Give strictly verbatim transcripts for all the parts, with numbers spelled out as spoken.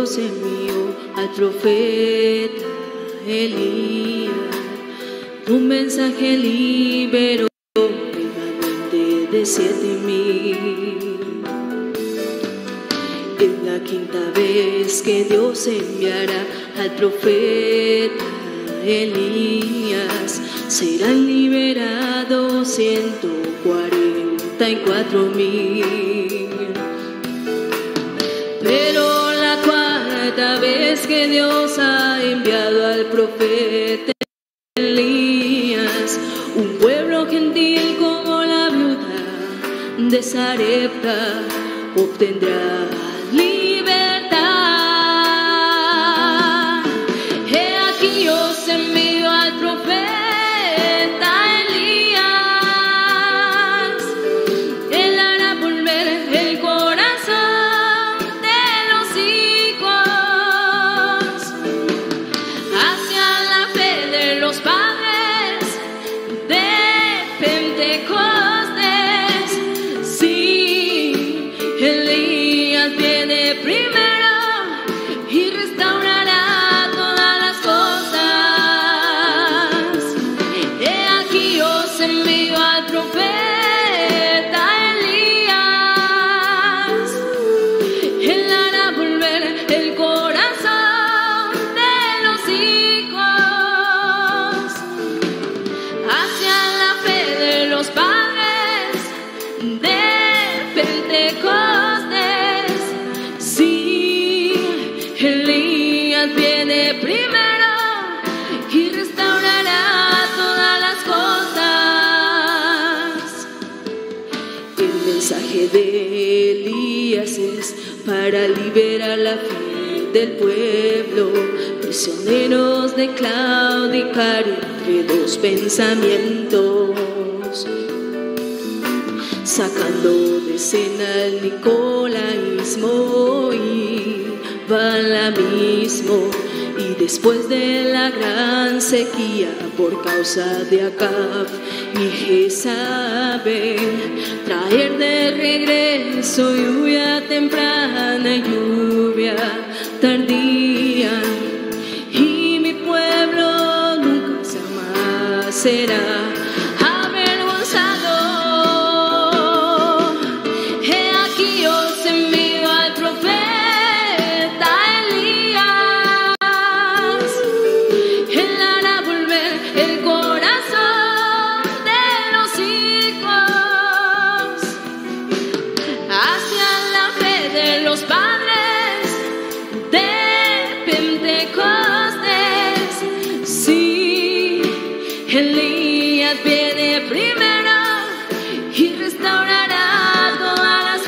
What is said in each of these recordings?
Dios envió al profeta Elías, un mensaje liberó remanente de siete mil. Es la quinta vez que Dios enviará al profeta Elías, serán liberados ciento cuarenta y cuatro mil. Pero la cuarta vez que Dios ha enviado al profeta Elías, un pueblo gentil como la viuda de Sarepta obtendrá libertad. He aquí yo os envío al profeta Elías, él hará volver el corazón de los hijos hacia la fe de los padres de Pentecostés. Sí, Elías viene primero y restaurará todas las cosas. He aquí yo os envío al profeta Elías, él hará volver el corazón de los hijos hacia la fe de los padres de Pentecostés. Sí, Elías viene primero y restaurará todas las cosas. El mensaje de Elías es para liberar la fe del pueblo, prisioneros de claudicar entre dos pensamientos, sacando de escena el nicolaísmo y balaamismo, y después de la gran sequía por causa de Acab y Jezabel, traer de regreso lluvia temprana y lluvia tardía, y mi pueblo nunca jamás será avergonzado. He aquí yo os envío al profeta Elías, él hará volver el corazón de los hijos hacia la fe de los padres de Pentecostés. Sí, Elías viene primero y restaurará todas las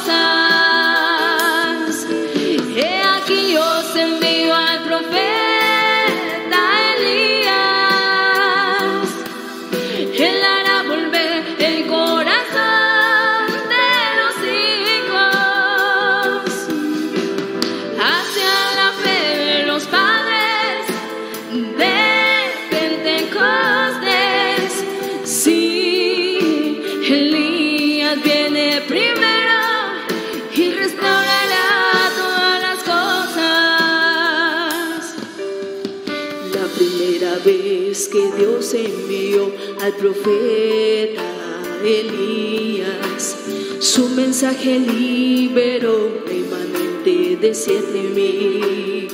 cosas. He aquí yo os envío al profeta Elías, él hará volver el corazón de los hijos hacia la fe de los padres de Pentecostés. Sí, Elías viene primero y restaurará todas las cosas. La primera vez que Dios envió al profeta Elías, su mensaje liberó remanente de siete mil.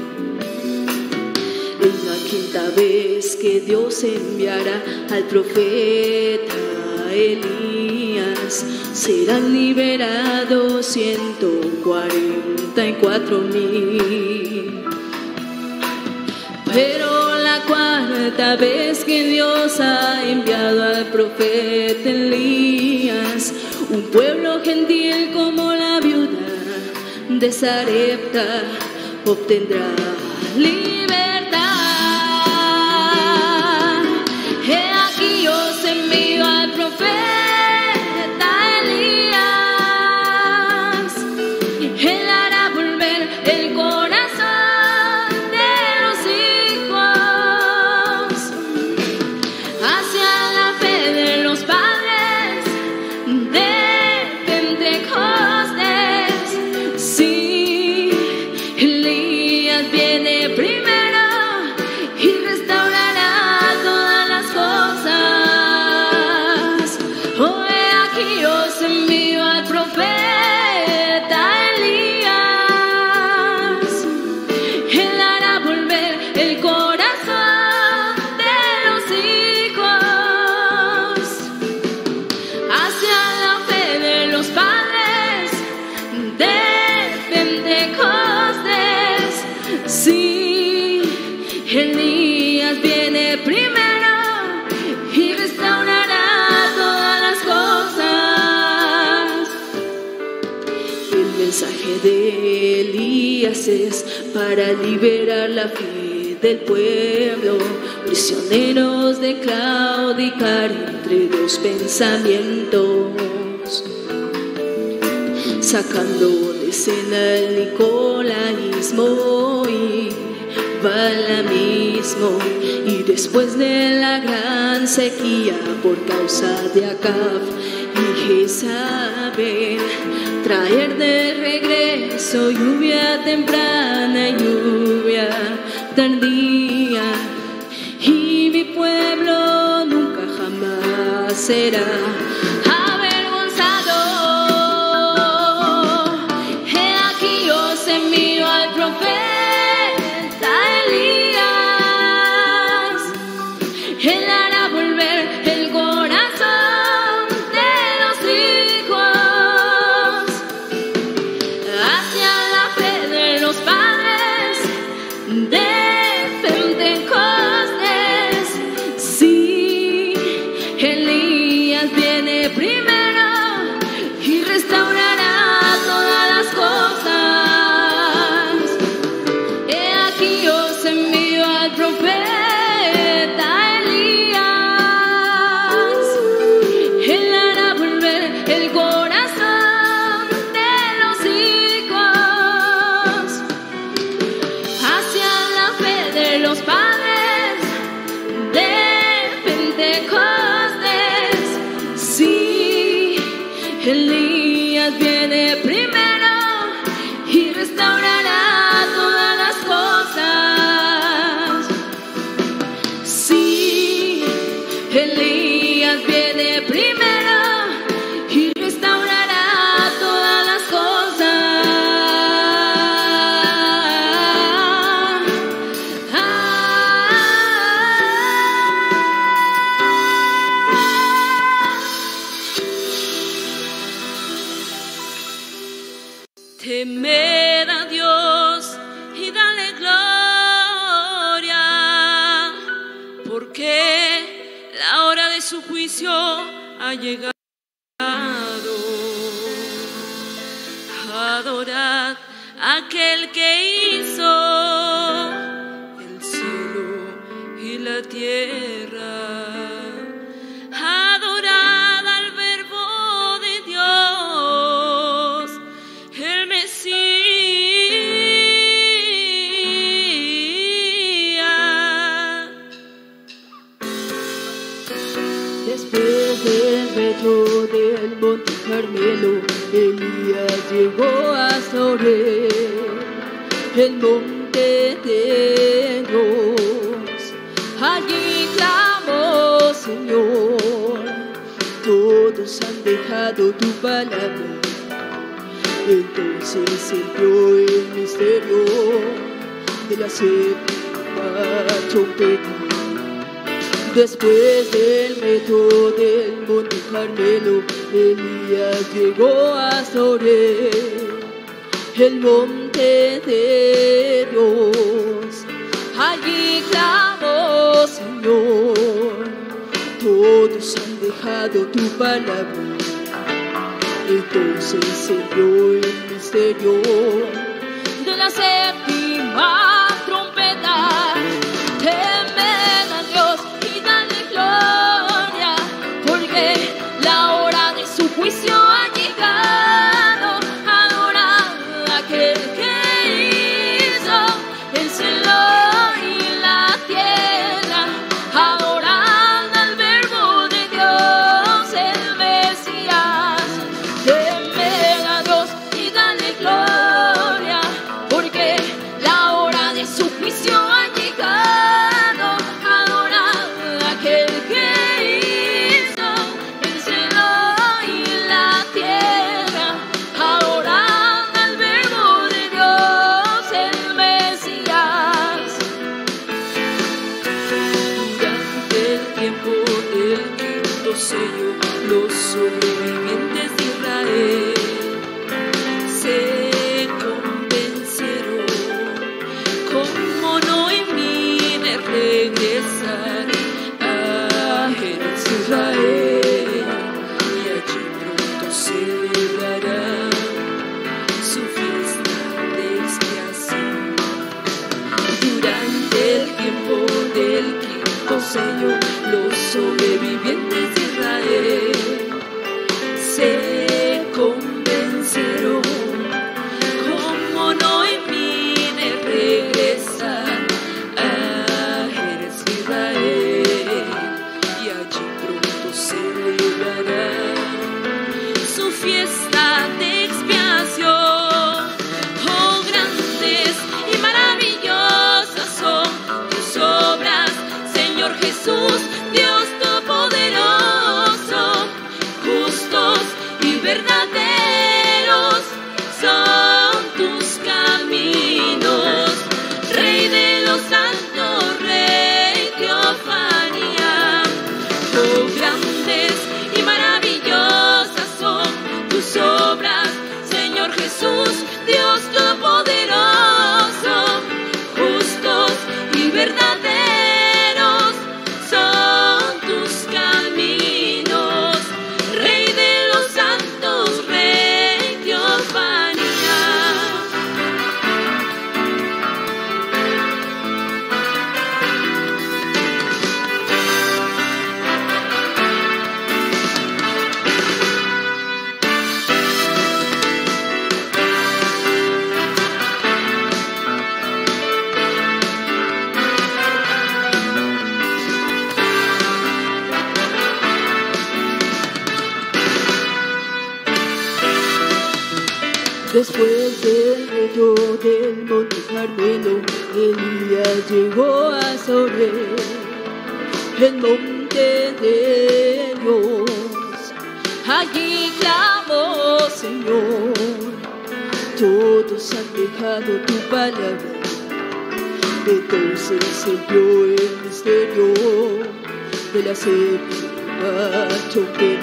Es la quinta vez que Dios enviará al profeta Elías, serán liberados ciento cuarenta y cuatro mil. Pero la cuarta vez que Dios ha enviado al profeta Elías, un pueblo gentil como la viuda de Sarepta obtendrá libertad. He aquí yo os envío al profeta Elías, él hará volver el corazón de los hijos hacia la fe de los padres de Pentecostés. Sí, aquí os envío al profeta Elías. Él hará volver el corazón de los hijos hacia la fe de los padres de Pentecostés. Sí, Elías viene primero y restaurará todas las cosas. El mensaje de Elías es para liberar la fe del pueblo, prisioneros de claudicar entre dos pensamientos, sacando de escena el nicolaísmo y balamismo, y después de la gran sequía por causa de Acab y Jezabel, traer de regreso lluvia temprana y lluvia tardía, y mi pueblo nunca jamás será avergonzado. He aquí os envío al profeta Elías. Él hará volver el corazón de los hijos hacia la fe de los padres de Pentecostés. Sí, Elías viene primero y restaurará todas las cosas. He aquí os envío al profeta Elías. Él hará volver el corazón de los hijos hacia la fe de los padres de Pentecostés. Sí, Elías viene primero y restaurará todas las cosas. Sí, Elías viene primero y restaurará todas las cosas. Ah, temed a Dios y dale gloria, porque la hora de su juicio ha llegado. Adorad a aquel que hizo el cielo y la tierra. Adorad al Verbo de Dios, el Mesías. Después del reto del monte Carmelo, Elías llegó hasta Oreb, el monte de Dios. Allí clamó: Señor, todos han dejado tu palabra. Entonces se dio el misterio de la séptima trompeta. Después del reto del monte Carmelo, Elías llegó hasta Oreb, el monte de Dios. Allí clamó: Señor, todos han dejado tu palabra. Entonces se dio el misterio De la séptima trompeta. Temed a Dios y dale gloria, porque la hora de su juicio ha llegado. Adorad a aquel que hizo el cielo y la tierra. Adorad al Verbo de Dios, el Mesías. Temed a Dios y dale gloria, porque la hora de su juicio ha llegado. Adorad a aquel que hizo el cielo y sello, los sobrevivientes de Israel se convencieron, como Noemí, de regresar a Jerez Israel, y allí pronto celebrará su fiesta de expiación. Durante el tiempo del quinto sello, los sobrevivientes de Israel se convencieron, como Noemí, de regresar a Jerez Israel, y allí pronto celebrará su fiesta de expiación. Oh, grandes y maravillosas son tus obras, Señor Jesús, Dios Todopoderoso. Justos y verdaderos son tus caminos, Rey de los santos, Rey Teofanía. Oh, grandes y maravillosas son tus obras, Señor Jesús, Dios Todopoderoso. Justos y verdaderos son tus caminos, Rey de los santos, Rey Teofanía. Después del reto del monte Carmelo, Elías llegó a Soré, el monte de Dios. Allí clamó: Señor, todos han dejado tu palabra. Entonces se vio el misterio de la séptima trompeta.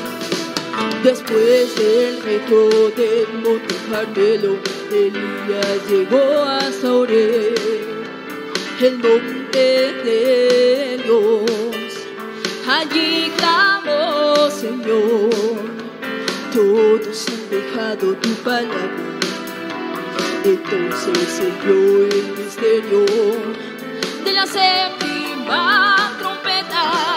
Después del reto del monte Carmelo, Elías llegó a Soré, el monte de Dios. Allí clamó: Señor, todos han dejado tu palabra. Entonces se vio el misterio De la séptima trompeta,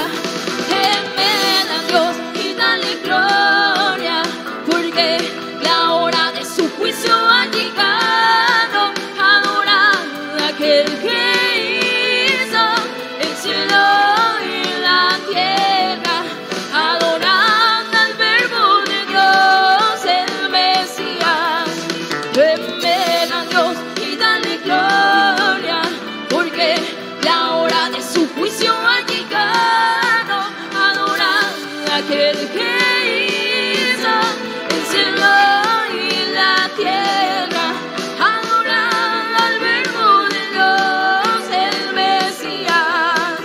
temed a Dios y dale gloria, porque la hora de su juicio ha llegado. Adorad a aquel que hizo el cielo y la tierra. Adorad al Verbo de Dios, el Mesías. Temed a Dios y dale gloria, porque la hora de su juicio ha llegado. Adorad a aquel que hizo el cielo y la tierra. Adorad al Verbo de Dios, el Mesías.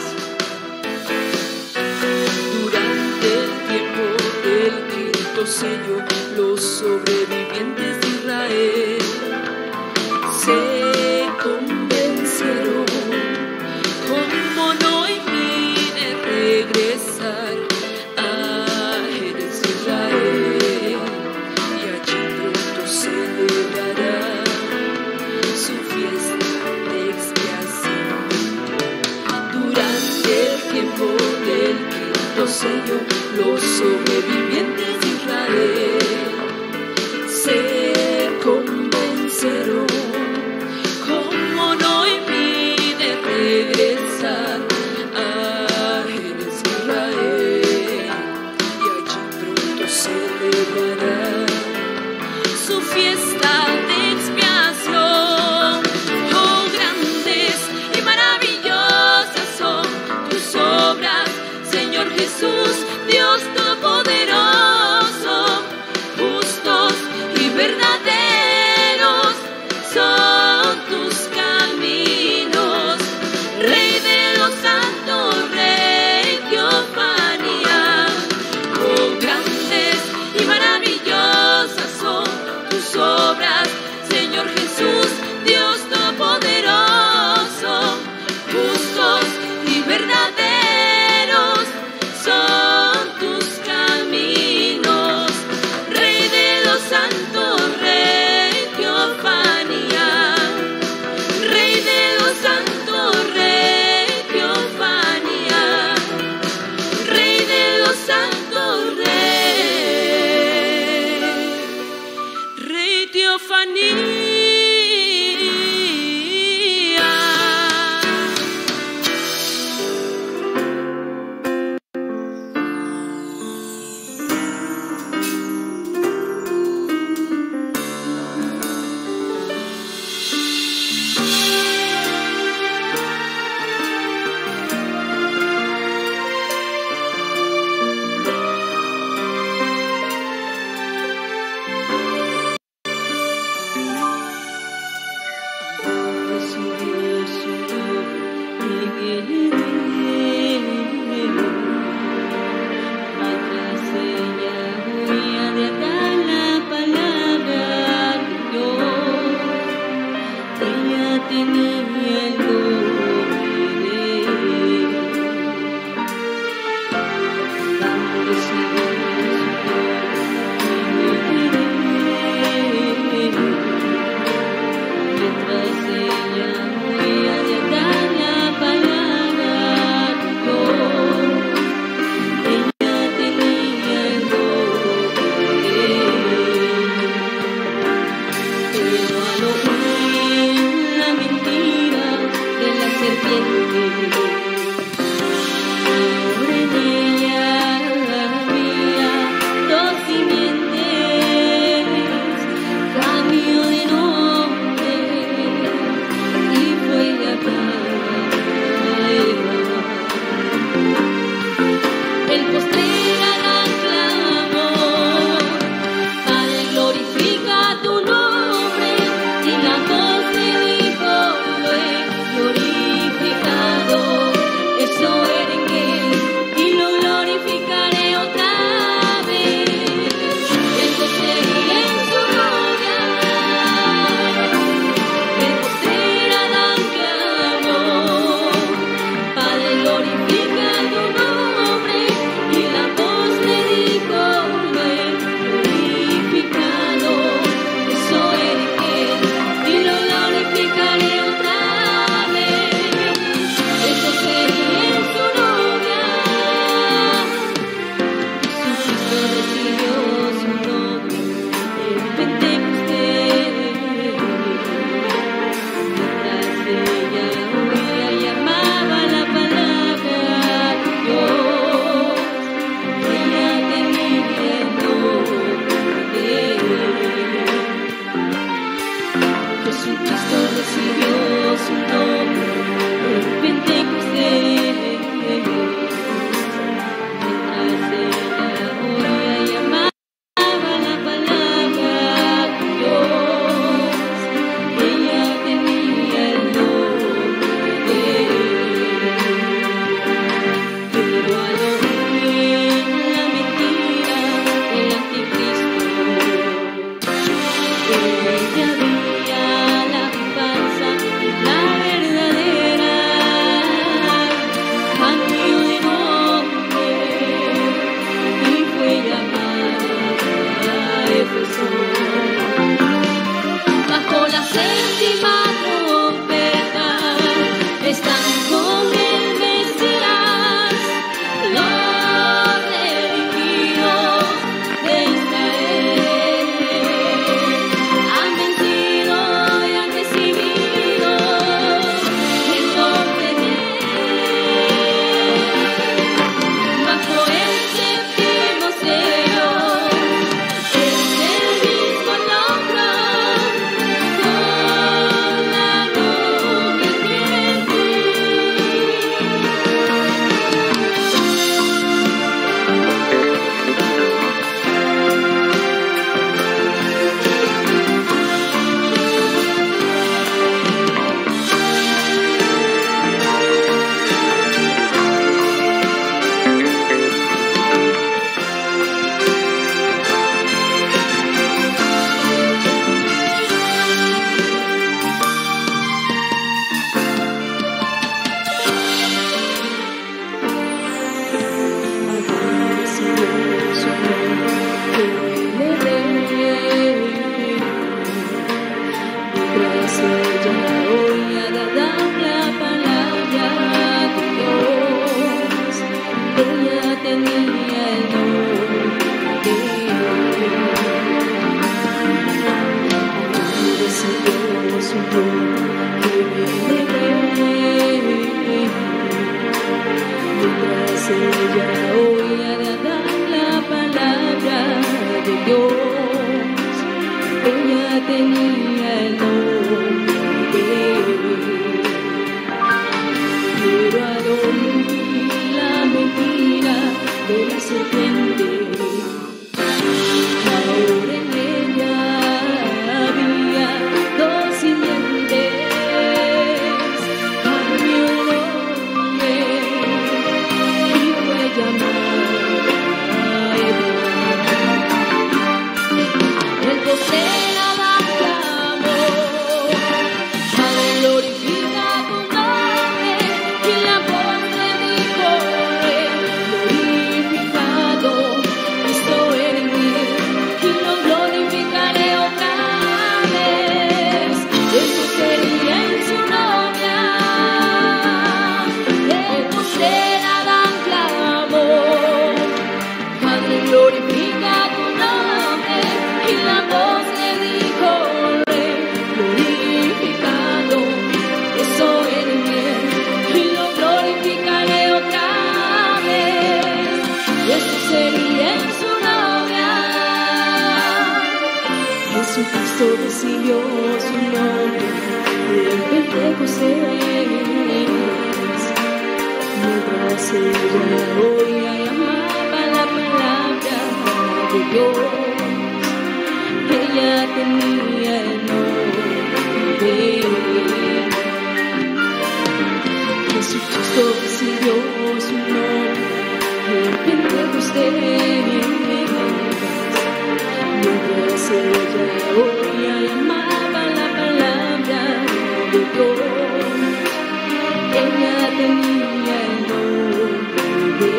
durante el tiempo del quinto sello. Los sobrevivientes de Israel se convencieron, como Noemí, de regresar a Jerez Israel, y allí pronto celebrará su fiesta de expiación. Durante el tiempo del quinto sello, los sobrevivientes de Israel se convencerán, como Noemí, de regresar a Jerez Israel, y allí pronto celebrará su fiesta de expiación. Oh, grandes y maravillosas son tus obras, Señor Jesús, Dios Todopoderoso. Justos y verdaderos son tus caminos, Rey de los santos, Rey Teofanía. tenía el nombre. Quiero abolir la mentira de la serpiente. Ahora en ella había dos simientes. Cambió el nombre y fue llamada Eva. El posee la amor, Padre glorifica tu nombre, y la voz le dijo, glorificado estoy en mí, y lo glorificaré otra vez. Eso sería en su novia. El posee la clamó, Padre glorifica tu nombre, y la voz le dijo, glorificado estoy en él, y lo glorificaré otra vez. Eso sería en su novia. Jesucristo recibió su nombre en Pentecostés, mientras ella oía y amaba la palabra de Dios. Ella tenía el nombre. Jesucristo recibió su nombre en Pentecostés, mientras ella oía y amaba la palabra de Dios. Ella tenía el nombre.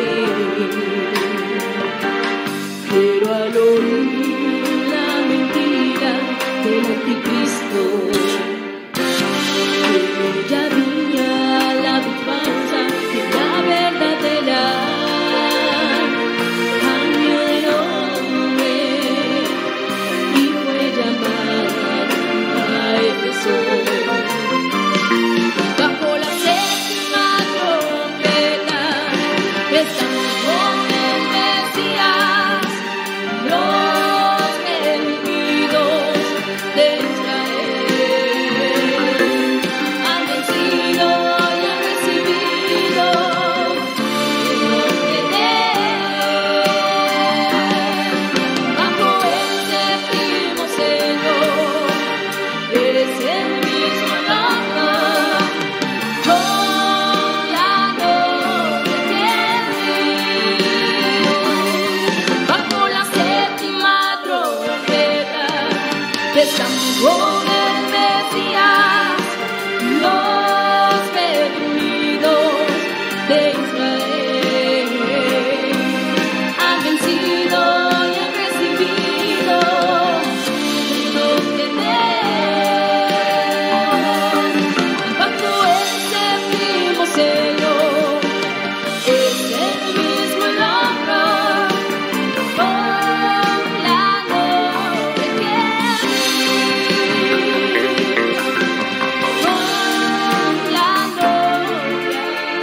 Pero al oír la mentira del anticristo, ella había la falsa y la verdadera. Cambió de nombre y fue llamada a Éfeso. Bajo la séptima trompeta estamos con el Mesías, los enemigos de Israel han vencido y han recibido el nombre de Él. Bajo el séptimo sello eres el mismo loco, con la gloria que vi. Bajo la séptima trompeta estamos con el Mesías, los redimidos de Israel han vencido y han recibido el nombre de Él. Bajo el séptimo sello es el mismo logro, con la gloria que vi, con la gloria.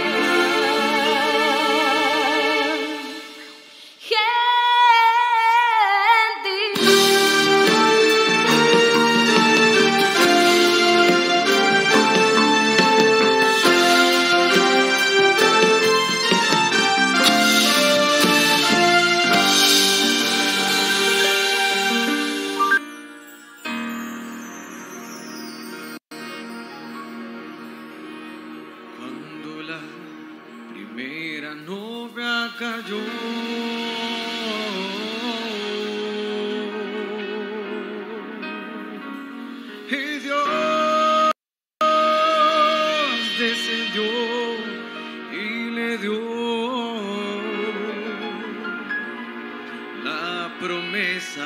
Cuando la primera novia cayó, y Dios descendió y le dio la promesa.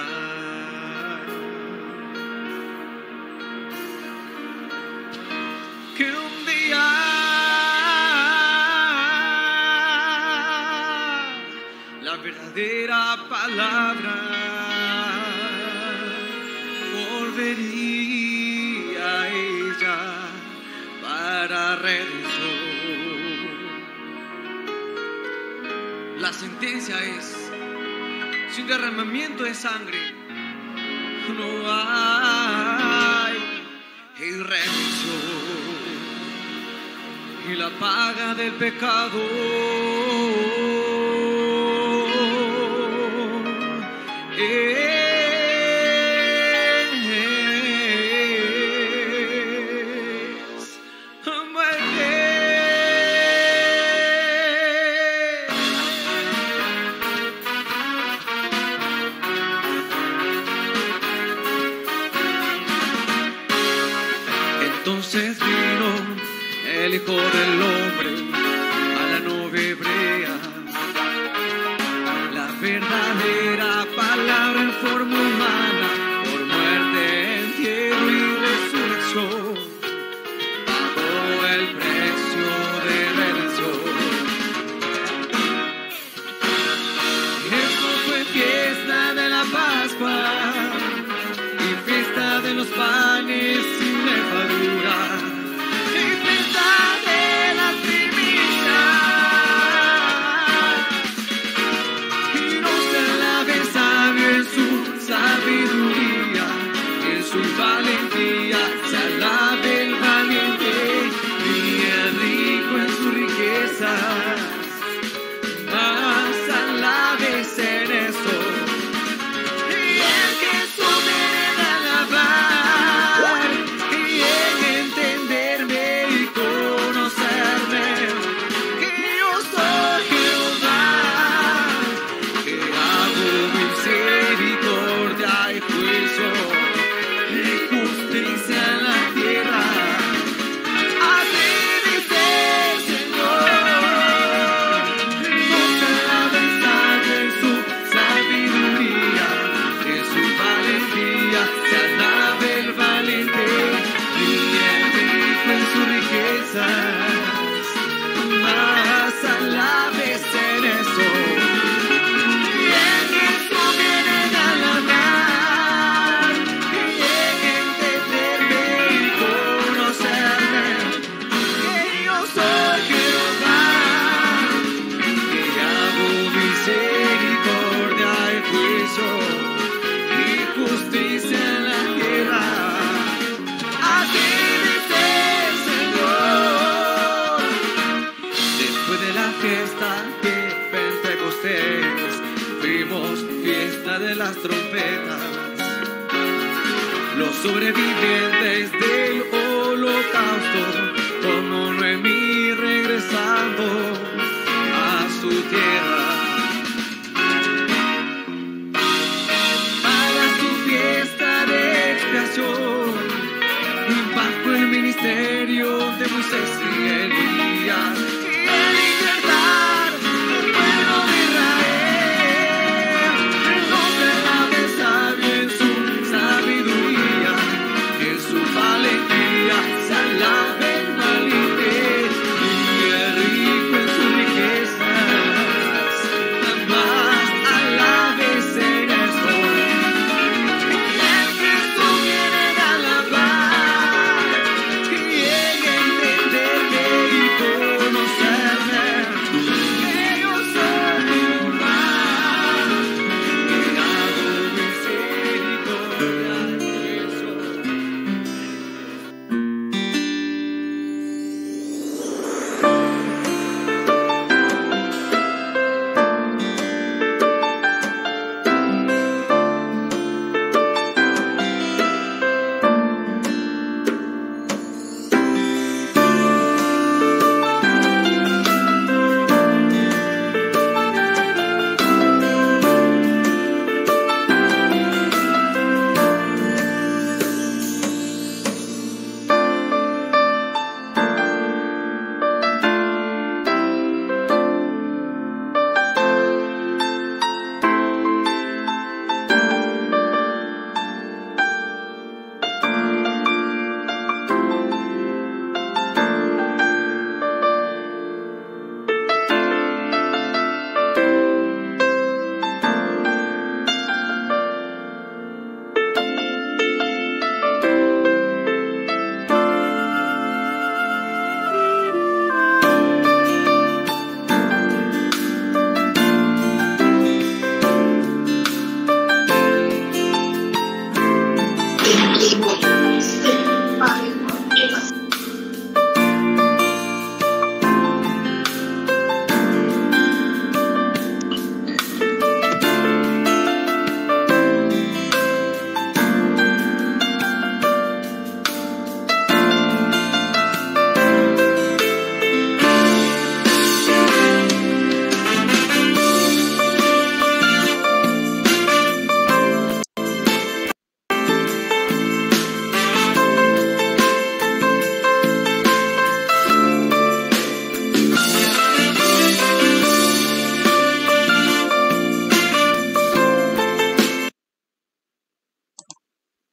Que un día la verdadera palabra volvería a ella para redención. La sentencia es: sin derramamiento de sangre no hay remisión, y la paga del pecado es muerte. Entonces vino el Hijo del Hombre a la novia hebrea, la verdadera palabra en forma humana, por muerte, entierro y resurrección, pagó el precio de redención. Eso fue fiesta de la Pascua y fiesta de los panes sin levadura, y fiesta de las primicias. Y no se alabe sabio en su sabiduría, en su valentía se alabe el valiente, y el rico en sus riquezas, más alabes en eso. Y el que sube a alabar, y en entenderme y conocerme, que yo soy Jehová, que hago misericordia y juicio y justicia en la tierra. Así dice el Señor. No se alabe el sabio en su sabiduría, en su valentía se alabe el valiente, y el rico en sus riquezas, más alabes en eso. Y en eso vienen a alabar, y en entenderme y conocerme, que yo soy Jehová, que hago misericordia y juicio y justicia en la tierra. Así dice el Señor. Después de la fiesta de Pentecostés, fuimos fiesta de las trompetas. Los sobrevivientes del holocausto, como Noemí regresando a su tierra, para su fiesta de expiación, bajo el ministerio de Moisés y Elías, y el libertar al pueblo de Israel. No se alabe sabio en su sabiduría, en su valentía se alabe el valiente, y el rico en sus riquezas,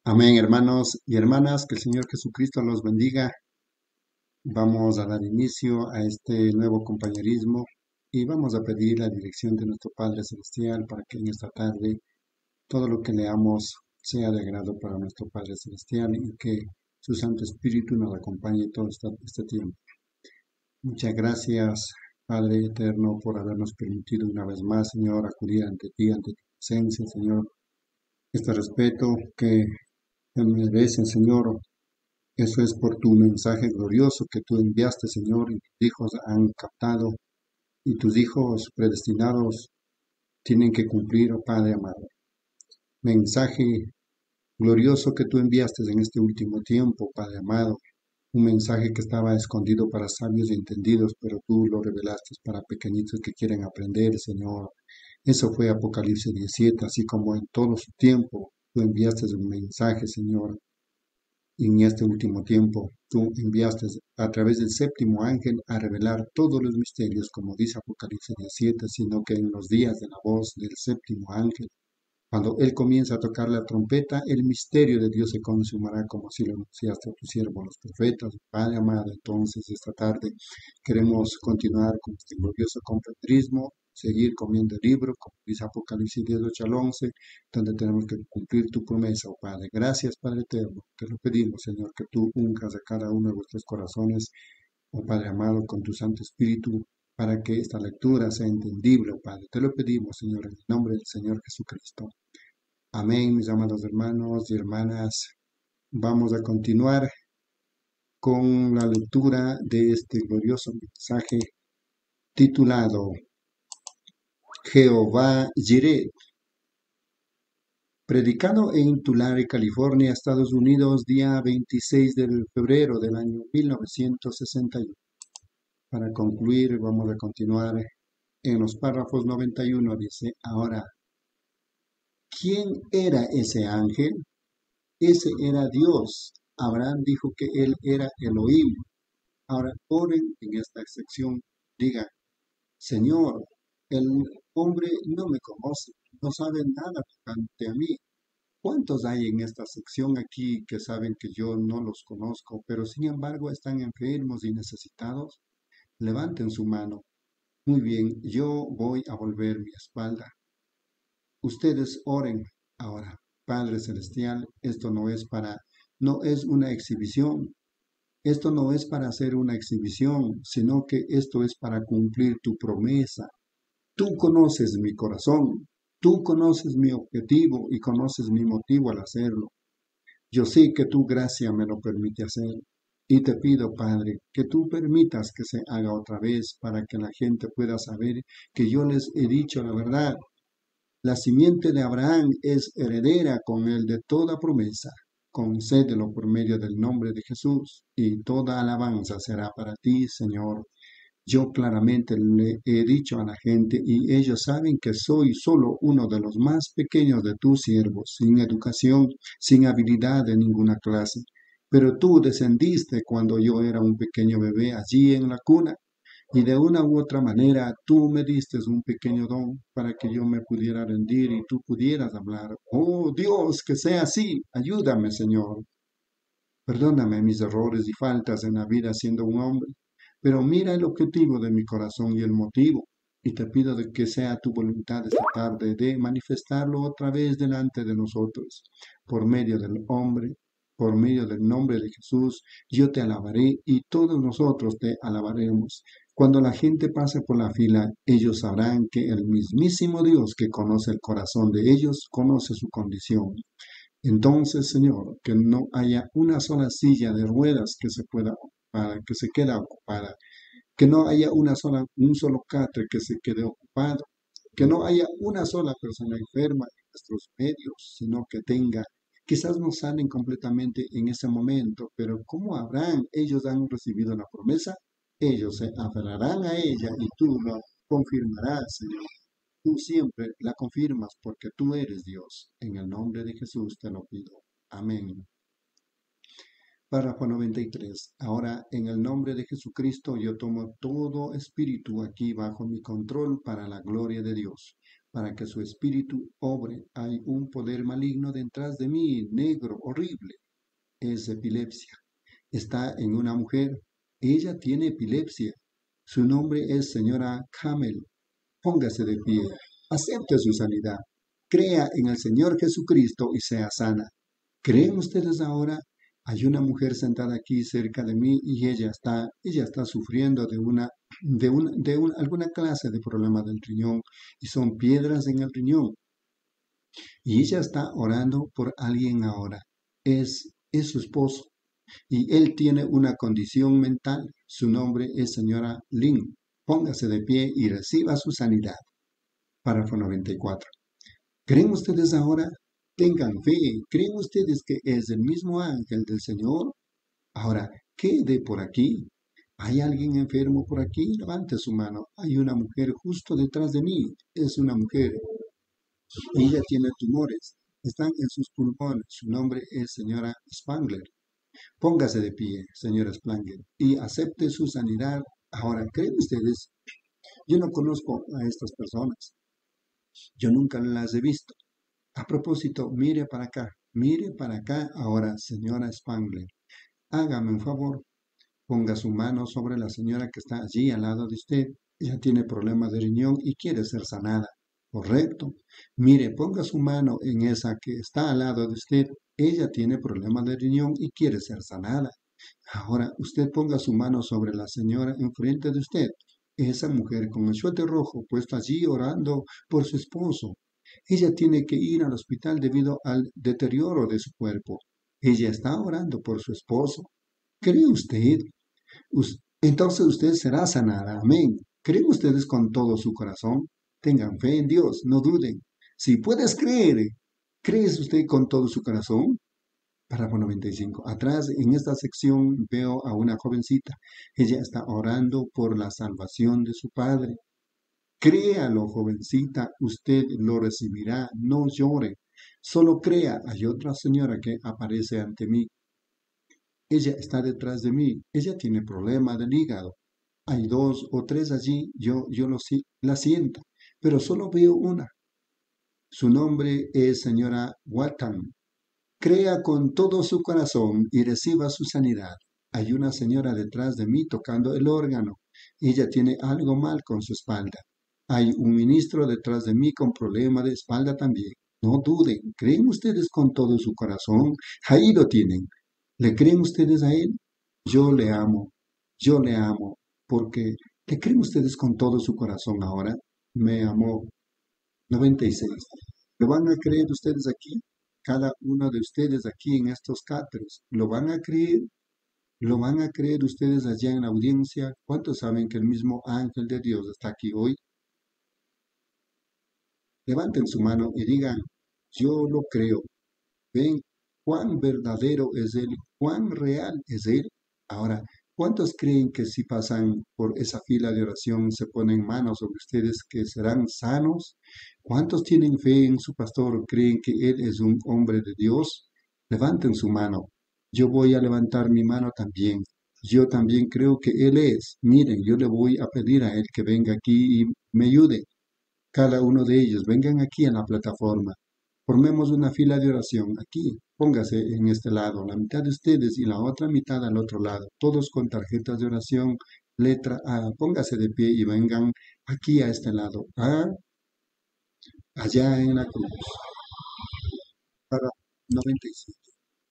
Amén, hermanos y hermanas, que el Señor Jesucristo los bendiga. Vamos a dar inicio a este nuevo compañerismo y vamos a pedir la dirección de nuestro Padre Celestial para que en esta tarde todo lo que leamos sea de agrado para nuestro Padre Celestial y que su Santo Espíritu nos acompañe todo este, este tiempo. Muchas gracias, Padre Eterno, por habernos permitido una vez más, Señor, acudir ante ti, ante tu presencia, Señor. Este respeto que te merecen, Señor. Eso es por tu mensaje glorioso que tú enviaste, Señor, y tus hijos han captado, y tus hijos predestinados tienen que cumplir, oh Padre amado. Mensaje glorioso que tú enviaste en este último tiempo, Padre amado. Un mensaje que estaba escondido para sabios y entendidos, pero tú lo revelaste para pequeñitos que quieren aprender, Señor. Eso fue Apocalipsis diecisiete, así como en todo su tiempo tú enviaste un mensaje, Señor. Y en este último tiempo tú enviaste a través del séptimo ángel a revelar todos los misterios, como dice Apocalipsis diecisiete, sino que en los días de la voz del séptimo ángel, cuando él comienza a tocar la trompeta, el misterio de Dios se consumará, como así lo anunciaste a tu siervo, los profetas, Padre amado. Entonces, esta tarde queremos continuar con este glorioso compañerismo, seguir comiendo el libro, como dice Apocalipsis dieciocho al once, donde tenemos que cumplir tu promesa, oh Padre. Gracias, Padre eterno. Te lo pedimos, Señor, que tú unjas a cada uno de vuestros corazones, oh Padre amado, con tu Santo Espíritu, para que esta lectura sea entendible, oh Padre. Te lo pedimos, Señor, en el nombre del Señor Jesucristo. Amén, mis amados hermanos y hermanas. Vamos a continuar con la lectura de este glorioso mensaje titulado Jehová Jireh, predicado en Tulare, California, Estados Unidos, día veintiséis de febrero del año mil novecientos sesenta y uno. Para concluir, vamos a continuar en los párrafos noventa y uno. Dice, ahora, ¿quién era ese ángel? Ese era Dios. Abraham dijo que él era Elohim. Ahora oren en esta sección, digan, Señor, el hombre no me conoce, no sabe nada tocante a mí. ¿Cuántos hay en esta sección aquí que saben que yo no los conozco, pero sin embargo están enfermos y necesitados? Levanten su mano. Muy bien, yo voy a volver mi espalda. Ustedes oren ahora. Padre Celestial, esto no es para, no es una exhibición. Esto no es para hacer una exhibición, sino que esto es para cumplir tu promesa. Tú conoces mi corazón, tú conoces mi objetivo y conoces mi motivo al hacerlo. Yo sé que tu gracia me lo permite hacer. Y te pido, Padre, que tú permitas que se haga otra vez para que la gente pueda saber que yo les he dicho la verdad. La simiente de Abraham es heredera con él de toda promesa. Concédelo por medio del nombre de Jesús, y toda alabanza será para ti, Señor. Yo claramente le he dicho a la gente, y ellos saben que soy solo uno de los más pequeños de tus siervos, sin educación, sin habilidad de ninguna clase. Pero tú descendiste cuando yo era un pequeño bebé allí en la cuna. Y de una u otra manera tú me diste un pequeño don para que yo me pudiera rendir y tú pudieras hablar. Oh Dios, que sea así. Ayúdame, Señor. Perdóname mis errores y faltas en la vida siendo un hombre. Pero mira el objetivo de mi corazón y el motivo. Y te pido de que sea tu voluntad esta tarde de manifestarlo otra vez delante de nosotros. Por medio del hombre, por medio del nombre de Jesús, yo te alabaré y todos nosotros te alabaremos. Cuando la gente pase por la fila, ellos sabrán que el mismísimo Dios que conoce el corazón de ellos, conoce su condición. Entonces, Señor, que no haya una sola silla de ruedas que se pueda ocupar, que se quede ocupada, que no haya una sola, un solo catre que se quede ocupado, que no haya una sola persona enferma en nuestros medios, sino que tenga, quizás no salen completamente en ese momento, pero como Abraham, ellos han recibido la promesa, ellos se aferrarán a ella y tú la confirmarás, Señor. Tú siempre la confirmas porque tú eres Dios. En el nombre de Jesús te lo pido. Amén. Párrafo noventa y tres. Ahora, en el nombre de Jesucristo, yo tomo todo espíritu aquí bajo mi control para la gloria de Dios. para que su espíritu obre. Hay un poder maligno detrás de mí, negro, horrible. Es epilepsia. Está en una mujer. Ella tiene epilepsia. Su nombre es señora Camel. Póngase de pie. Acepte su sanidad. Crea en el Señor Jesucristo y sea sana. ¿Creen ustedes ahora? Hay una mujer sentada aquí cerca de mí y ella está, ella está sufriendo de una, de un, de un, alguna clase de problema del riñón y son piedras en el riñón. Y ella está orando por alguien ahora. Es, es su esposo y él tiene una condición mental. Su nombre es señora Lynn. Póngase de pie y reciba su sanidad. Párrafo noventa y cuatro. ¿Creen ustedes ahora? Tengan fe. ¿Creen ustedes que es el mismo ángel del Señor? Ahora, quede por aquí. ¿Hay alguien enfermo por aquí? Levante su mano. Hay una mujer justo detrás de mí. Es una mujer. Ella tiene tumores. Están en sus pulmones. Su nombre es señora Spangler. Póngase de pie, señora Spangler, y acepte su sanidad. Ahora, ¿creen ustedes? Yo no conozco a estas personas. Yo nunca las he visto. A propósito, mire para acá, mire para acá ahora, señora Spangler. Hágame un favor, ponga su mano sobre la señora que está allí al lado de usted. Ella tiene problemas de riñón y quiere ser sanada. Correcto. Mire, ponga su mano en esa que está al lado de usted. Ella tiene problemas de riñón y quiere ser sanada. Ahora, usted ponga su mano sobre la señora enfrente de usted. Esa mujer con el suéter rojo puesto allí orando por su esposo. Ella tiene que ir al hospital debido al deterioro de su cuerpo. Ella está orando por su esposo. ¿Cree usted? Us- Entonces usted será sanada. Amén. ¿Creen ustedes con todo su corazón? Tengan fe en Dios, no duden. Si puedes creer, ¿crees usted con todo su corazón? Párrafo noventa y cinco. Atrás, en esta sección, veo a una jovencita. Ella está orando por la salvación de su padre. Créalo, jovencita, usted lo recibirá, no llore. Solo crea. Hay otra señora que aparece ante mí. Ella está detrás de mí. Ella tiene problema del hígado. Hay dos o tres allí, yo, yo lo, si- la siento, pero solo veo una. Su nombre es señora Watton. Crea con todo su corazón y reciba su sanidad. Hay una señora detrás de mí tocando el órgano. Ella tiene algo mal con su espalda. Hay un ministro detrás de mí con problema de espalda también. No duden. ¿Creen ustedes con todo su corazón? Ahí lo tienen. ¿Le creen ustedes a él? Yo le amo. Yo le amo. Porque ¿le creen ustedes con todo su corazón ahora? Me amó. noventa y seis. ¿Lo van a creer ustedes aquí? Cada uno de ustedes aquí en estos cáteros, ¿lo van a creer? ¿Lo van a creer ustedes allá en la audiencia? ¿Cuántos saben que el mismo ángel de Dios está aquí hoy? Levanten su mano y digan, yo lo creo. Ven cuán verdadero es Él, cuán real es Él. Ahora, ¿cuántos creen que si pasan por esa fila de oración se ponen manos sobre ustedes que serán sanos? ¿Cuántos tienen fe en su pastor? ¿Creen que Él es un hombre de Dios? Levanten su mano. Yo voy a levantar mi mano también. Yo también creo que Él es. Miren, yo le voy a pedir a Él que venga aquí y me ayude. Cada uno de ellos, vengan aquí en la plataforma. Formemos una fila de oración aquí. Póngase en este lado, la mitad de ustedes y la otra mitad al otro lado. Todos con tarjetas de oración, letra A. Póngase de pie y vengan aquí a este lado. A, allá en la cruz. Para noventa y siete.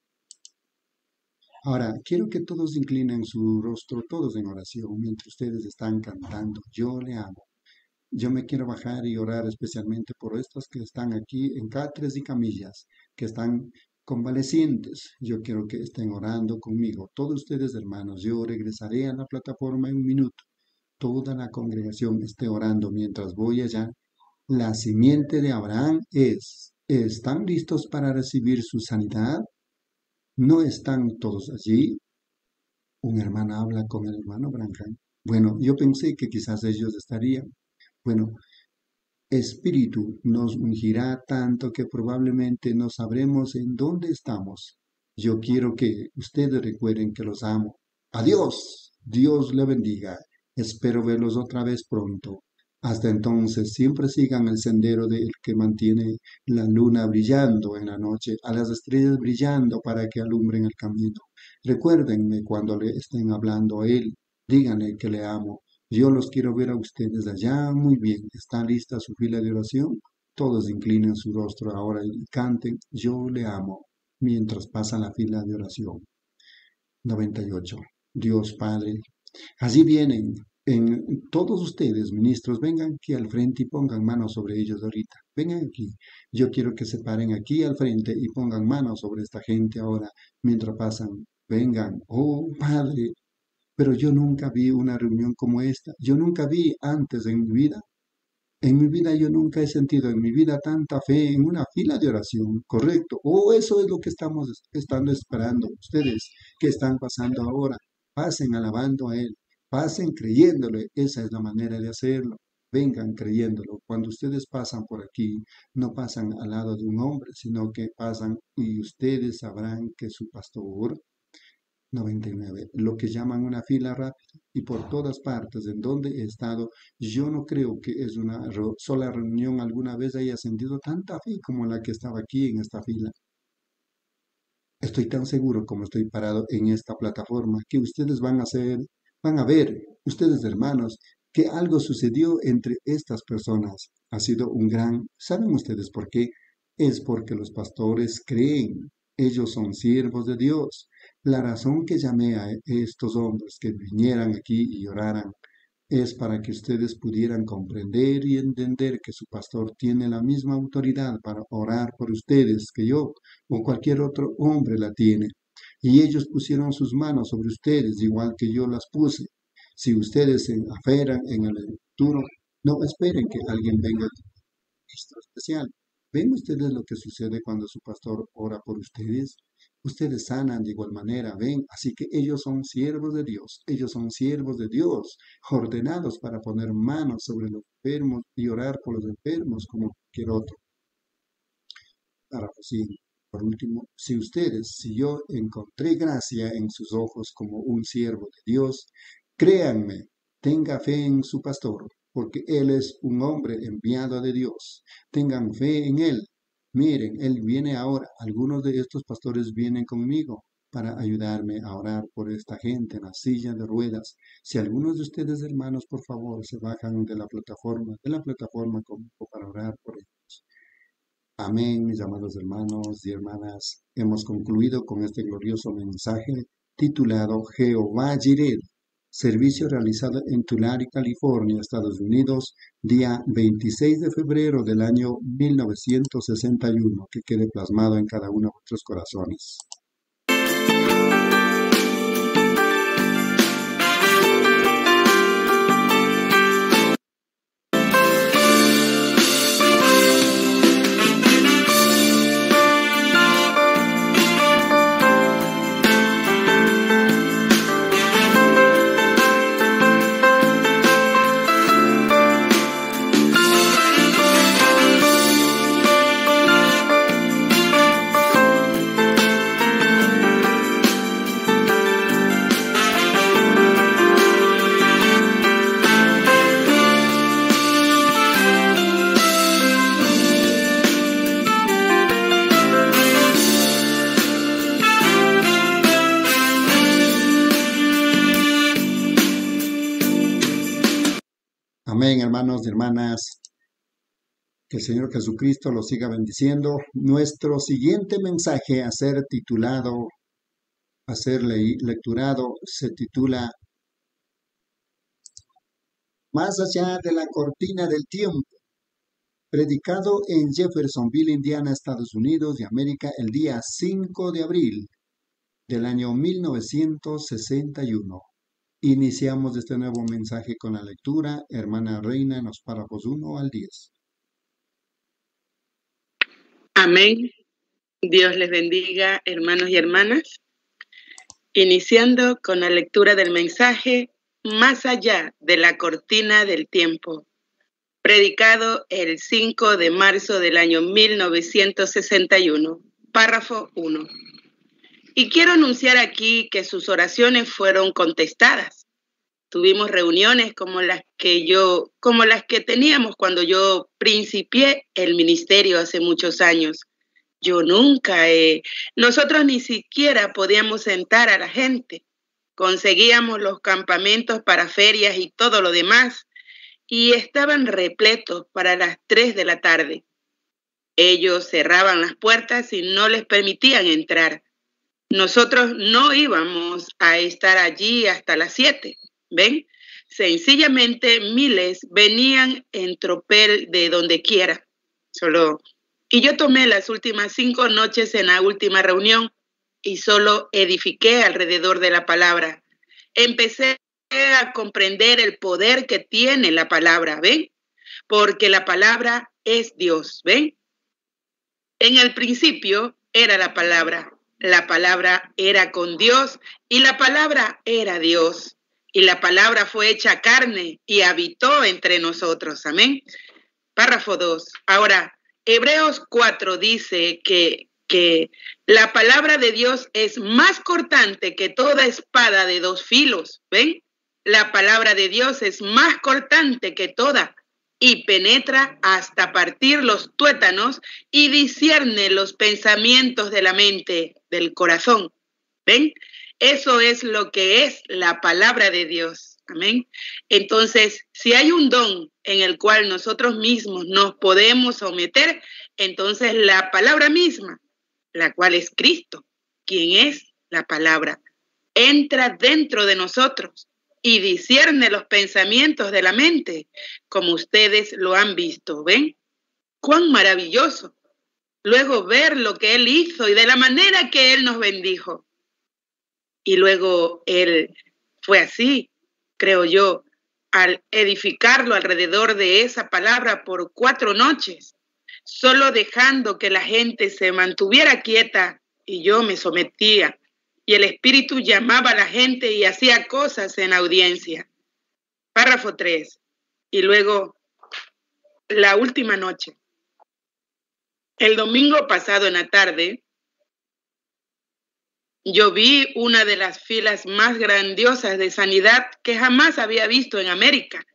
Ahora, quiero que todos inclinen su rostro, todos en oración, mientras ustedes están cantando. Yo le amo. Yo me quiero bajar y orar especialmente por estos que están aquí en catres y camillas, que están convalecientes. Yo quiero que estén orando conmigo. Todos ustedes, hermanos, yo regresaré a la plataforma en un minuto. Toda la congregación esté orando mientras voy allá. La simiente de Abraham es, ¿están listos para recibir su sanidad? ¿No están todos allí? Un hermano habla con el hermano Branham. Bueno, yo pensé que quizás ellos estarían. Bueno, Espíritu nos ungirá tanto que probablemente no sabremos en dónde estamos. Yo quiero que ustedes recuerden que los amo. Adiós. Dios le bendiga. Espero verlos otra vez pronto. Hasta entonces, siempre sigan el sendero del que mantiene la luna brillando en la noche, a las estrellas brillando para que alumbren el camino. Recuérdenme cuando le estén hablando a él, díganle que le amo. Yo los quiero ver a ustedes allá. Muy bien, ¿está lista su fila de oración? Todos inclinen su rostro ahora y canten, yo le amo, mientras pasa la fila de oración. noventa y ocho. Dios Padre, allí vienen en todos ustedes, ministros, vengan aquí al frente y pongan manos sobre ellos ahorita. Vengan aquí. Yo quiero que se paren aquí al frente y pongan manos sobre esta gente ahora mientras pasan. Vengan. Oh, Padre, pero yo nunca vi una reunión como esta. Yo nunca vi antes en mi vida. En mi vida yo nunca he sentido en mi vida tanta fe en una fila de oración, correcto. Oh, eso es lo que estamos estando esperando. Ustedes que están pasando ahora, pasen alabando a Él, pasen creyéndole. Esa es la manera de hacerlo. Vengan creyéndolo. Cuando ustedes pasan por aquí, no pasan al lado de un hombre, sino que pasan y ustedes sabrán que su pastor noventa y nueve, lo que llaman una fila rápida, y por todas partes en donde he estado, yo no creo que es una ro- sola reunión alguna vez haya sentido tanta fe como la que estaba aquí en esta fila. Estoy tan seguro como estoy parado en esta plataforma que ustedes van a hacer, van a ver, ustedes hermanos, que algo sucedió entre estas personas. Ha sido un gran, ¿saben ustedes por qué? Es porque los pastores creen, ellos son siervos de Dios. La razón que llamé a estos hombres que vinieran aquí y oraran es para que ustedes pudieran comprender y entender que su pastor tiene la misma autoridad para orar por ustedes que yo o cualquier otro hombre la tiene. Y ellos pusieron sus manos sobre ustedes igual que yo las puse. Si ustedes se aferran en el futuro, no esperen que alguien venga ministro especial. ¿Ven ustedes lo que sucede cuando su pastor ora por ustedes? Ustedes sanan de igual manera, ven. Así que ellos son siervos de Dios. Ellos son siervos de Dios, ordenados para poner manos sobre los enfermos y orar por los enfermos como cualquier otro. Ahora, pues sí, por último, si ustedes, si yo encontré gracia en sus ojos como un siervo de Dios, créanme, tenga fe en su pastor, porque él es un hombre enviado de Dios. Tengan fe en él. Miren, él viene ahora. Algunos de estos pastores vienen conmigo para ayudarme a orar por esta gente en la silla de ruedas. Si algunos de ustedes, hermanos, por favor, se bajan de la plataforma, de la plataforma conmigo para orar por ellos. Amén, mis amados hermanos y hermanas. Hemos concluido con este glorioso mensaje titulado Jehová Jireh, servicio realizado en Tulare, California, Estados Unidos, día veintiséis de febrero del año mil novecientos sesenta y uno, que quede plasmado en cada uno de nuestros corazones. Amén, hermanos y hermanas. Que el Señor Jesucristo los siga bendiciendo. Nuestro siguiente mensaje a ser titulado, a ser le lecturado, se titula Más allá de la cortina del tiempo, predicado en Jeffersonville, Indiana, Estados Unidos de América, el día cinco de abril del año mil novecientos sesenta y uno. Iniciamos este nuevo mensaje con la lectura, hermana Reina, en los párrafos uno al diez. Amén. Dios les bendiga, hermanos y hermanas. Iniciando con la lectura del mensaje Más allá de la cortina del tiempo, predicado el cinco de marzo del año mil novecientos sesenta y uno, párrafo uno. Y quiero anunciar aquí que sus oraciones fueron contestadas. Tuvimos reuniones como las que yo, como las que teníamos cuando yo principié el ministerio hace muchos años. Yo nunca, eh, nosotros ni siquiera podíamos sentar a la gente. Conseguíamos los campamentos para ferias y todo lo demás, y estaban repletos para las tres de la tarde. Ellos cerraban las puertas y no les permitían entrar. Nosotros no íbamos a estar allí hasta las siete. ¿Ven? Sencillamente miles venían en tropel de donde quiera. Solo. Y yo tomé las últimas cinco noches en la última reunión y solo edifiqué alrededor de la palabra. Empecé a comprender el poder que tiene la palabra, ¿ven? Porque la palabra es Dios, ¿ven? En el principio era la palabra. La palabra era con Dios y la palabra era Dios. Y la palabra fue hecha carne y habitó entre nosotros. Amén. Párrafo dos. Ahora, Hebreos cuatro dice que, que la palabra de Dios es más cortante que toda espada de dos filos. ¿Ven? La palabra de Dios es más cortante que toda y penetra hasta partir los tuétanos y discierne los pensamientos de la mente, del corazón. ¿Ven? Eso es lo que es la palabra de Dios. Amén. Entonces, si hay un don en el cual nosotros mismos nos podemos someter, entonces la palabra misma, la cual es Cristo, quien es la palabra, entra dentro de nosotros y discierne los pensamientos de la mente, como ustedes lo han visto. ¿Ven? Cuán maravilloso. Luego ver lo que Él hizo y de la manera que Él nos bendijo. Y luego Él fue así, creo yo, al edificarlo alrededor de esa palabra por cuatro noches, solo dejando que la gente se mantuviera quieta y yo me sometía. Y el Espíritu llamaba a la gente y hacía cosas en audiencia. Párrafo tres. Y luego, la última noche. El domingo pasado en la tarde, yo vi una de las filas más grandiosas de sanidad que jamás había visto en América.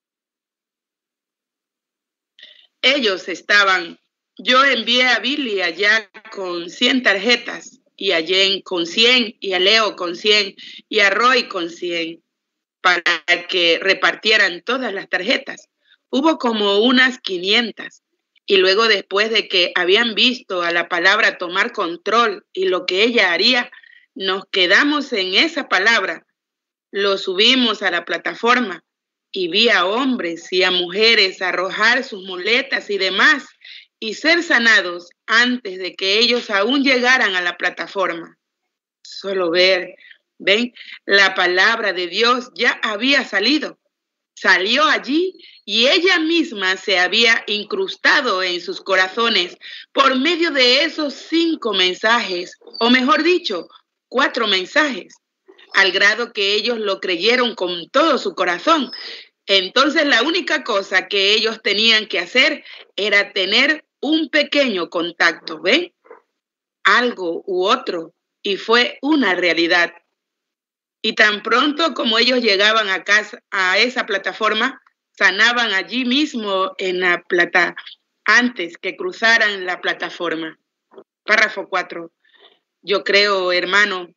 Ellos estaban, yo envié a Billy allá con cien tarjetas, y a Jen con cien, y a Leo con cien, y a Roy con cien, para que repartieran todas las tarjetas. Hubo como unas quinientas. Y luego, después de que habían visto a la palabra tomar control y lo que ella haría, nos quedamos en esa palabra. Lo subimos a la plataforma y vi a hombres y a mujeres arrojar sus muletas y demás y ser sanados antes de que ellos aún llegaran a la plataforma. Solo ver, ven, la palabra de Dios ya había salido. Salió allí y ella misma se había incrustado en sus corazones por medio de esos cinco mensajes, o mejor dicho, cuatro mensajes, al grado que ellos lo creyeron con todo su corazón. Entonces la única cosa que ellos tenían que hacer era tener un pequeño contacto, ¿ven? Algo u otro, y fue una realidad. Y tan pronto como ellos llegaban a casa, a esa plataforma, sanaban allí mismo en la plata, antes que cruzaran la plataforma. Párrafo cuatro. Yo creo, hermano,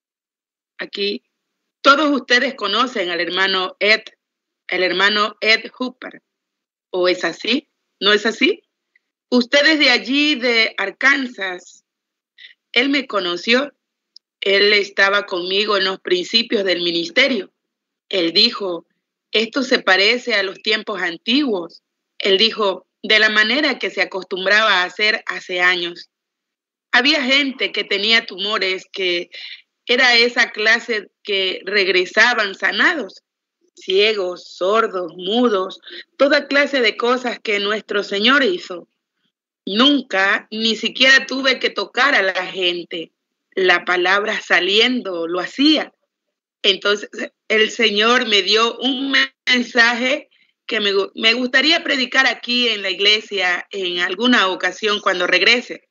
aquí, todos ustedes conocen al hermano Ed, el hermano Ed Hooper. ¿O es así? ¿No es así? Ustedes de allí, de Arkansas, él me conoció. Él estaba conmigo en los principios del ministerio. Él dijo, esto se parece a los tiempos antiguos. Él dijo, de la manera que se acostumbraba a hacer hace años. Había gente que tenía tumores, que era esa clase que regresaban sanados. Ciegos, sordos, mudos, toda clase de cosas que nuestro Señor hizo. Nunca, ni siquiera tuve que tocar a la gente. La palabra saliendo lo hacía. Entonces el Señor me dio un mensaje que me, me gustaría predicar aquí en la iglesia en alguna ocasión cuando regrese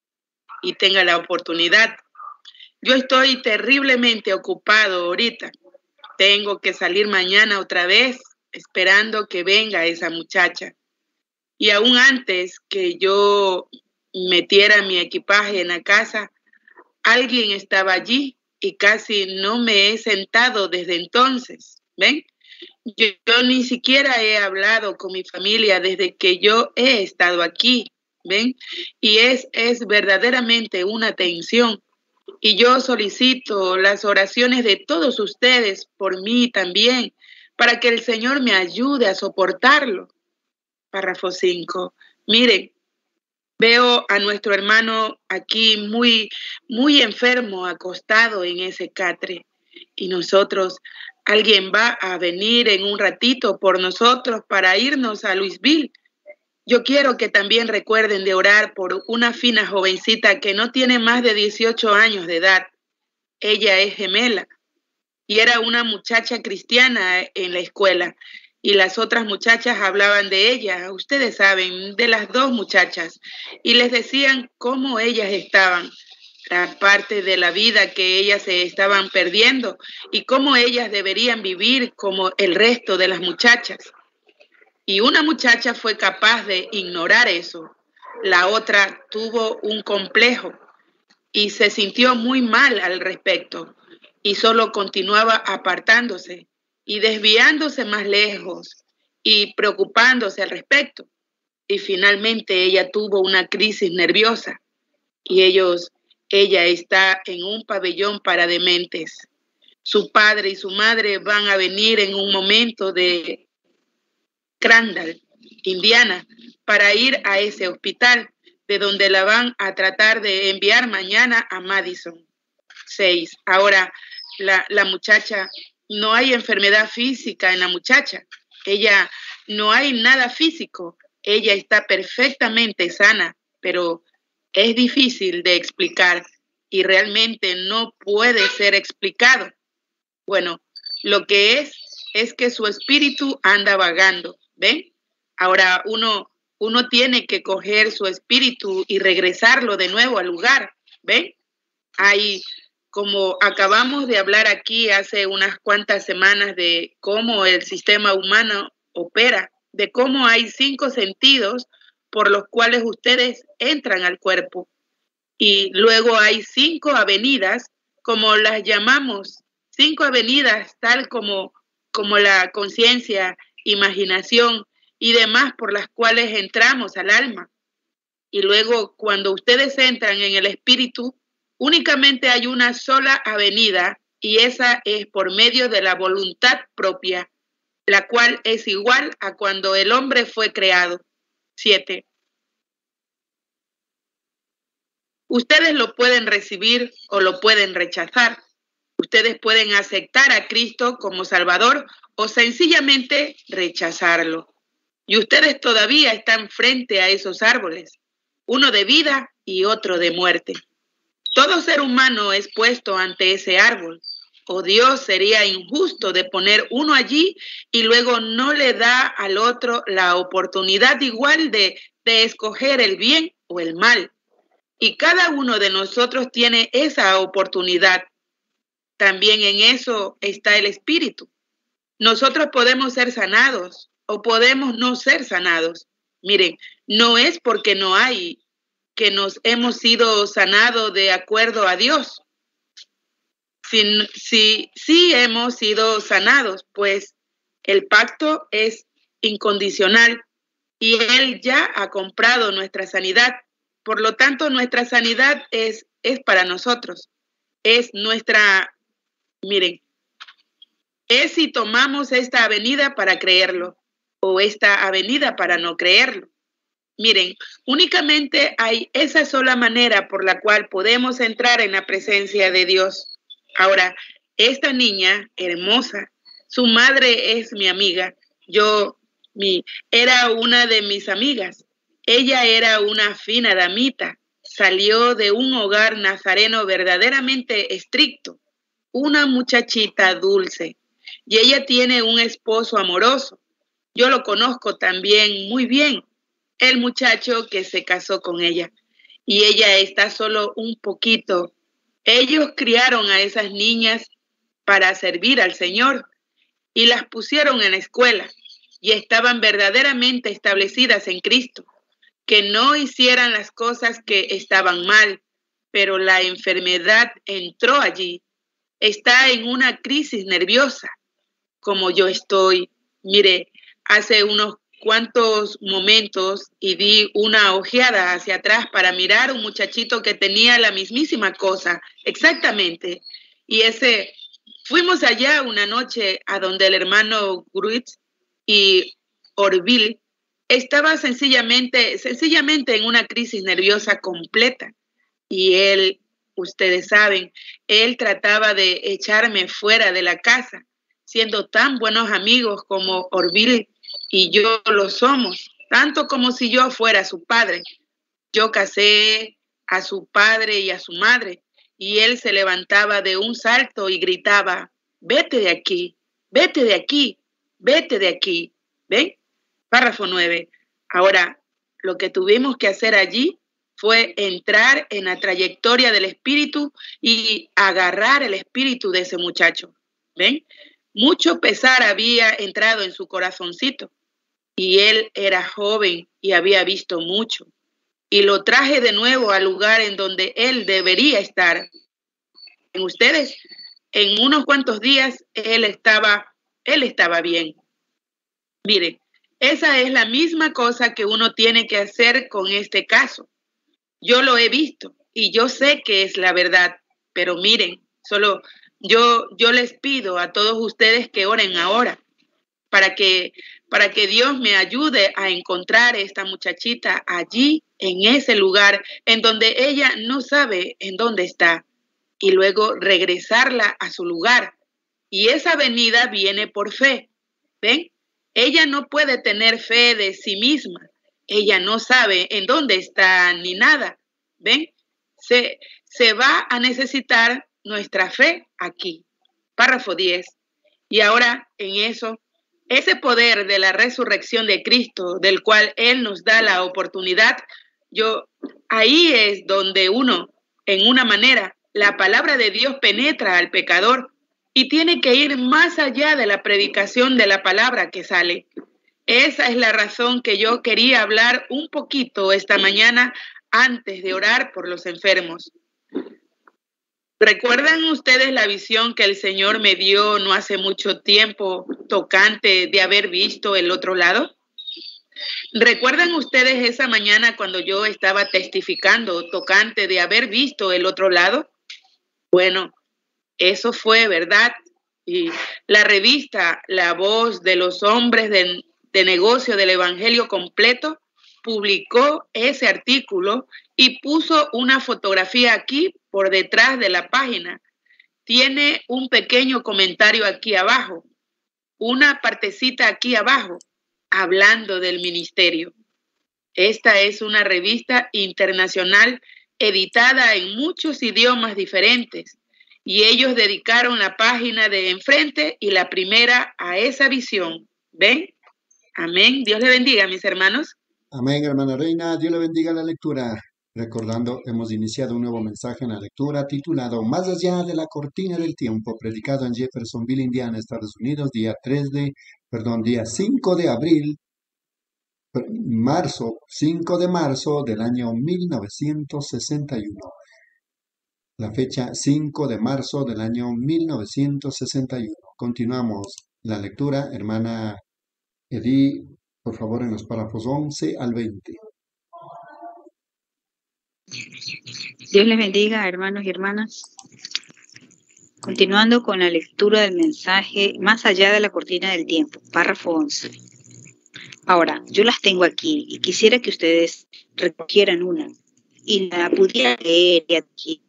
y tenga la oportunidad. Yo estoy terriblemente ocupado ahorita, tengo que salir mañana otra vez esperando que venga esa muchacha. Y aún antes que yo metiera mi equipaje en la casa, alguien estaba allí y casi no me he sentado desde entonces. ¿Ven? Yo, yo ni siquiera he hablado con mi familia desde que yo he estado aquí. ¿Ven? Y es, es verdaderamente una tensión. Y yo solicito las oraciones de todos ustedes por mí también, para que el Señor me ayude a soportarlo. Párrafo cinco. Miren, veo a nuestro hermano aquí muy, muy enfermo, acostado en ese catre. Y nosotros, alguien va a venir en un ratito por nosotros para irnos a Louisville. Yo quiero que también recuerden de orar por una fina jovencita que no tiene más de dieciocho años de edad. Ella es gemela y era una muchacha cristiana en la escuela. Y las otras muchachas hablaban de ella, ustedes saben, de las dos muchachas, y les decían cómo ellas estaban, la parte de la vida que ellas se estaban perdiendo y cómo ellas deberían vivir como el resto de las muchachas. Y una muchacha fue capaz de ignorar eso, la otra tuvo un complejo y se sintió muy mal al respecto y solo continuaba apartándose y desviándose más lejos y preocupándose al respecto. Y finalmente ella tuvo una crisis nerviosa y ellos, ella está en un pabellón para dementes. Su padre y su madre van a venir en un momento de Crandall, Indiana, para ir a ese hospital, de donde la van a tratar de enviar mañana a Madison. Seis. Ahora, la, la muchacha, no hay enfermedad física en la muchacha. Ella, no hay nada físico. Ella está perfectamente sana, pero es difícil de explicar y realmente no puede ser explicado. Bueno, lo que es, es que su espíritu anda vagando. ¿Ven? Ahora uno, uno tiene que coger su espíritu y regresarlo de nuevo al lugar. ¿Ven? Hay, como acabamos de hablar aquí hace unas cuantas semanas de cómo el sistema humano opera, de cómo hay cinco sentidos por los cuales ustedes entran al cuerpo. Y luego hay cinco avenidas, como las llamamos, cinco avenidas tal como, como la conciencia, imaginación y demás por las cuales entramos al alma. Y luego cuando ustedes entran en el espíritu, únicamente hay una sola avenida y esa es por medio de la voluntad propia, la cual es igual a cuando el hombre fue creado. Siete. Ustedes lo pueden recibir o lo pueden rechazar. Ustedes pueden aceptar a Cristo como Salvador o sencillamente rechazarlo. Y ustedes todavía están frente a esos árboles, uno de vida y otro de muerte. Todo ser humano es puesto ante ese árbol, o Dios sería injusto de poner uno allí y luego no le da al otro la oportunidad igual de, de escoger el bien o el mal. Y cada uno de nosotros tiene esa oportunidad. También en eso está el espíritu. Nosotros podemos ser sanados o podemos no ser sanados. Miren, no es porque no hay que nos hemos sido sanados de acuerdo a Dios. Si, si, si hemos sido sanados, pues el pacto es incondicional y Él ya ha comprado nuestra sanidad. Por lo tanto, nuestra sanidad es, es para nosotros. Es nuestra, miren, es si tomamos esta avenida para creerlo o esta avenida para no creerlo. Miren, únicamente hay esa sola manera por la cual podemos entrar en la presencia de Dios. Ahora, esta niña hermosa, su madre es mi amiga. Yo, mi, era una de mis amigas. Ella era una fina damita. Salió de un hogar nazareno verdaderamente estricto. Una muchachita dulce. Y ella tiene un esposo amoroso. Yo lo conozco también muy bien. El muchacho que se casó con ella. Y ella está solo un poquito. Ellos criaron a esas niñas para servir al Señor y las pusieron en la escuela y estaban verdaderamente establecidas en Cristo, que no hicieran las cosas que estaban mal, pero la enfermedad entró allí. Está en una crisis nerviosa, como yo estoy. Mire, hace unos cuantos momentos y di una ojeada hacia atrás para mirar un muchachito que tenía la mismísima cosa, exactamente. Y ese, fuimos allá una noche a donde el hermano Gruitz y Orville estaba sencillamente, sencillamente en una crisis nerviosa completa. Y él, ustedes saben, él trataba de echarme fuera de la casa, siendo tan buenos amigos como Orville y yo lo somos, tanto como si yo fuera su padre. Yo casé a su padre y a su madre, y él se levantaba de un salto y gritaba, vete de aquí, vete de aquí, vete de aquí. ¿Ven? Párrafo nueve. Ahora, lo que tuvimos que hacer allí fue entrar en la trayectoria del espíritu y agarrar el espíritu de ese muchacho. ¿Ven? Mucho pesar había entrado en su corazoncito y él era joven y había visto mucho. Y lo traje de nuevo al lugar en donde él debería estar. En ustedes, en unos cuantos días, él estaba, él estaba bien. Miren, esa es la misma cosa que uno tiene que hacer con este caso. Yo lo he visto y yo sé que es la verdad, pero miren, solo yo, yo les pido a todos ustedes que oren ahora para que, para que Dios me ayude a encontrar a esta muchachita allí, en ese lugar en donde ella no sabe en dónde está, y luego regresarla a su lugar. Y esa venida viene por fe. ¿Ven? Ella no puede tener fe de sí misma. Ella no sabe en dónde está ni nada. ¿Ven? Se, se va a necesitar nuestra fe aquí. Párrafo diez. Y ahora en eso, ese poder de la resurrección de Cristo, del cual Él nos da la oportunidad, yo, ahí es donde uno, en una manera, la palabra de Dios penetra al pecador y tiene que ir más allá de la predicación de la palabra que sale. Esa es la razón que yo quería hablar un poquito esta mañana antes de orar por los enfermos. ¿Recuerdan ustedes la visión que el Señor me dio no hace mucho tiempo tocante de haber visto el otro lado? ¿Recuerdan ustedes esa mañana cuando yo estaba testificando tocante de haber visto el otro lado? Bueno, eso fue verdad. Y la revista La Voz de los Hombres de, de Negocio del Evangelio Completo publicó ese artículo y puso una fotografía aquí por detrás de la página. Tiene un pequeño comentario aquí abajo, una partecita aquí abajo, hablando del ministerio. Esta es una revista internacional editada en muchos idiomas diferentes y ellos dedicaron la página de enfrente y la primera a esa visión. ¿Ven? Amén. Dios le bendiga, mis hermanos. Amén, hermana Reina. Dios le bendiga la lectura. Recordando, hemos iniciado un nuevo mensaje en la lectura titulado Más allá de la cortina del tiempo, predicado en Jeffersonville, Indiana, Estados Unidos, día tres de, perdón, día cinco de abril, marzo, cinco de marzo del año mil novecientos sesenta y uno. La fecha cinco de marzo del año mil novecientos sesenta y uno. Continuamos la lectura, hermana Edith, por favor, en los párrafos once al veinte. Dios les bendiga, hermanos y hermanas. Continuando con la lectura del mensaje Más allá de la cortina del tiempo, párrafo once. Ahora, yo las tengo aquí y quisiera que ustedes recogieran una y la pudieran leer aquí.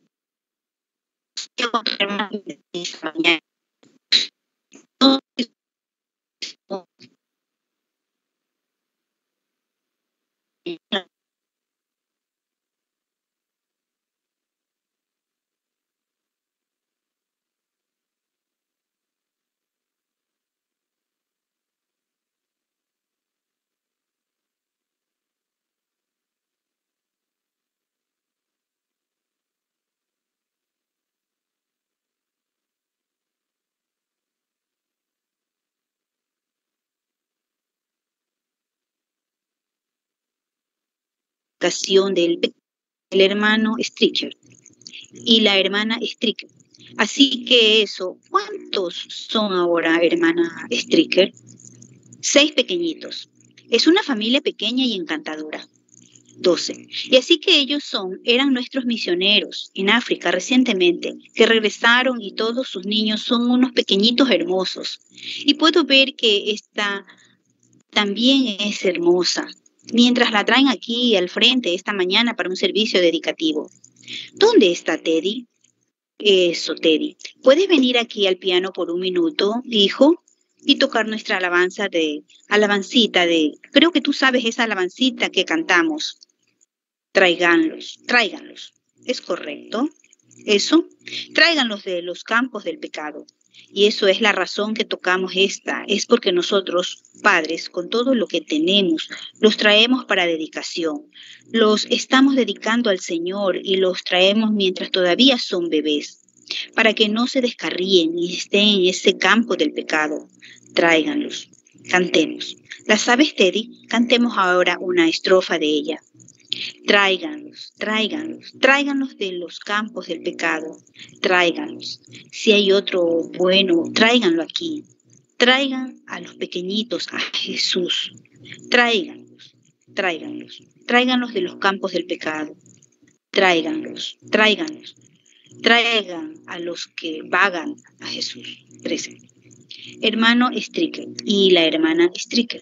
dedicación del, del hermano Stricker y la hermana Stricker. Así que eso, ¿cuántos son ahora, hermana Stricker? Seis pequeñitos. Es una familia pequeña y encantadora. doce. Y así que ellos son, eran nuestros misioneros en África recientemente, que regresaron y todos sus niños son unos pequeñitos hermosos. Y puedo ver que esta también es hermosa, mientras la traen aquí al frente esta mañana para un servicio dedicativo. ¿Dónde está Teddy? Eso, Teddy. ¿Puedes venir aquí al piano por un minuto, hijo? Y tocar nuestra alabanza de, alabancita de, creo que tú sabes esa alabancita que cantamos. Tráiganlos, tráiganlos. ¿Es correcto? Eso, tráiganlos de los campos del pecado. Y eso es la razón que tocamos esta, es porque nosotros, padres, con todo lo que tenemos, los traemos para dedicación. Los estamos dedicando al Señor y los traemos mientras todavía son bebés, para que no se descarríen y estén en ese campo del pecado. Tráiganlos, cantemos. ¿La sabes, Teddy? Cantemos ahora una estrofa de ella. Tráiganlos, tráiganlos, tráiganlos de los campos del pecado, tráiganlos. Si hay otro bueno, tráiganlo aquí. Traigan a los pequeñitos a Jesús. Tráiganlos, tráiganlos, tráiganlos de los campos del pecado. Tráiganlos, tráiganlos, traigan a los que vagan a Jesús. trece. Hermano Stricker y la hermana Stricker.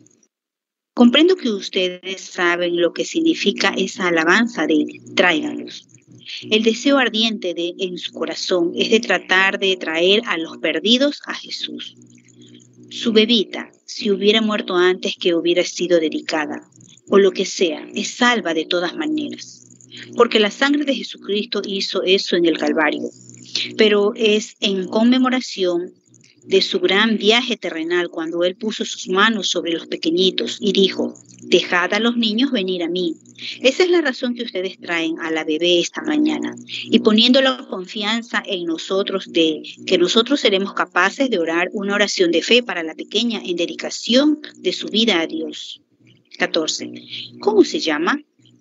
Comprendo que ustedes saben lo que significa esa alabanza de tráiganlos. El deseo ardiente de en su corazón es de tratar de traer a los perdidos a Jesús. Su bebita, si hubiera muerto antes que hubiera sido dedicada, o lo que sea, es salva de todas maneras. Porque la sangre de Jesucristo hizo eso en el Calvario, pero es en conmemoración de su gran viaje terrenal cuando Él puso sus manos sobre los pequeñitos y dijo, dejad a los niños venir a mí. Esa es la razón que ustedes traen a la bebé esta mañana y poniendo la confianza en nosotros de que nosotros seremos capaces de orar una oración de fe para la pequeña en dedicación de su vida a Dios. catorce. ¿Cómo se llama?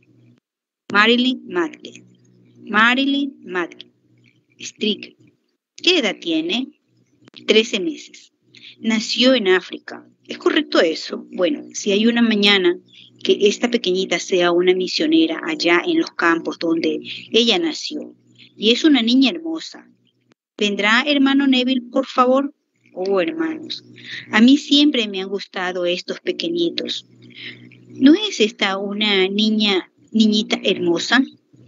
Marilyn Madke. Marilyn Madke. Stricker. ¿Qué edad tiene? trece meses. Nació en África. ¿Es correcto eso? Bueno, si hay una mañana que esta pequeñita sea una misionera allá en los campos donde ella nació, y es una niña hermosa, ¿vendrá hermano Neville, por favor? Oh, hermanos, a mí siempre me han gustado estos pequeñitos. ¿No es esta una niña, niñita hermosa?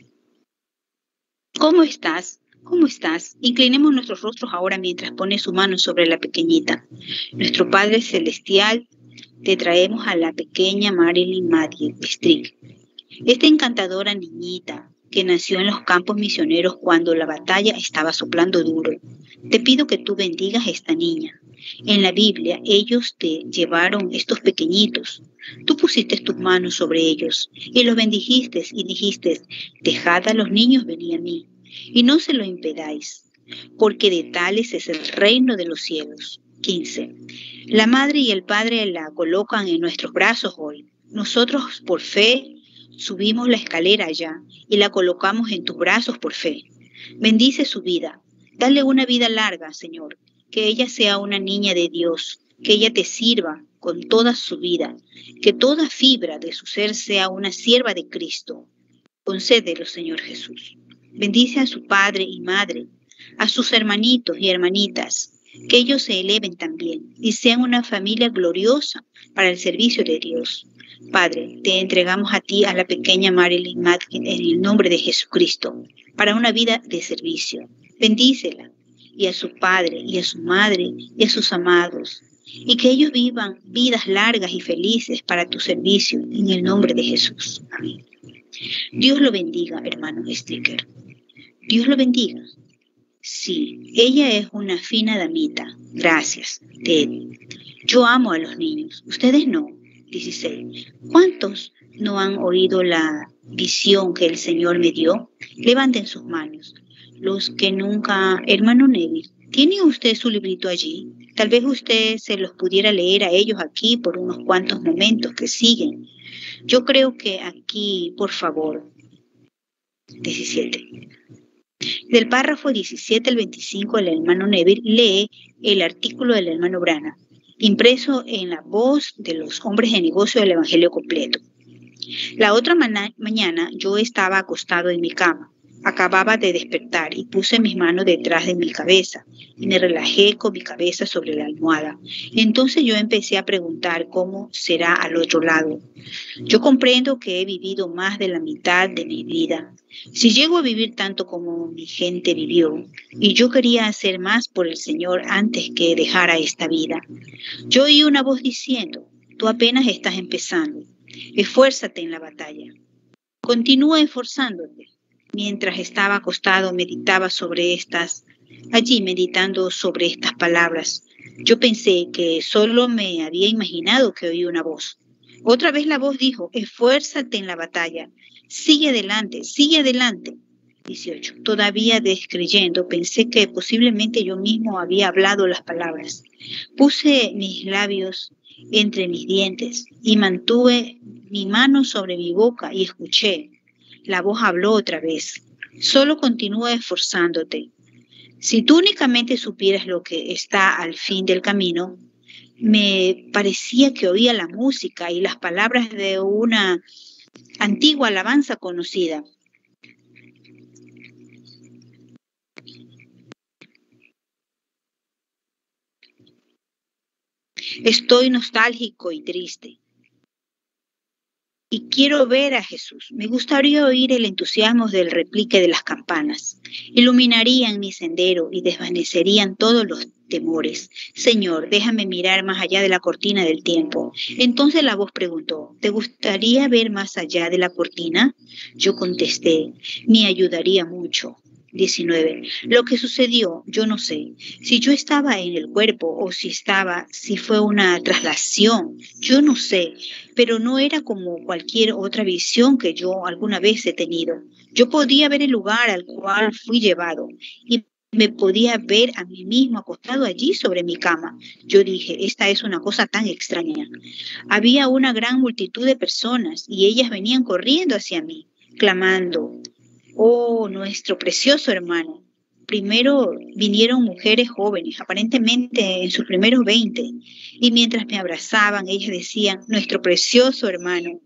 ¿Cómo estás? ¿Cómo estás? Inclinemos nuestros rostros ahora mientras pone su mano sobre la pequeñita. Nuestro Padre Celestial, te traemos a la pequeña Marilyn Madke Stricker. Esta encantadora niñita que nació en los campos misioneros cuando la batalla estaba soplando duro. Te pido que tú bendigas a esta niña. En la Biblia, ellos te llevaron estos pequeñitos. Tú pusiste tus manos sobre ellos y los bendijiste y dijiste, dejad a los niños venir a mí. Y no se lo impedáis, porque de tales es el reino de los cielos. quince. La madre y el padre la colocan en nuestros brazos hoy. Nosotros por fe subimos la escalera allá y la colocamos en tus brazos por fe. Bendice su vida. Dale una vida larga, Señor. Que ella sea una niña de Dios. Que ella te sirva con toda su vida. Que toda fibra de su ser sea una sierva de Cristo. Concédelo, Señor Jesús. Bendice a su padre y madre, a sus hermanitos y hermanitas, que ellos se eleven también y sean una familia gloriosa para el servicio de Dios. Padre, te entregamos a ti, a la pequeña Marilyn Madke, en el nombre de Jesucristo, para una vida de servicio. Bendícela, y a su padre, y a su madre, y a sus amados, y que ellos vivan vidas largas y felices para tu servicio, en el nombre de Jesús. Amén. Dios lo bendiga, hermano Stricker. Dios lo bendiga. Sí, ella es una fina damita. Gracias, Teddy. Yo amo a los niños. Ustedes no. dieciséis. ¿Cuántos no han oído la visión que el Señor me dio? Levanten sus manos. Los que nunca... Hermano Neville, ¿tiene usted su librito allí? Tal vez usted se los pudiera leer a ellos aquí por unos cuantos momentos que siguen. Yo creo que aquí, por favor, diecisiete. Del párrafo diecisiete al veinticinco, el hermano Neville lee el artículo del hermano Branham, impreso en la voz de los hombres de negocio del Evangelio completo. La otra mana- mañana yo estaba acostado en mi cama. Acababa de despertar y puse mis manos detrás de mi cabeza y me relajé con mi cabeza sobre la almohada. Entonces yo empecé a preguntar cómo será al otro lado. Yo comprendo que he vivido más de la mitad de mi vida. Si llego a vivir tanto como mi gente vivió, y yo quería hacer más por el Señor antes que dejara esta vida. Yo oí una voz diciendo, tú apenas estás empezando. Esfuérzate en la batalla. Continúa esforzándote. Mientras estaba acostado, meditaba sobre estas, allí meditando sobre estas palabras. Yo pensé que solo me había imaginado que oí una voz. Otra vez la voz dijo, esfuérzate en la batalla. Sigue adelante, sigue adelante. dieciocho. Todavía descreyendo, pensé que posiblemente yo mismo había hablado las palabras. Puse mis labios entre mis dientes y mantuve mi mano sobre mi boca y escuché. La voz habló otra vez. Solo continúa esforzándote. Si tú únicamente supieras lo que está al fin del camino, me parecía que oía la música y las palabras de una antigua alabanza conocida. Estoy nostálgico y triste. Y quiero ver a Jesús. Me gustaría oír el entusiasmo del replique de las campanas. Iluminarían mi sendero y desvanecerían todos los temores. Señor, déjame mirar más allá de la cortina del tiempo. Entonces la voz preguntó, ¿te gustaría ver más allá de la cortina? Yo contesté, me ayudaría mucho. diecinueve. Lo que sucedió, yo no sé. Si yo estaba en el cuerpo o si estaba, si fue una traslación, yo no sé. Pero no era como cualquier otra visión que yo alguna vez he tenido. Yo podía ver el lugar al cual fui llevado y me podía ver a mí mismo acostado allí sobre mi cama. Yo dije, esta es una cosa tan extraña. Había una gran multitud de personas y ellas venían corriendo hacia mí, clamando, oh, nuestro precioso hermano. Primero vinieron mujeres jóvenes, aparentemente en sus primeros veinte, y mientras me abrazaban, ellas decían, nuestro precioso hermano.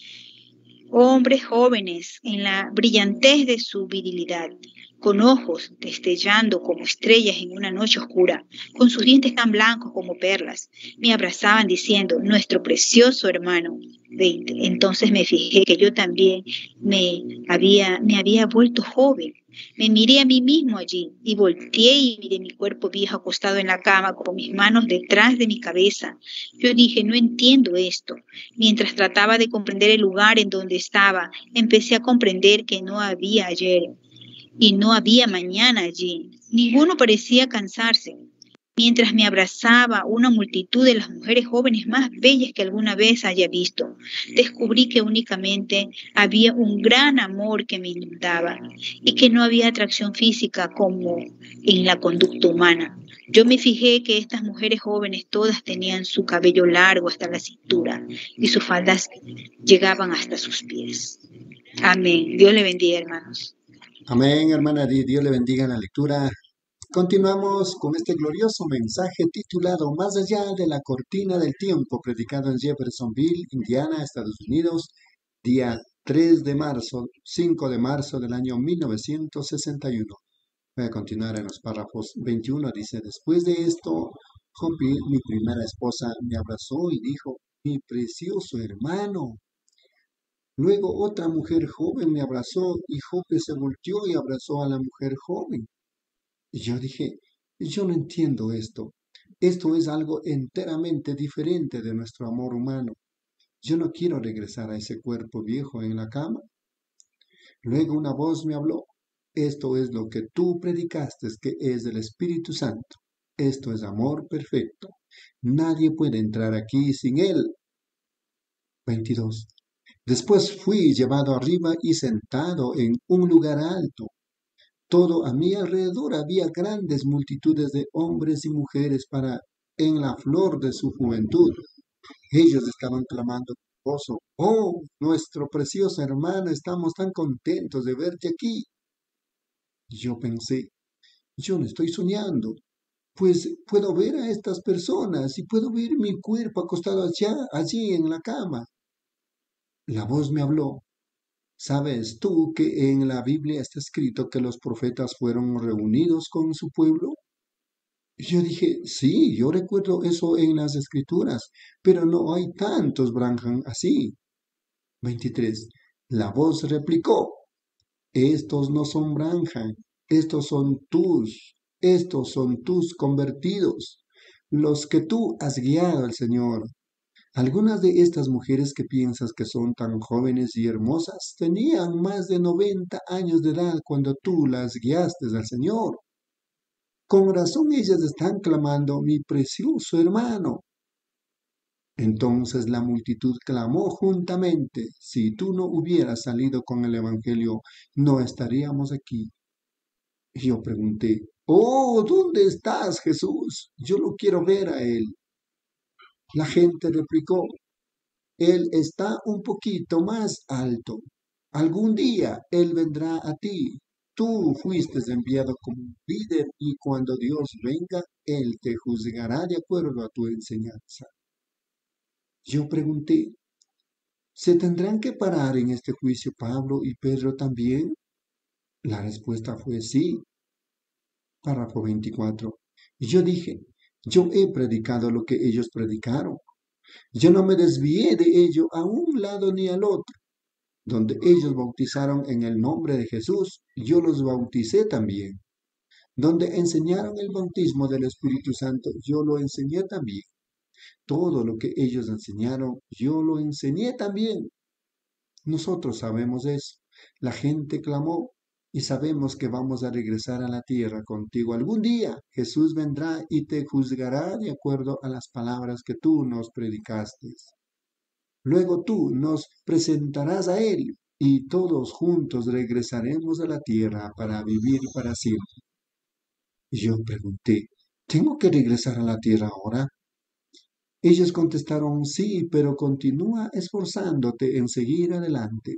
Hombres jóvenes en la brillantez de su virilidad, con ojos destellando como estrellas en una noche oscura, con sus dientes tan blancos como perlas, me abrazaban diciendo, nuestro precioso hermano. veinte. Entonces me fijé que yo también me había, me había vuelto joven. Me miré a mí mismo allí y volteé y miré mi cuerpo viejo acostado en la cama con mis manos detrás de mi cabeza. Yo dije, no entiendo esto. Mientras trataba de comprender el lugar en donde estaba, empecé a comprender que no había ayer y no había mañana allí. Ninguno parecía cansarse. Mientras me abrazaba una multitud de las mujeres jóvenes más bellas que alguna vez haya visto, descubrí que únicamente había un gran amor que me inundaba y que no había atracción física como en la conducta humana. Yo me fijé que estas mujeres jóvenes todas tenían su cabello largo hasta la cintura y sus faldas llegaban hasta sus pies. Amén. Dios le bendiga, hermanos. Amén, hermana Di, Dios le bendiga en la lectura. Continuamos con este glorioso mensaje titulado Más allá de la cortina del tiempo, predicado en Jeffersonville, Indiana, Estados Unidos, día tres de marzo, cinco de marzo del año mil novecientos sesenta y uno. Voy a continuar en los párrafos veintiuno. Dice, después de esto, Hopi, mi primera esposa, me abrazó y dijo, mi precioso hermano. Luego otra mujer joven me abrazó y Hopi se volteó y abrazó a la mujer joven. Y yo dije, yo no entiendo esto. Esto es algo enteramente diferente de nuestro amor humano. Yo no quiero regresar a ese cuerpo viejo en la cama. Luego una voz me habló. Esto es lo que tú predicaste, que es el Espíritu Santo. Esto es amor perfecto. Nadie puede entrar aquí sin él. veintidós. Después fui llevado arriba y sentado en un lugar alto. Todo a mi alrededor había grandes multitudes de hombres y mujeres para en la flor de su juventud. Ellos estaban clamando, gozo. Oh, nuestro precioso hermano, estamos tan contentos de verte aquí. Yo pensé, yo no estoy soñando, pues puedo ver a estas personas y puedo ver mi cuerpo acostado allá, allí en la cama. La voz me habló. ¿Sabes tú que en la Biblia está escrito que los profetas fueron reunidos con su pueblo? Yo dije, sí, yo recuerdo eso en las escrituras, pero no hay tantos Branham así. veintitrés. La voz replicó, estos no son Branham, estos son tus, estos son tus convertidos, los que tú has guiado al Señor. Algunas de estas mujeres que piensas que son tan jóvenes y hermosas tenían más de noventa años de edad cuando tú las guiaste al Señor. Con razón ellas están clamando, mi precioso hermano. Entonces la multitud clamó juntamente, si tú no hubieras salido con el Evangelio, no estaríamos aquí. Y yo pregunté, oh, ¿dónde estás, Jesús? Yo lo quiero ver a él. La gente replicó, él está un poquito más alto. Algún día él vendrá a ti. Tú fuiste enviado como líder y cuando Dios venga, él te juzgará de acuerdo a tu enseñanza. Yo pregunté, ¿se tendrán que parar en este juicio Pablo y Pedro también? La respuesta fue sí. Párrafo veinticuatro. Y yo dije, yo he predicado lo que ellos predicaron. Yo no me desvié de ello a un lado ni al otro. Donde ellos bautizaron en el nombre de Jesús, yo los bauticé también. Donde enseñaron el bautismo del Espíritu Santo, yo lo enseñé también. Todo lo que ellos enseñaron, yo lo enseñé también. Nosotros sabemos eso. La gente clamó y sabemos que vamos a regresar a la tierra contigo. Algún día Jesús vendrá y te juzgará de acuerdo a las palabras que tú nos predicaste. Luego tú nos presentarás a Él y todos juntos regresaremos a la tierra para vivir para siempre. Y yo pregunté, ¿tengo que regresar a la tierra ahora? Ellos contestaron, sí, pero continúa esforzándote en seguir adelante.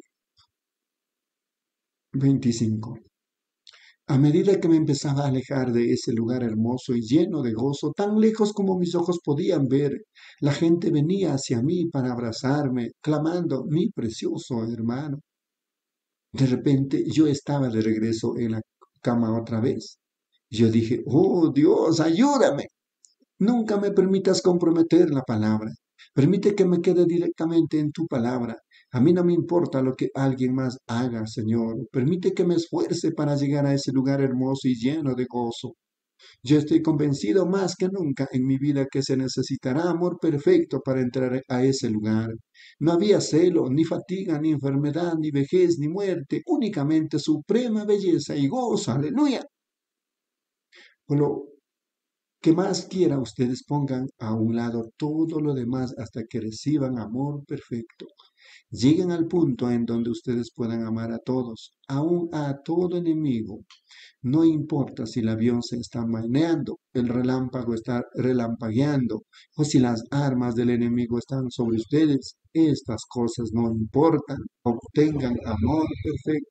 veinticinco. A medida que me empezaba a alejar de ese lugar hermoso y lleno de gozo, tan lejos como mis ojos podían ver, la gente venía hacia mí para abrazarme, clamando, mi precioso hermano. De repente yo estaba de regreso en la cama otra vez. Yo dije, oh Dios, ayúdame. Nunca me permitas comprometer la palabra. Permite que me quede directamente en tu palabra. A mí no me importa lo que alguien más haga, Señor. Permite que me esfuerce para llegar a ese lugar hermoso y lleno de gozo. Yo estoy convencido más que nunca en mi vida que se necesitará amor perfecto para entrar a ese lugar. No había celo, ni fatiga, ni enfermedad, ni vejez, ni muerte, únicamente suprema belleza y gozo. Aleluya. Por lo que más quiera, ustedes pongan a un lado todo lo demás hasta que reciban amor perfecto. Lleguen al punto en donde ustedes puedan amar a todos, aún a todo enemigo. No importa si el avión se está meneando, el relámpago está relampagueando, o si las armas del enemigo están sobre ustedes. Estas cosas no importan. Obtengan amor perfecto.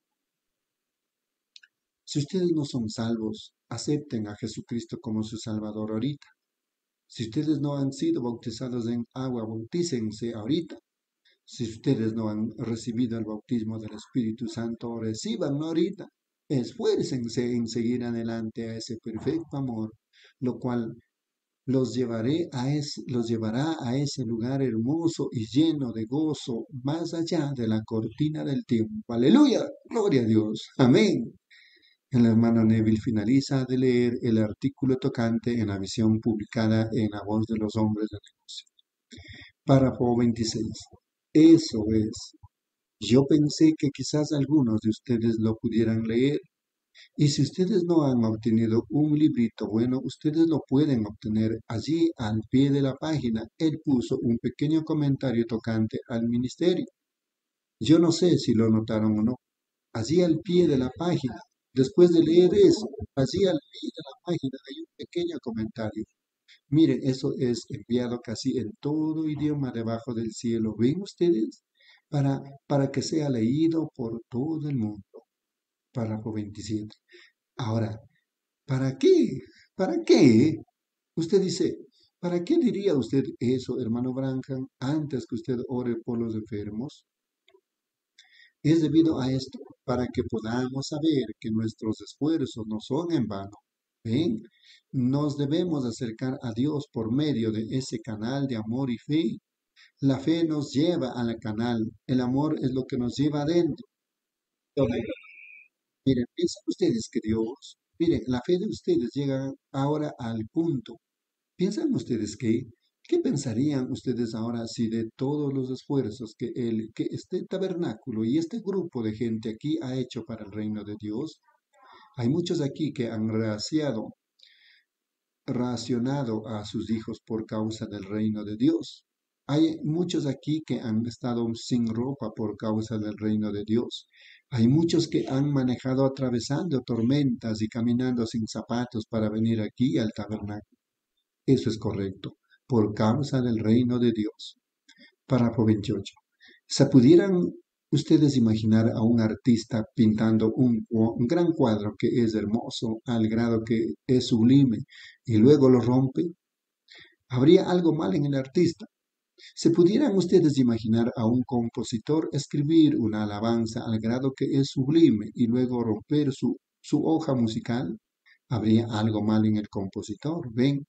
Si ustedes no son salvos, acepten a Jesucristo como su Salvador ahorita. Si ustedes no han sido bautizados en agua, bautícense ahorita. Si ustedes no han recibido el bautismo del Espíritu Santo, recíbanlo ahorita. Esfuércense en seguir adelante a ese perfecto amor, lo cual los, llevaré a es, los llevará a ese lugar hermoso y lleno de gozo, más allá de la cortina del tiempo. Aleluya, gloria a Dios, amén. El hermano Neville finaliza de leer el artículo tocante en la visión publicada en La Voz de los Hombres de Negocio. Párrafo veintiséis. Eso es. Yo pensé que quizás algunos de ustedes lo pudieran leer. Y si ustedes no han obtenido un librito bueno, ustedes lo pueden obtener allí al pie de la página. Él puso un pequeño comentario tocante al ministerio. Yo no sé si lo notaron o no. Allí al pie de la página. Después de leer eso, allí al pie de la página hay un pequeño comentario. Miren, eso es enviado casi en todo idioma debajo del cielo. ¿Ven ustedes? Para, para que sea leído por todo el mundo. Párrafo veintisiete. Ahora, ¿para qué? ¿Para qué? Usted dice, ¿para qué diría usted eso, hermano Branham, antes que usted ore por los enfermos? Es debido a esto, para que podamos saber que nuestros esfuerzos no son en vano. ¿Ven? Nos debemos acercar a Dios por medio de ese canal de amor y fe. La fe nos lleva al canal, el amor es lo que nos lleva adentro. Miren, piensan ustedes que Dios, miren, la fe de ustedes llega ahora al punto. ¿Piensan ustedes que, qué pensarían ustedes ahora si de todos los esfuerzos que, el, que este tabernáculo y este grupo de gente aquí ha hecho para el reino de Dios? Hay muchos aquí que han raciado, racionado a sus hijos por causa del reino de Dios. Hay muchos aquí que han estado sin ropa por causa del reino de Dios. Hay muchos que han manejado atravesando tormentas y caminando sin zapatos para venir aquí al tabernáculo. Eso es correcto, por causa del reino de Dios. Párrafo veintiocho. ¿Se pudieran ustedes imaginar a un artista pintando un, un gran cuadro que es hermoso al grado que es sublime y luego lo rompe? ¿Habría algo mal en el artista? ¿Se pudieran ustedes imaginar a un compositor escribir una alabanza al grado que es sublime y luego romper su, su hoja musical? ¿Habría algo mal en el compositor? Ven,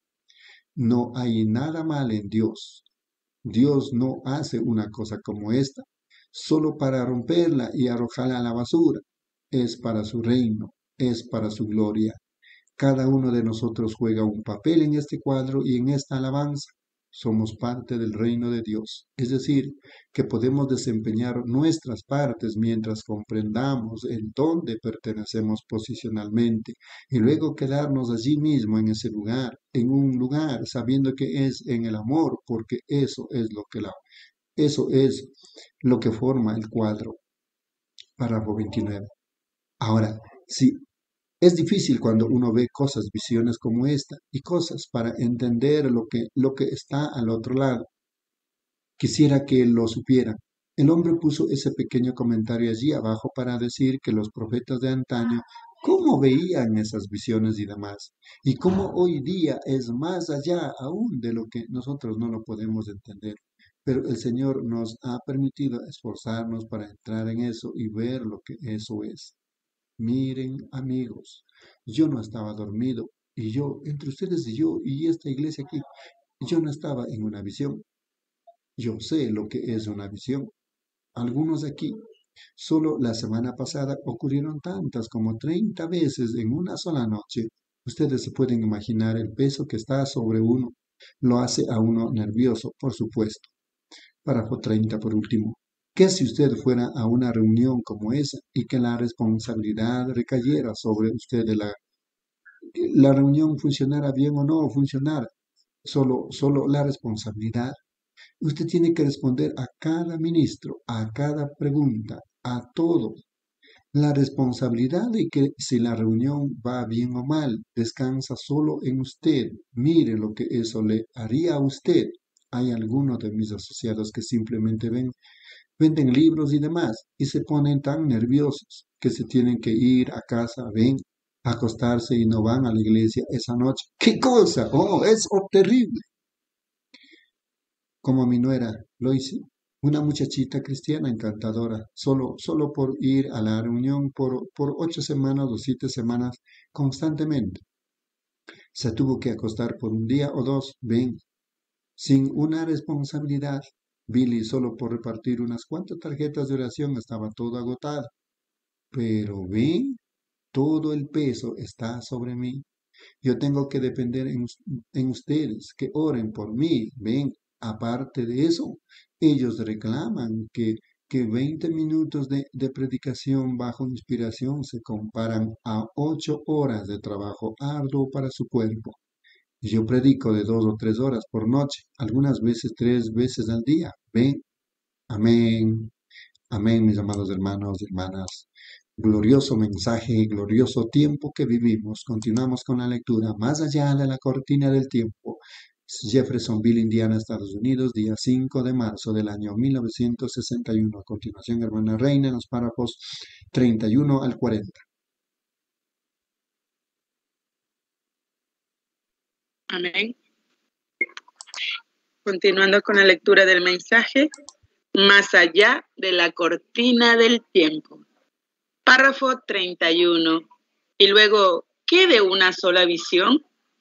no hay nada mal en Dios. Dios no hace una cosa como esta, solo para romperla y arrojarla a la basura. Es para su reino, es para su gloria. Cada uno de nosotros juega un papel en este cuadro y en esta alabanza. Somos parte del reino de Dios, es decir, que podemos desempeñar nuestras partes mientras comprendamos en dónde pertenecemos posicionalmente y luego quedarnos allí mismo en ese lugar, en un lugar sabiendo que es en el amor, porque eso es lo que la, eso es lo que forma el cuadro. Párrafo veintinueve. Ahora, si es difícil cuando uno ve cosas, visiones como esta y cosas para entender lo que, lo que está al otro lado. Quisiera que lo supieran. El hombre puso ese pequeño comentario allí abajo para decir que los profetas de antaño, cómo veían esas visiones y demás, y cómo hoy día es más allá aún de lo que nosotros no lo podemos entender. Pero el Señor nos ha permitido esforzarnos para entrar en eso y ver lo que eso es. Miren, amigos, yo no estaba dormido y yo, entre ustedes y yo y esta iglesia aquí, yo no estaba en una visión. Yo sé lo que es una visión. Algunos aquí, solo la semana pasada ocurrieron tantas como treinta veces en una sola noche. Ustedes se pueden imaginar el peso que está sobre uno. Lo hace a uno nervioso, por supuesto. Párrafo treinta por último. ¿Qué si usted fuera a una reunión como esa y que la responsabilidad recayera sobre usted de la, la reunión funcionara bien o no funcionara? Solo, solo la responsabilidad. Usted tiene que responder a cada ministro, a cada pregunta, a todo. La responsabilidad de que si la reunión va bien o mal descansa solo en usted. Mire lo que eso le haría a usted. Hay algunos de mis asociados que simplemente ven, venden libros y demás y se ponen tan nerviosos que se tienen que ir a casa, ven, a acostarse y no van a la iglesia esa noche. ¿Qué cosa? Oh, es oh, terrible. Como mi nuera lo hice, una muchachita cristiana encantadora, solo, solo por ir a la reunión por, por ocho semanas o siete semanas constantemente. Se tuvo que acostar por un día o dos, ven, sin una responsabilidad. Billy solo por repartir unas cuantas tarjetas de oración estaba todo agotado. Pero ven, todo el peso está sobre mí. Yo tengo que depender en, en ustedes, que oren por mí. Ven, aparte de eso, ellos reclaman que, que veinte minutos de, de predicación bajo inspiración se comparan a ocho horas de trabajo arduo para su cuerpo. Yo predico de dos o tres horas por noche, algunas veces tres veces al día. Ven, amén, amén, mis amados hermanos y hermanas. Glorioso mensaje, glorioso tiempo que vivimos. Continuamos con la lectura. Más allá de la cortina del tiempo, Jeffersonville, Indiana, Estados Unidos, día cinco de marzo del año mil novecientos sesenta y uno. A continuación, hermana Reina, en los párrafos treinta y uno al cuarenta. Amén. Continuando con la lectura del mensaje, más allá de la cortina del tiempo. Párrafo treinta y uno. Y luego, ¿qué de una sola visión?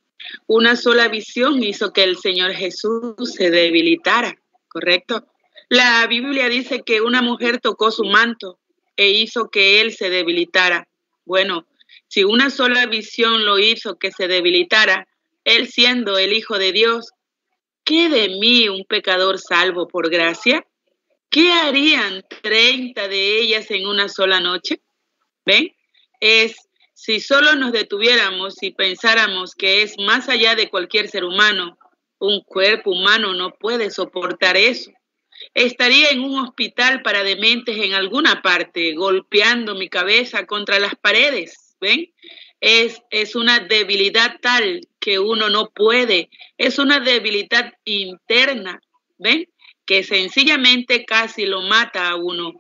Una sola visión hizo que el Señor Jesús se debilitara, ¿correcto? La Biblia dice que una mujer tocó su manto e hizo que él se debilitara. Bueno, si una sola visión lo hizo que se debilitara, él siendo el Hijo de Dios, ¿qué de mí, un pecador salvo por gracia? ¿Qué harían treinta de ellas en una sola noche? ¿Ven? Es, si solo nos detuviéramos y pensáramos que es más allá de cualquier ser humano, un cuerpo humano no puede soportar eso. Estaría en un hospital para dementes en alguna parte, golpeando mi cabeza contra las paredes, ¿ven? Es, es una debilidad tal que uno no puede, es una debilidad interna, ¿ven? Que sencillamente casi lo mata a uno.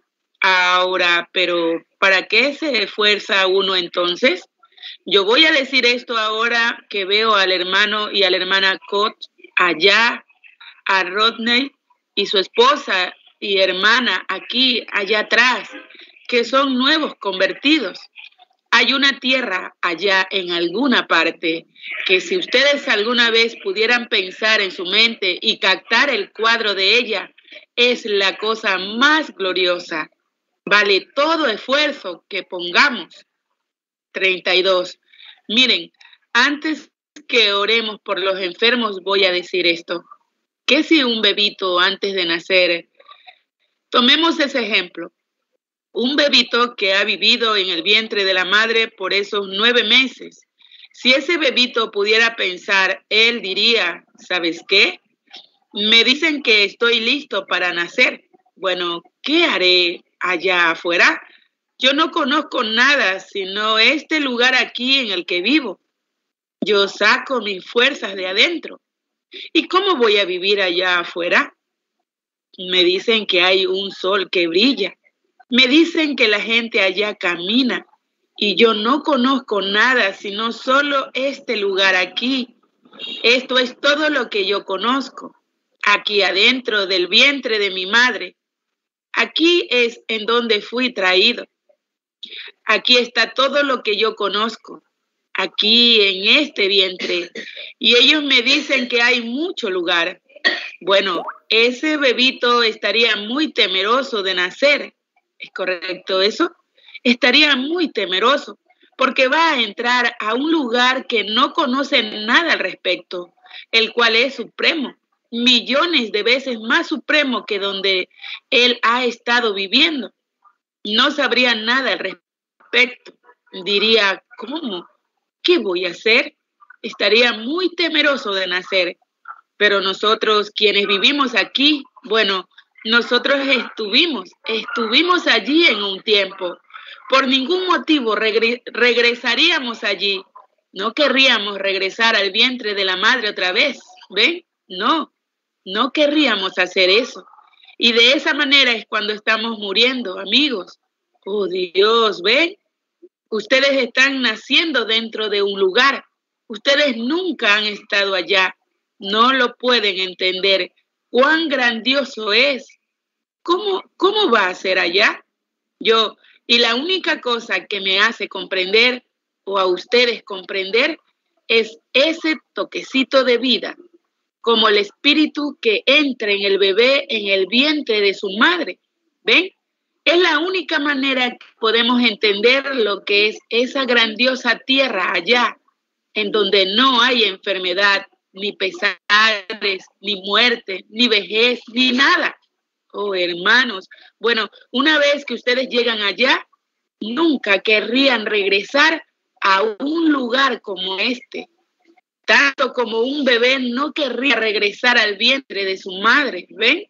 Ahora, pero ¿para qué se esfuerza uno entonces? Yo voy a decir esto ahora que veo al hermano y a la hermana Cott allá, a Rodney y su esposa y hermana aquí, allá atrás, que son nuevos convertidos. Hay una tierra allá en alguna parte que si ustedes alguna vez pudieran pensar en su mente y captar el cuadro de ella, es la cosa más gloriosa. Vale todo esfuerzo que pongamos. treinta y dos. Miren, antes que oremos por los enfermos, voy a decir esto. ¿Qué si un bebito antes de nacer? Tomemos ese ejemplo. Un bebito que ha vivido en el vientre de la madre por esos nueve meses. Si ese bebito pudiera pensar, él diría, ¿sabes qué? Me dicen que estoy listo para nacer. Bueno, ¿qué haré allá afuera? Yo no conozco nada sino este lugar aquí en el que vivo. Yo saco mis fuerzas de adentro. ¿Y cómo voy a vivir allá afuera? Me dicen que hay un sol que brilla. Me dicen que la gente allá camina y yo no conozco nada sino solo este lugar aquí. Esto es todo lo que yo conozco. Aquí adentro del vientre de mi madre. Aquí es en donde fui traído. Aquí está todo lo que yo conozco. Aquí en este vientre. Y ellos me dicen que hay mucho lugar. Bueno, ese bebito estaría muy temeroso de nacer. ¿Es correcto eso? Estaría muy temeroso porque va a entrar a un lugar que no conoce nada al respecto, el cual es supremo, millones de veces más supremo que donde él ha estado viviendo. No sabría nada al respecto. Diría, ¿cómo? ¿Qué voy a hacer? Estaría muy temeroso de nacer. Pero nosotros, quienes vivimos aquí, bueno, nosotros estuvimos, estuvimos allí en un tiempo. Por ningún motivo regre- regresaríamos allí. No querríamos regresar al vientre de la madre otra vez, ¿ven? No, no querríamos hacer eso. Y de esa manera es cuando estamos muriendo, amigos. Oh Dios, ¿ven? Ustedes están naciendo dentro de un lugar. Ustedes nunca han estado allá. No lo pueden entender. ¿Cuán grandioso es? ¿Cómo, cómo va a ser allá? Yo, y la única cosa que me hace comprender, o a ustedes comprender, es ese toquecito de vida, como el espíritu que entra en el bebé en el vientre de su madre. ¿Ven? Es la única manera que podemos entender lo que es esa grandiosa tierra allá, en donde no hay enfermedad, ni pesares, ni muerte, ni vejez, ni nada. Oh, hermanos, bueno, una vez que ustedes llegan allá, nunca querrían regresar a un lugar como este. Tanto como un bebé no querría regresar al vientre de su madre, ¿ven?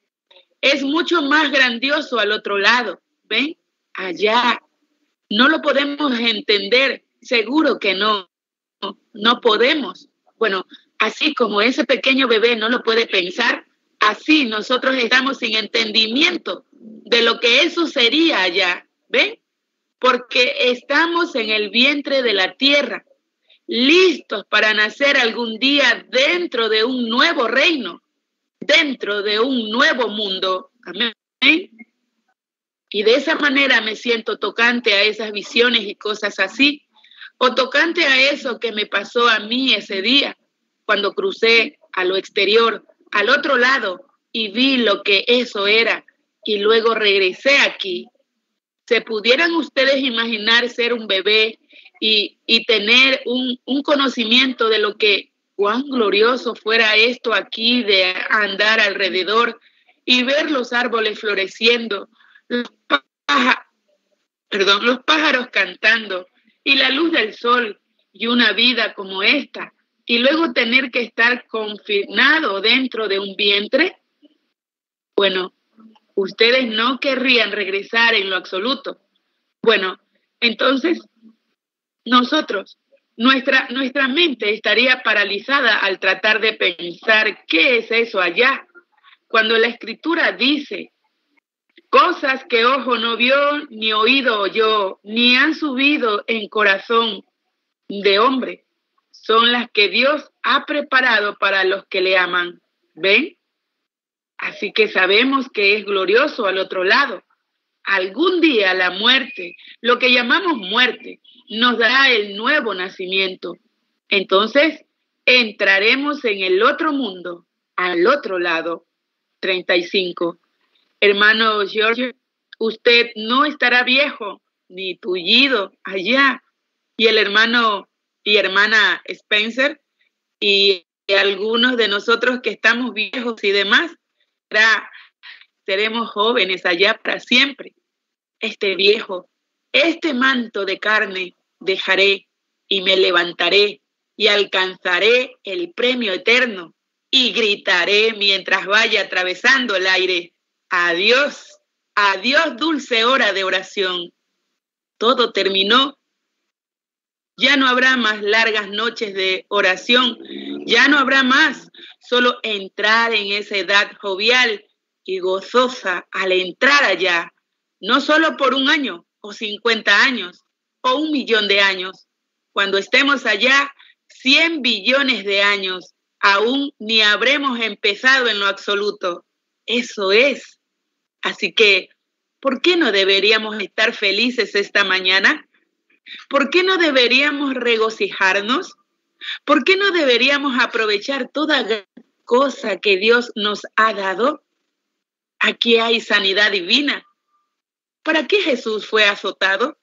Es mucho más grandioso al otro lado, ¿ven? Allá. No lo podemos entender, seguro que no. No, no podemos. Bueno, Así como ese pequeño bebé no lo puede pensar, así nosotros estamos sin entendimiento de lo que eso sería allá, ¿ven? Porque estamos en el vientre de la tierra, listos para nacer algún día dentro de un nuevo reino, dentro de un nuevo mundo. Amén. Y de esa manera me siento tocante a esas visiones y cosas así, o tocante a eso que me pasó a mí ese día, cuando crucé a lo exterior, al otro lado, y vi lo que eso era, y luego regresé aquí. ¿Se pudieran ustedes imaginar ser un bebé y, y tener un, un conocimiento de lo que, cuán glorioso fuera esto aquí, de andar alrededor y ver los árboles floreciendo, los pájaros, perdón, los pájaros cantando y la luz del sol y una vida como esta, y luego tener que estar confinado dentro de un vientre? Bueno, ustedes no querrían regresar en lo absoluto. Bueno, entonces nosotros, nuestra, nuestra mente estaría paralizada al tratar de pensar qué es eso allá, cuando la Escritura dice: cosas que ojo no vio, ni oído oyó, ni han subido en corazón de hombre, son las que Dios ha preparado para los que le aman. ¿Ven? Así que sabemos que es glorioso al otro lado. Algún día la muerte, lo que llamamos muerte, nos dará el nuevo nacimiento. Entonces entraremos en el otro mundo, al otro lado. treinta y cinco. Hermano George, usted no estará viejo ni tullido allá. Y el hermano y hermana Spencer y algunos de nosotros que estamos viejos y demás, seremos jóvenes allá para siempre. Este viejo, este manto de carne dejaré y me levantaré y alcanzaré el premio eterno y gritaré mientras vaya atravesando el aire: adiós, adiós, dulce hora de oración. Todo terminó. Ya no habrá más largas noches de oración, ya no habrá más solo entrar en esa edad jovial y gozosa al entrar allá, no solo por un año o cincuenta años o un millón de años. Cuando estemos allá, cien billones de años, aún ni habremos empezado en lo absoluto. Eso es. Así que, ¿por qué no deberíamos estar felices esta mañana? ¿Por qué no deberíamos regocijarnos? ¿Por qué no deberíamos aprovechar toda cosa que Dios nos ha dado? Aquí hay sanidad divina. ¿Para qué Jesús fue azotado?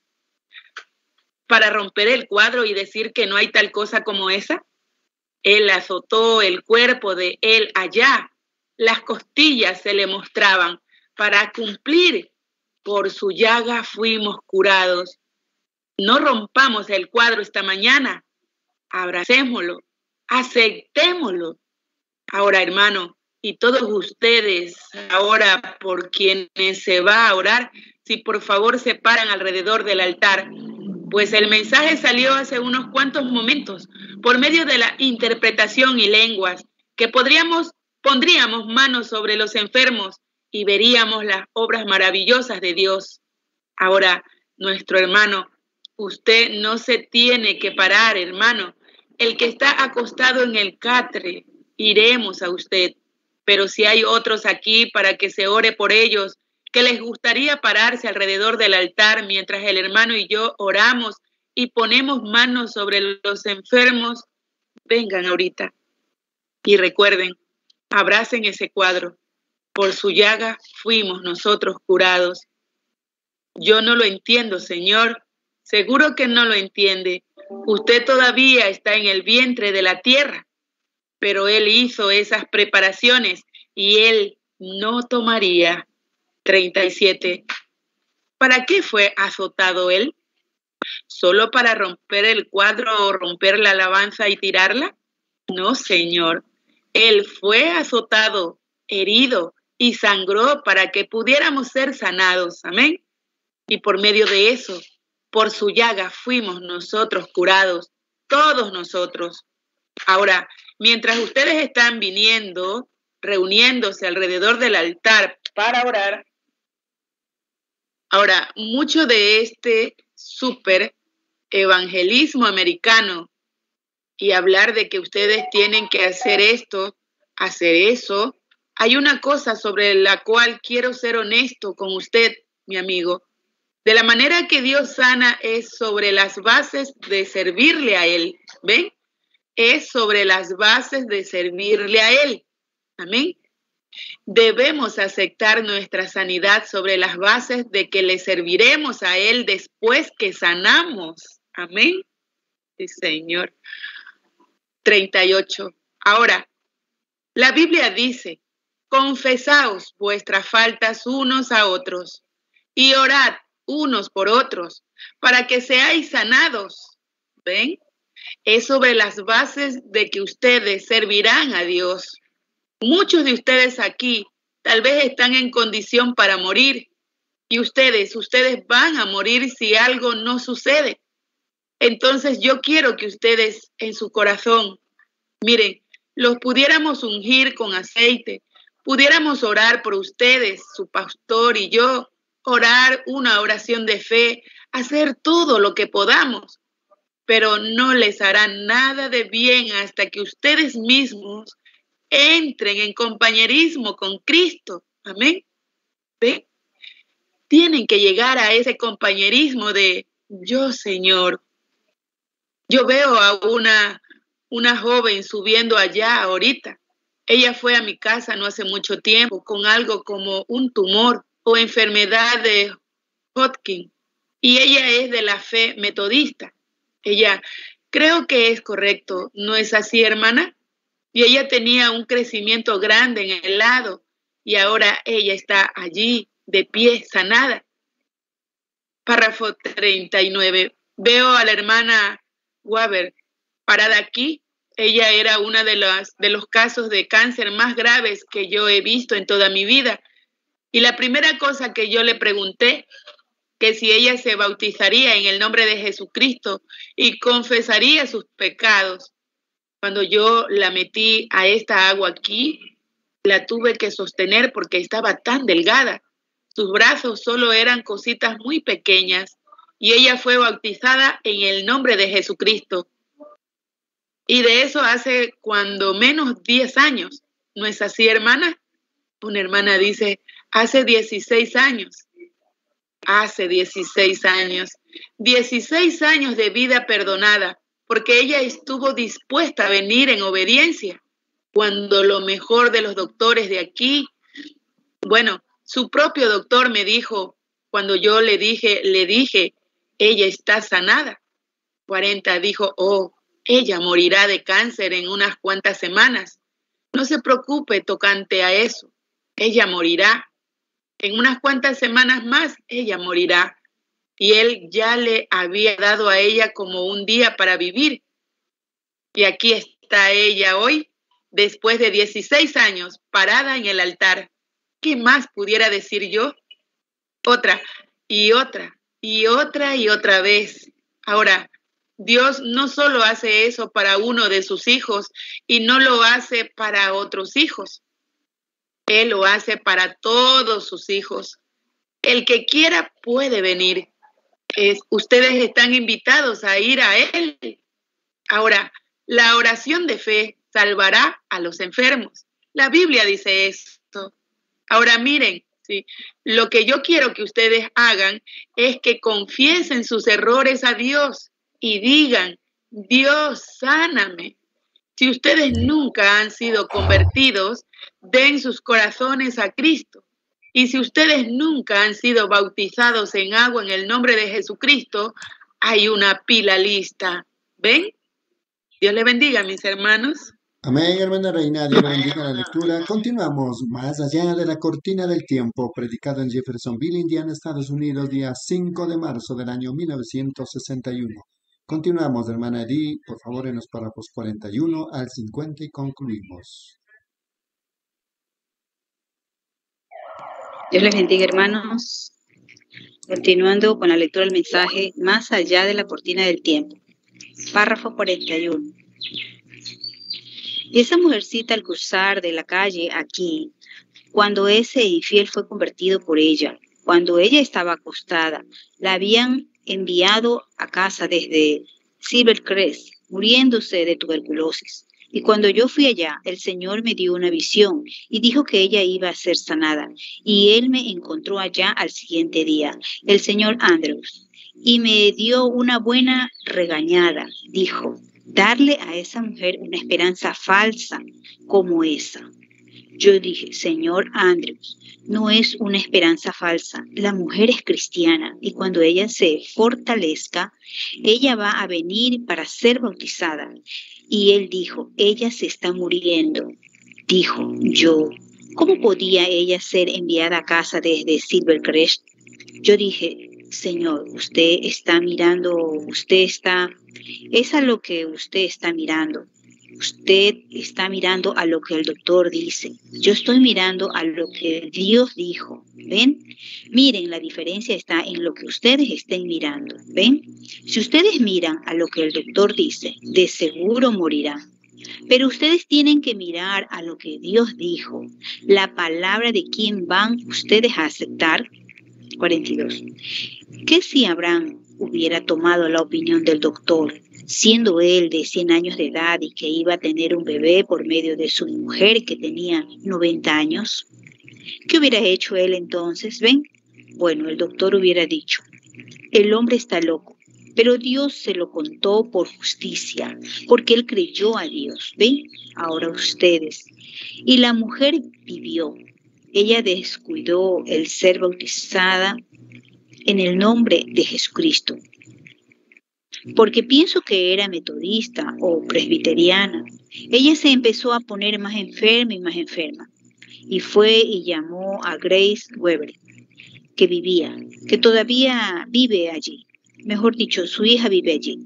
¿Para romper el cuadro y decir que no hay tal cosa como esa? Él azotó el cuerpo de él allá. Las costillas se le mostraban para cumplir. Por su llaga fuimos curados. No rompamos el cuadro esta mañana. Abracémoslo, aceptémoslo. Ahora, hermano, y todos ustedes, ahora por quienes se va a orar, si por favor se paran alrededor del altar, pues el mensaje salió hace unos cuantos momentos por medio de la interpretación y lenguas, que podríamos, pondríamos manos sobre los enfermos y veríamos las obras maravillosas de Dios. Ahora, nuestro hermano, usted no se tiene que parar, hermano. El que está acostado en el catre, iremos a usted. Pero si hay otros aquí para que se ore por ellos, que les gustaría pararse alrededor del altar mientras el hermano y yo oramos y ponemos manos sobre los enfermos, vengan ahorita. Y recuerden, abracen ese cuadro. Por su llaga fuimos nosotros curados. Yo no lo entiendo, Señor. Seguro que no lo entiende. Usted todavía está en el vientre de la tierra, pero Él hizo esas preparaciones y Él no tomaría. treinta y siete. ¿Para qué fue azotado Él? ¿Solo para romper el cuadro o romper la alabanza y tirarla? No, Señor. Él fue azotado, herido y sangró para que pudiéramos ser sanados. Amén. Y por medio de eso, por su llaga fuimos nosotros curados, todos nosotros. Ahora, mientras ustedes están viniendo, reuniéndose alrededor del altar para orar, ahora, mucho de este súper evangelismo americano y hablar de que ustedes tienen que hacer esto, hacer eso, hay una cosa sobre la cual quiero ser honesto con usted, mi amigo. De la manera que Dios sana es sobre las bases de servirle a Él. ¿Ven? Es sobre las bases de servirle a Él. Amén. Debemos aceptar nuestra sanidad sobre las bases de que le serviremos a Él después que sanamos. Amén. Sí, Señor. treinta y ocho. Ahora, la Biblia dice, confesaos vuestras faltas unos a otros y orad unos por otros para que seáis sanados. ¿Ven? Es sobre las bases de que ustedes servirán a Dios. Muchos de ustedes aquí tal vez están en condición para morir y ustedes, ustedes van a morir si algo no sucede. Entonces yo quiero que ustedes en su corazón, miren, los pudiéramos ungir con aceite, pudiéramos orar por ustedes, su pastor y yo, orar una oración de fe, hacer todo lo que podamos, pero no les hará nada de bien hasta que ustedes mismos entren en compañerismo con Cristo. Amén. ¿Ven? Tienen que llegar a ese compañerismo de yo, Señor. Yo veo a una, una joven subiendo allá ahorita. Ella fue a mi casa no hace mucho tiempo con algo como un tumor o enfermedad de Hodgkin. Y ella es de la fe metodista. Ella, creo que es correcto, ¿no es así, hermana? Y ella tenía un crecimiento grande en el lado y ahora ella está allí de pie, sanada. Párrafo treinta y nueve. Veo a la hermana Waber parada aquí. Ella era una de las de los casos de cáncer más graves que yo he visto en toda mi vida. Y la primera cosa que yo le pregunté, que si ella se bautizaría en el nombre de Jesucristo y confesaría sus pecados. Cuando yo la metí a esta agua aquí, la tuve que sostener porque estaba tan delgada. Sus brazos solo eran cositas muy pequeñas y ella fue bautizada en el nombre de Jesucristo. Y de eso hace cuando menos diez años. ¿No es así, hermana? Una hermana dice, hace dieciséis años. Hace dieciséis años. dieciséis años de vida perdonada, porque ella estuvo dispuesta a venir en obediencia. Cuando lo mejor de los doctores de aquí, bueno, su propio doctor me dijo, cuando yo le dije, le dije, ella está sanada. cuarenta dijo, oh, ella morirá de cáncer en unas cuantas semanas. No se preocupe tocante a eso. Ella morirá. En unas cuantas semanas más, ella morirá. Y él ya le había dado a ella como un día para vivir. Y aquí está ella hoy, después de dieciséis años, parada en el altar. ¿Qué más pudiera decir yo? Otra, y otra, y otra, y otra vez. Ahora, Dios no solo hace eso para uno de sus hijos, y no lo hace para otros hijos. Él lo hace para todos sus hijos. El que quiera puede venir. Es, ustedes están invitados a ir a Él. Ahora, la oración de fe salvará a los enfermos. La Biblia dice esto. Ahora miren, ¿sí? Lo que yo quiero que ustedes hagan es que confiesen sus errores a Dios y digan, Dios, sáname. Si ustedes nunca han sido convertidos, den sus corazones a Cristo. Y si ustedes nunca han sido bautizados en agua en el nombre de Jesucristo, hay una pila lista. ¿Ven? Dios les bendiga, mis hermanos. Amén, hermana Reina, Dios le bendiga la lectura. Continuamos más allá de la cortina del tiempo, predicado en Jeffersonville, Indiana, Estados Unidos, día cinco de marzo del año mil novecientos sesenta y uno. Continuamos, hermana Edith, por favor, en los párrafos cuarenta y uno al cincuenta y concluimos. Dios les bendiga, hermanos. Continuando con la lectura del mensaje, más allá de la cortina del tiempo. Párrafo cuarenta y uno. Y esa mujercita al cruzar de la calle aquí, cuando ese infiel fue convertido por ella, cuando ella estaba acostada, la habían enviado a casa desde Silvercrest, muriéndose de tuberculosis. Y cuando yo fui allá, el Señor me dio una visión y dijo que ella iba a ser sanada. Y Él me encontró allá al siguiente día, el señor Andrews, y me dio una buena regañada. Dijo, darle a esa mujer una esperanza falsa como esa. Yo dije, señor Andrews, no es una esperanza falsa. La mujer es cristiana y cuando ella se fortalezca, ella va a venir para ser bautizada. Y él dijo, ella se está muriendo. Dijo yo, ¿cómo podía ella ser enviada a casa desde Silvercrest? Yo dije, señor, usted está mirando, usted está, es a lo que usted está mirando. Usted está mirando a lo que el doctor dice. Yo estoy mirando a lo que Dios dijo. ¿Ven? Miren, la diferencia está en lo que ustedes estén mirando. ¿Ven? Si ustedes miran a lo que el doctor dice, de seguro morirán. Pero ustedes tienen que mirar a lo que Dios dijo. La palabra de quién van ustedes a aceptar. cuarenta y dos. ¿Qué si Abraham hubiera tomado la opinión del doctor, siendo él de cien años de edad y que iba a tener un bebé por medio de su mujer que tenía noventa años? ¿Qué hubiera hecho él entonces? ¿Ven? Bueno, el doctor hubiera dicho, el hombre está loco, pero Dios se lo contó por justicia, porque él creyó a Dios. ¿Ven? Ahora ustedes. Y la mujer vivió. Ella descuidó el ser bautizada en el nombre de Jesucristo, porque pienso que era metodista o presbiteriana. Ella se empezó a poner más enferma y más enferma, y fue y llamó a Grace Weber, que vivía, que todavía vive allí. Mejor dicho, su hija vive allí.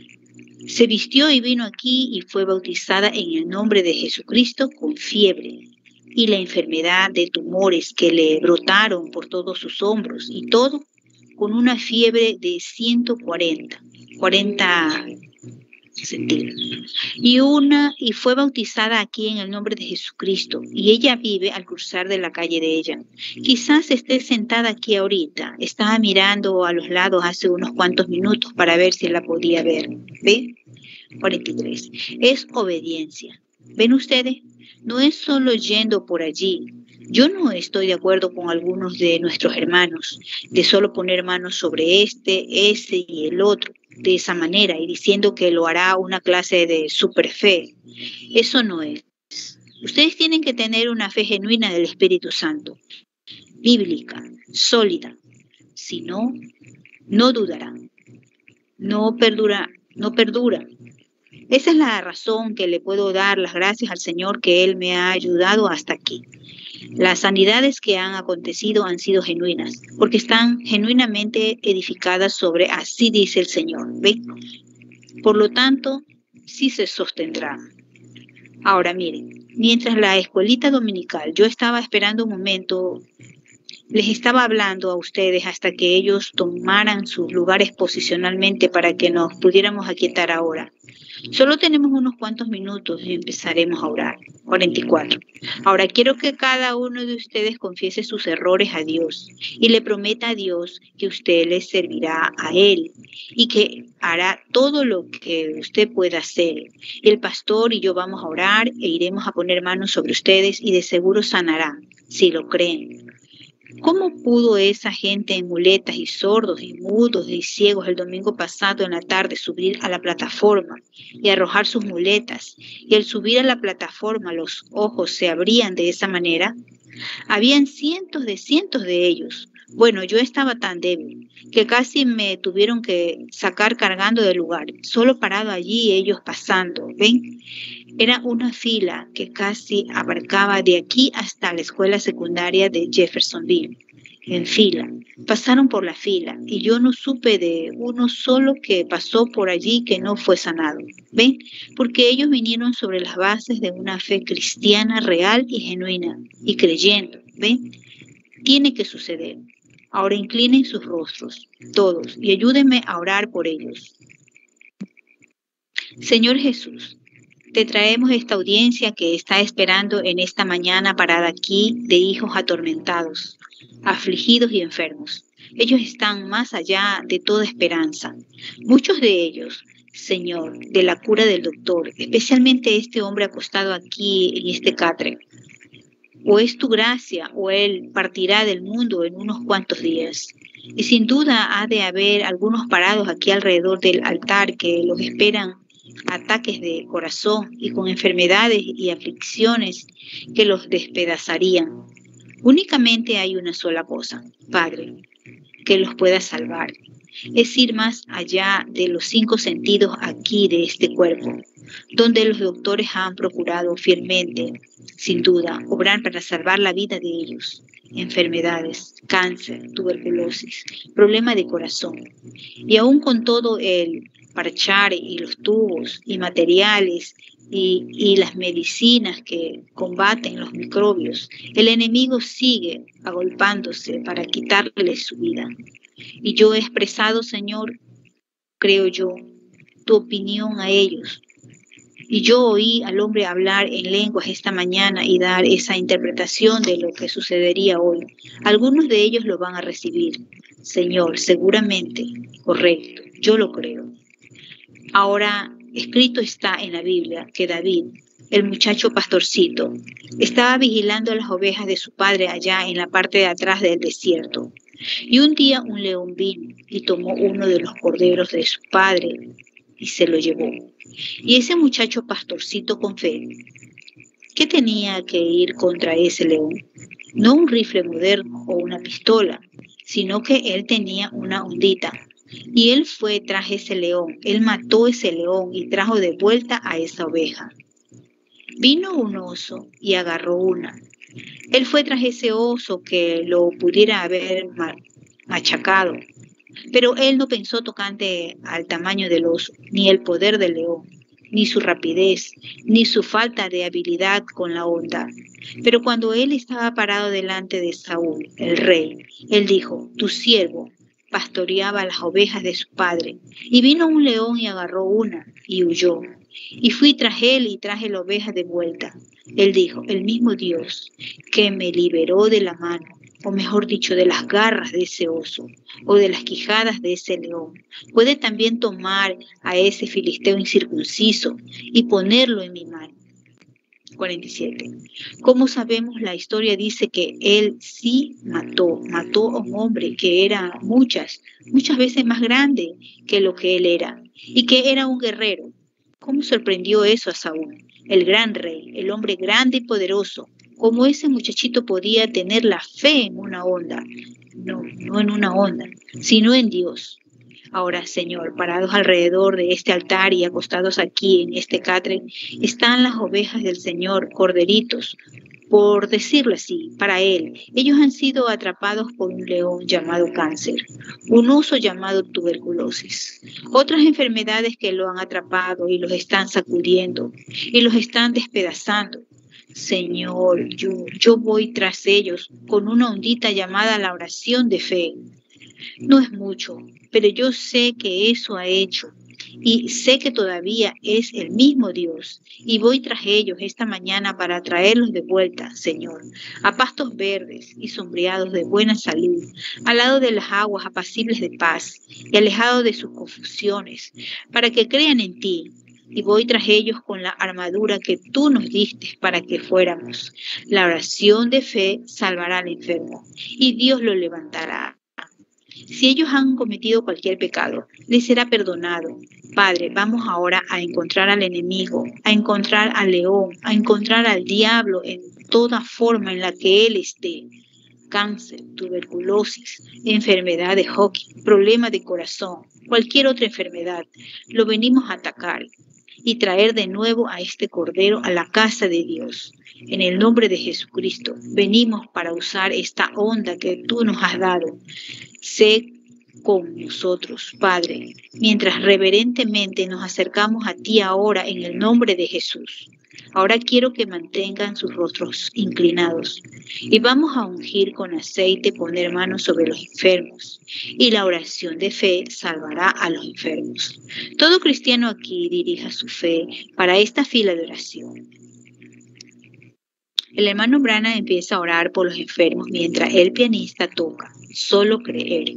Se vistió y vino aquí y fue bautizada en el nombre de Jesucristo con fiebre y la enfermedad de tumores que le brotaron por todos sus hombros y todo con una fiebre de ciento cuarenta, cuarenta centígrados. Y, una, y fue bautizada aquí en el nombre de Jesucristo. Y ella vive al cruzar de la calle de ella. Quizás esté sentada aquí ahorita. Estaba mirando a los lados hace unos cuantos minutos para ver si la podía ver. ¿Ve? cuarenta y tres. Es obediencia. ¿Ven ustedes? No es solo yendo por allí. Yo no estoy de acuerdo con algunos de nuestros hermanos de solo poner manos sobre este, ese y el otro de esa manera y diciendo que lo hará una clase de superfe. Eso no es. Ustedes tienen que tener una fe genuina del Espíritu Santo, bíblica, sólida. Si no, no dudarán. No perdura, no perdura. Esa es la razón que le puedo dar las gracias al Señor que Él me ha ayudado hasta aquí. Las sanidades que han acontecido han sido genuinas, porque están genuinamente edificadas sobre así dice el Señor. ¿Ven? Por lo tanto, sí se sostendrán. Ahora miren, mientras la escuelita dominical, yo estaba esperando un momento, les estaba hablando a ustedes hasta que ellos tomaran sus lugares posicionalmente para que nos pudiéramos aquietar ahora. Solo tenemos unos cuantos minutos y empezaremos a orar. cuarenta y cuatro. Ahora quiero que cada uno de ustedes confiese sus errores a Dios y le prometa a Dios que usted les servirá a Él y que hará todo lo que usted pueda hacer. El pastor y yo vamos a orar e iremos a poner manos sobre ustedes y de seguro sanarán, si lo creen. ¿Cómo pudo esa gente en muletas y sordos y mudos y ciegos el domingo pasado en la tarde subir a la plataforma y arrojar sus muletas? Y al subir a la plataforma los ojos se abrían de esa manera. Habían cientos de cientos de ellos. Bueno, yo estaba tan débil que casi me tuvieron que sacar cargando del lugar, solo parado allí ellos pasando. ¿Ven? Era una fila que casi abarcaba de aquí hasta la escuela secundaria de Jeffersonville. En fila. Pasaron por la fila y yo no supe de uno solo que pasó por allí que no fue sanado. ¿Ven? Porque ellos vinieron sobre las bases de una fe cristiana real y genuina y creyendo. ¿Ven? Tiene que suceder. Ahora inclinen sus rostros, todos, y ayúdenme a orar por ellos. Señor Jesús, te traemos esta audiencia que está esperando en esta mañana parada aquí de hijos atormentados, afligidos y enfermos. Ellos están más allá de toda esperanza. Muchos de ellos, Señor, de la cura del doctor, especialmente este hombre acostado aquí en este catre. O es tu gracia o él partirá del mundo en unos cuantos días. Y sin duda ha de haber algunos parados aquí alrededor del altar que los esperan ataques de corazón y con enfermedades y aflicciones que los despedazarían. Únicamente hay una sola cosa, Padre, que los pueda salvar. Es ir más allá de los cinco sentidos aquí de este cuerpo, donde los doctores han procurado fielmente, sin duda, obrar para salvar la vida de ellos. Enfermedades, cáncer, tuberculosis, problema de corazón. Y aún con todo el parchar y los tubos y materiales y, y las medicinas que combaten los microbios, el enemigo sigue agolpándose para quitarle su vida. Y yo he expresado, Señor, creo yo, tu opinión a ellos. Y yo oí al hombre hablar en lenguas esta mañana y dar esa interpretación de lo que sucedería hoy. Algunos de ellos lo van a recibir. Señor, seguramente, correcto, yo lo creo. Ahora, escrito está en la Biblia que David, el muchacho pastorcito, estaba vigilando a las ovejas de su padre allá en la parte de atrás del desierto. Y un día un león vino y tomó uno de los corderos de su padre y se lo llevó. Y ese muchacho pastorcito con fe, ¿qué tenía que ir contra ese león? No un rifle moderno o una pistola, sino que él tenía una ondita. Y él fue tras ese león, él mató ese león y trajo de vuelta a esa oveja. Vino un oso y agarró una. Él fue tras ese oso que lo pudiera haber machacado, pero él no pensó tocante al tamaño del oso, ni el poder del león, ni su rapidez, ni su falta de habilidad con la onda. Pero cuando él estaba parado delante de Saúl, el rey, él dijo, tu siervo pastoreaba las ovejas de su padre, y vino un león y agarró una, y huyó. Y fui tras él y traje la oveja de vuelta. Él dijo, el mismo Dios que me liberó de la mano, o mejor dicho, de las garras de ese oso, o de las quijadas de ese león, puede también tomar a ese filisteo incircunciso y ponerlo en mi mano. cuarenta y siete. Como sabemos, la historia dice que él sí mató, mató a un hombre que era muchas, muchas veces más grande que lo que él era, y que era un guerrero. ¿Cómo sorprendió eso a Saúl, el gran rey, el hombre grande y poderoso? ¿Cómo ese muchachito podía tener la fe en una onda? No, no en una onda, sino en Dios. Ahora, Señor, parados alrededor de este altar y acostados aquí en este catre, están las ovejas del Señor, corderitos, por decirlo así, para Él. Ellos han sido atrapados por un león llamado cáncer, un oso llamado tuberculosis, otras enfermedades que lo han atrapado y los están sacudiendo y los están despedazando. Señor, yo, yo voy tras ellos con una ondita llamada la oración de fe. No es mucho, pero yo sé que eso ha hecho y sé que todavía es el mismo Dios y voy tras ellos esta mañana para traerlos de vuelta, Señor, a pastos verdes y sombreados de buena salud, al lado de las aguas apacibles de paz y alejados de sus confusiones, para que crean en ti. Y voy tras ellos con la armadura que tú nos diste para que fuéramos. La oración de fe salvará al enfermo y Dios lo levantará. Si ellos han cometido cualquier pecado, les será perdonado. Padre, vamos ahora a encontrar al enemigo, a encontrar al león, a encontrar al diablo en toda forma en la que él esté. Cáncer, tuberculosis, enfermedad de Hodgkin, problema de corazón, cualquier otra enfermedad, lo venimos a atacar y traer de nuevo a este cordero a la casa de Dios. En el nombre de Jesucristo, venimos para usar esta onda que tú nos has dado. Sé con nosotros, Padre, mientras reverentemente nos acercamos a ti ahora en el nombre de Jesús. Ahora quiero que mantengan sus rostros inclinados y vamos a ungir con aceite, poner manos sobre los enfermos y la oración de fe salvará a los enfermos. Todo cristiano aquí dirija su fe para esta fila de oración. El hermano Brana empieza a orar por los enfermos mientras el pianista toca. Solo creer.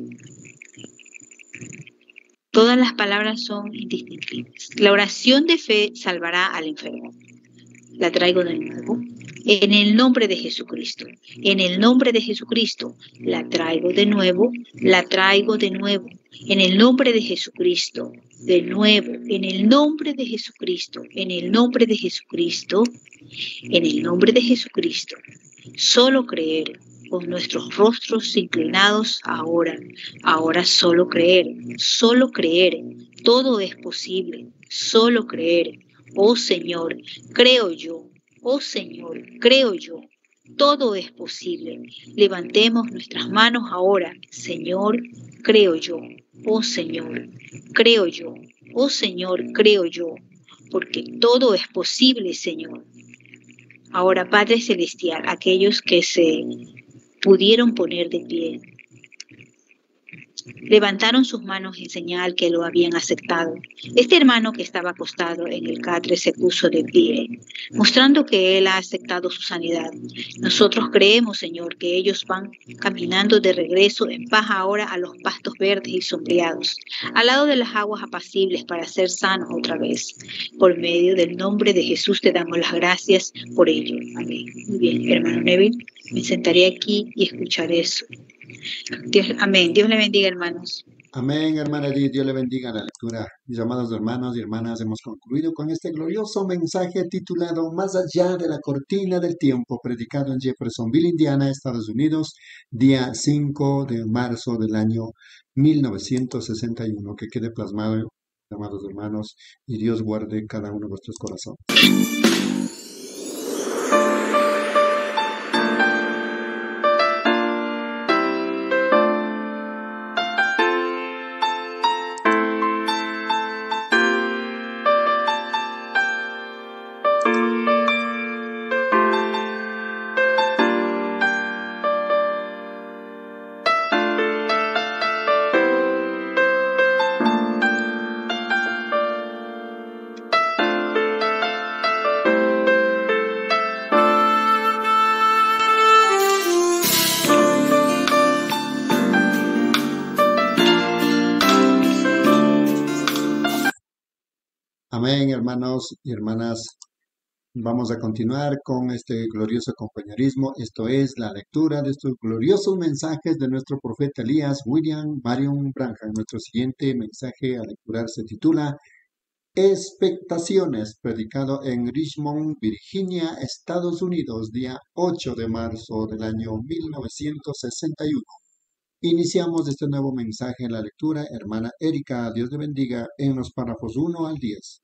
Todas las palabras son indistinguibles. La oración de fe salvará al enfermo. La traigo de nuevo. En el nombre de Jesucristo. En el nombre de Jesucristo. La traigo de nuevo. La traigo de nuevo. En el nombre de Jesucristo. De nuevo. En el nombre de Jesucristo. En el nombre de Jesucristo. En el nombre de Jesucristo. Solo creer. Con nuestros rostros inclinados ahora. Ahora solo creer. Solo creer. Todo es posible. Solo creer. Oh Señor, creo yo. Oh Señor, creo yo. Todo es posible. Levantemos nuestras manos ahora. Señor, creo yo. Oh Señor, creo yo. Oh Señor, creo yo. Porque todo es posible, Señor. Ahora, Padre Celestial, aquellos que se pudieron poner de pie, levantaron sus manos en señal que lo habían aceptado. Este hermano que estaba acostado en el catre se puso de pie, mostrando que él ha aceptado su sanidad. Nosotros creemos, Señor, que ellos van caminando de regreso en paz ahora a los pastos verdes y sombreados, al lado de las aguas apacibles para ser sanos otra vez. Por medio del nombre de Jesús te damos las gracias por ello. Amén. Muy bien, hermano Neville, me sentaré aquí y escucharé eso. Dios, amén. Dios le bendiga, hermanos. Amén, hermana Edith, Dios le bendiga la lectura. Mis amados hermanos y hermanas, hemos concluido con este glorioso mensaje titulado Más allá de la cortina del tiempo, predicado en Jeffersonville, Indiana, Estados Unidos, día cinco de marzo del año mil novecientos sesenta y uno. Que quede plasmado, amados hermanos, y Dios guarde cada uno de vuestros corazones. Amén, hermanos y hermanas. Vamos a continuar con este glorioso compañerismo. Esto es la lectura de estos gloriosos mensajes de nuestro profeta Elías William Marion Branham. Nuestro siguiente mensaje a lecturar se titula Expectaciones, predicado en Richmond, Virginia, Estados Unidos, día ocho de marzo del año mil novecientos sesenta y uno. Iniciamos este nuevo mensaje en la lectura. Hermana Erika, Dios le bendiga, en los párrafos uno al diez.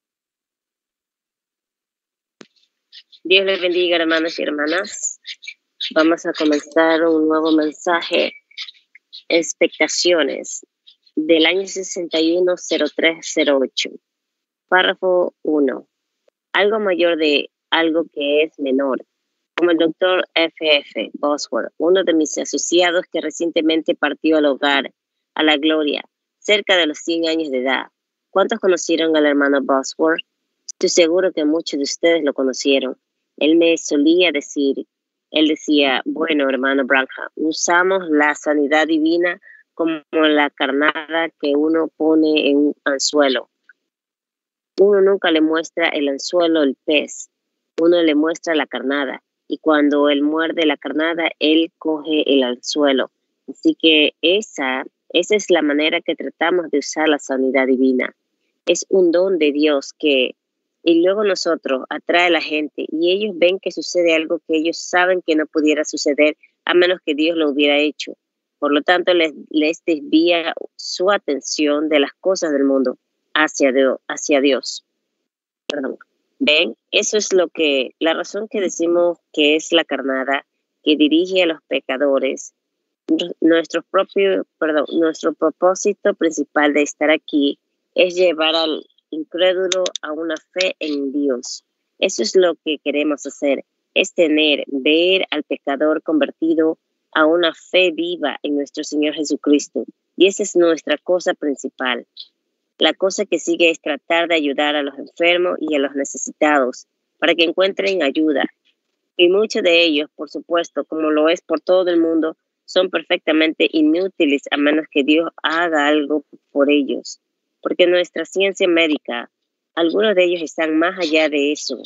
Dios les bendiga, hermanos y hermanas. Vamos a comenzar un nuevo mensaje, expectaciones, del año sesenta y uno cero tres cero ocho. Párrafo uno. Algo mayor de algo que es menor. Como el doctor F F Bosworth, uno de mis asociados que recientemente partió al hogar, a la gloria, cerca de los cien años de edad. ¿Cuántos conocieron al hermano Bosworth? Estoy seguro que muchos de ustedes lo conocieron. Él me solía decir, él decía, bueno, hermano Branham, usamos la sanidad divina como la carnada que uno pone en un anzuelo. Uno nunca le muestra el anzuelo al pez, uno le muestra la carnada. Y cuando él muerde la carnada, él coge el anzuelo. Así que esa, esa es la manera que tratamos de usar la sanidad divina. Es un don de Dios que... Y luego nosotros atrae a la gente y ellos ven que sucede algo que ellos saben que no pudiera suceder a menos que Dios lo hubiera hecho. Por lo tanto, les, les desvía su atención de las cosas del mundo hacia Dios. Hacia Dios. Perdón. ¿Ven? Eso es lo que, la razón que decimos que es la carnada que dirige a los pecadores. Nuestro propio, perdón, nuestro propósito principal de estar aquí es llevar al incrédulo a una fe en Dios. Eso es lo que queremos hacer, es tener, ver al pecador convertido a una fe viva en nuestro Señor Jesucristo. Y esa es nuestra cosa principal. La cosa que sigue es tratar de ayudar a los enfermos y a los necesitados para que encuentren ayuda. Y muchos de ellos, por supuesto, como lo es por todo el mundo, son perfectamente inútiles a menos que Dios haga algo por ellos. Porque nuestra ciencia médica, algunos de ellos están más allá de eso.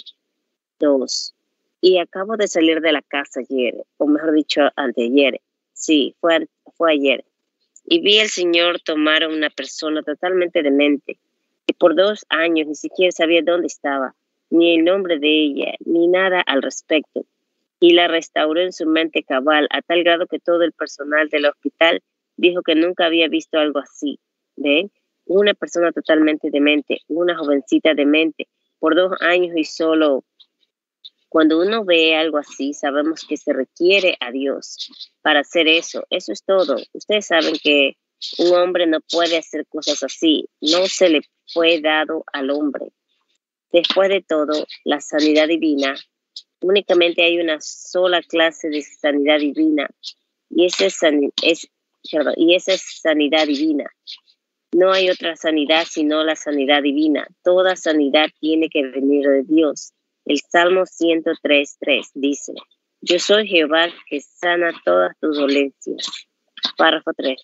Dos. Y acabo de salir de la casa ayer, o mejor dicho, anteayer. Sí, fue, fue ayer. Y vi al Señor tomar a una persona totalmente demente. Y por dos años ni siquiera sabía dónde estaba, ni el nombre de ella, ni nada al respecto. Y la restauró en su mente cabal, a tal grado que todo el personal del hospital dijo que nunca había visto algo así. ¿Ven? Una persona totalmente demente, una jovencita demente, por dos años y solo. Cuando uno ve algo así, sabemos que se requiere a Dios para hacer eso. Eso es todo. Ustedes saben que un hombre no puede hacer cosas así. No se le fue dado al hombre. Después de todo, la sanidad divina, únicamente hay una sola clase de sanidad divina, y esa es, san, es, perdón, y esa es sanidad divina. No hay otra sanidad sino la sanidad divina. Toda sanidad tiene que venir de Dios. El Salmo ciento tres, tres dice, yo soy Jehová que sana todas tus dolencias. Párrafo tres.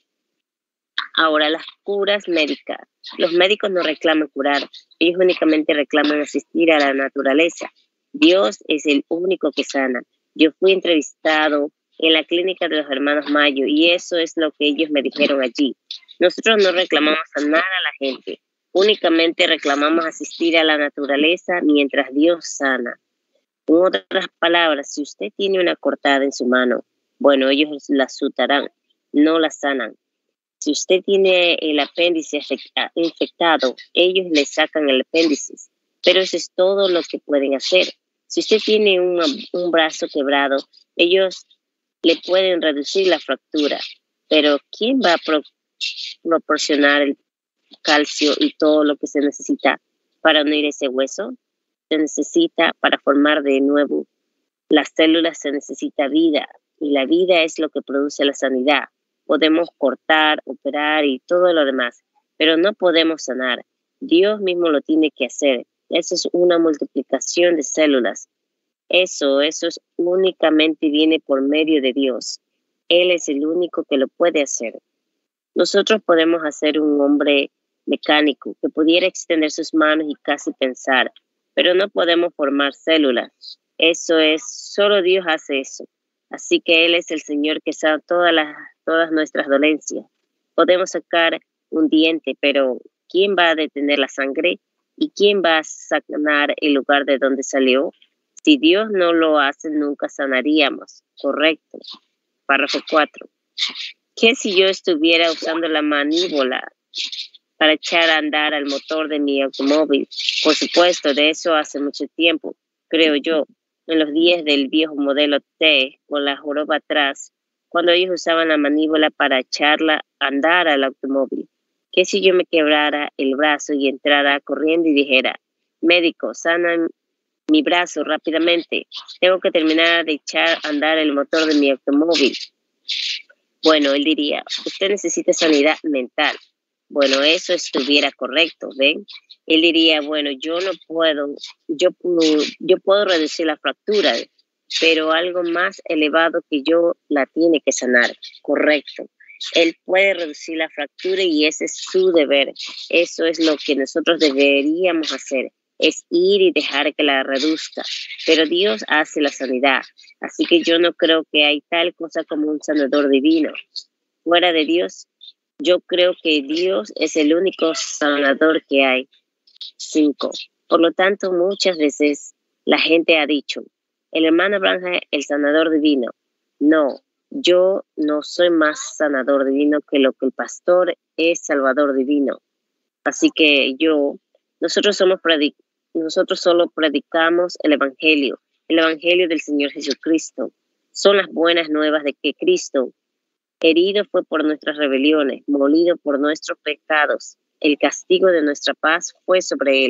Ahora, las curas médicas. Los médicos no reclaman curar, ellos únicamente reclaman asistir a la naturaleza. Dios es el único que sana. Yo fui entrevistado en la clínica de los hermanos Mayo y eso es lo que ellos me dijeron allí. Nosotros no reclamamos a nada a la gente, únicamente reclamamos asistir a la naturaleza mientras Dios sana. En otras palabras, si usted tiene una cortada en su mano, bueno, ellos la suturarán, no la sanan. Si usted tiene el apéndice infectado, ellos le sacan el apéndice, pero eso es todo lo que pueden hacer. Si usted tiene un, un brazo quebrado, ellos le pueden reducir la fractura, pero ¿quién va a pro, proporcionar el calcio y todo lo que se necesita para unir ese hueso? Se necesita para formar de nuevo las células, se necesita vida, y la vida es lo que produce la sanidad. Podemos cortar, operar y todo lo demás, pero no podemos sanar. Dios mismo lo tiene que hacer. Eso es una multiplicación de células. Eso, eso es únicamente viene por medio de Dios. Él es el único que lo puede hacer. Nosotros podemos hacer un hombre mecánico que pudiera extender sus manos y casi pensar, pero no podemos formar células. Eso es, solo Dios hace eso. Así que Él es el Señor que sana todas las, todas nuestras dolencias. Podemos sacar un diente, pero ¿quién va a detener la sangre? ¿Y quién va a sanar el lugar de donde salió? Si Dios no lo hace, nunca sanaríamos. Correcto. Párrafo cuatro. ¿Qué si yo estuviera usando la maníbula para echar a andar al motor de mi automóvil? Por supuesto, de eso hace mucho tiempo, creo yo, en los días del viejo modelo T, con la joroba atrás, cuando ellos usaban la maníbula para echarla a andar al automóvil. ¿Qué si yo me quebrara el brazo y entrara corriendo y dijera, médico, sana mi brazo rápidamente, tengo que terminar de echar a andar el motor de mi automóvil? Bueno, él diría, usted necesita sanidad mental. Bueno, eso estuviera correcto, ¿ven? Él diría, bueno, yo no puedo, yo, yo puedo reducir la fractura, pero algo más elevado que yo la tiene que sanar. Correcto. Él puede reducir la fractura y ese es su deber. Eso es lo que nosotros deberíamos hacer, es ir y dejar que la reduzca. Pero Dios hace la sanidad, así que yo no creo que hay tal cosa como un sanador divino. Fuera de Dios, yo creo que Dios es el único sanador que hay. Cinco. Por lo tanto, muchas veces la gente ha dicho, el hermano Branham, el sanador divino. No, yo no soy más sanador divino que lo que el pastor es salvador divino. Así que yo, nosotros somos predic- nosotros solo predicamos el evangelio, el evangelio del Señor Jesucristo. Son las buenas nuevas de que Cristo herido fue por nuestras rebeliones, molido por nuestros pecados. El castigo de nuestra paz fue sobre él.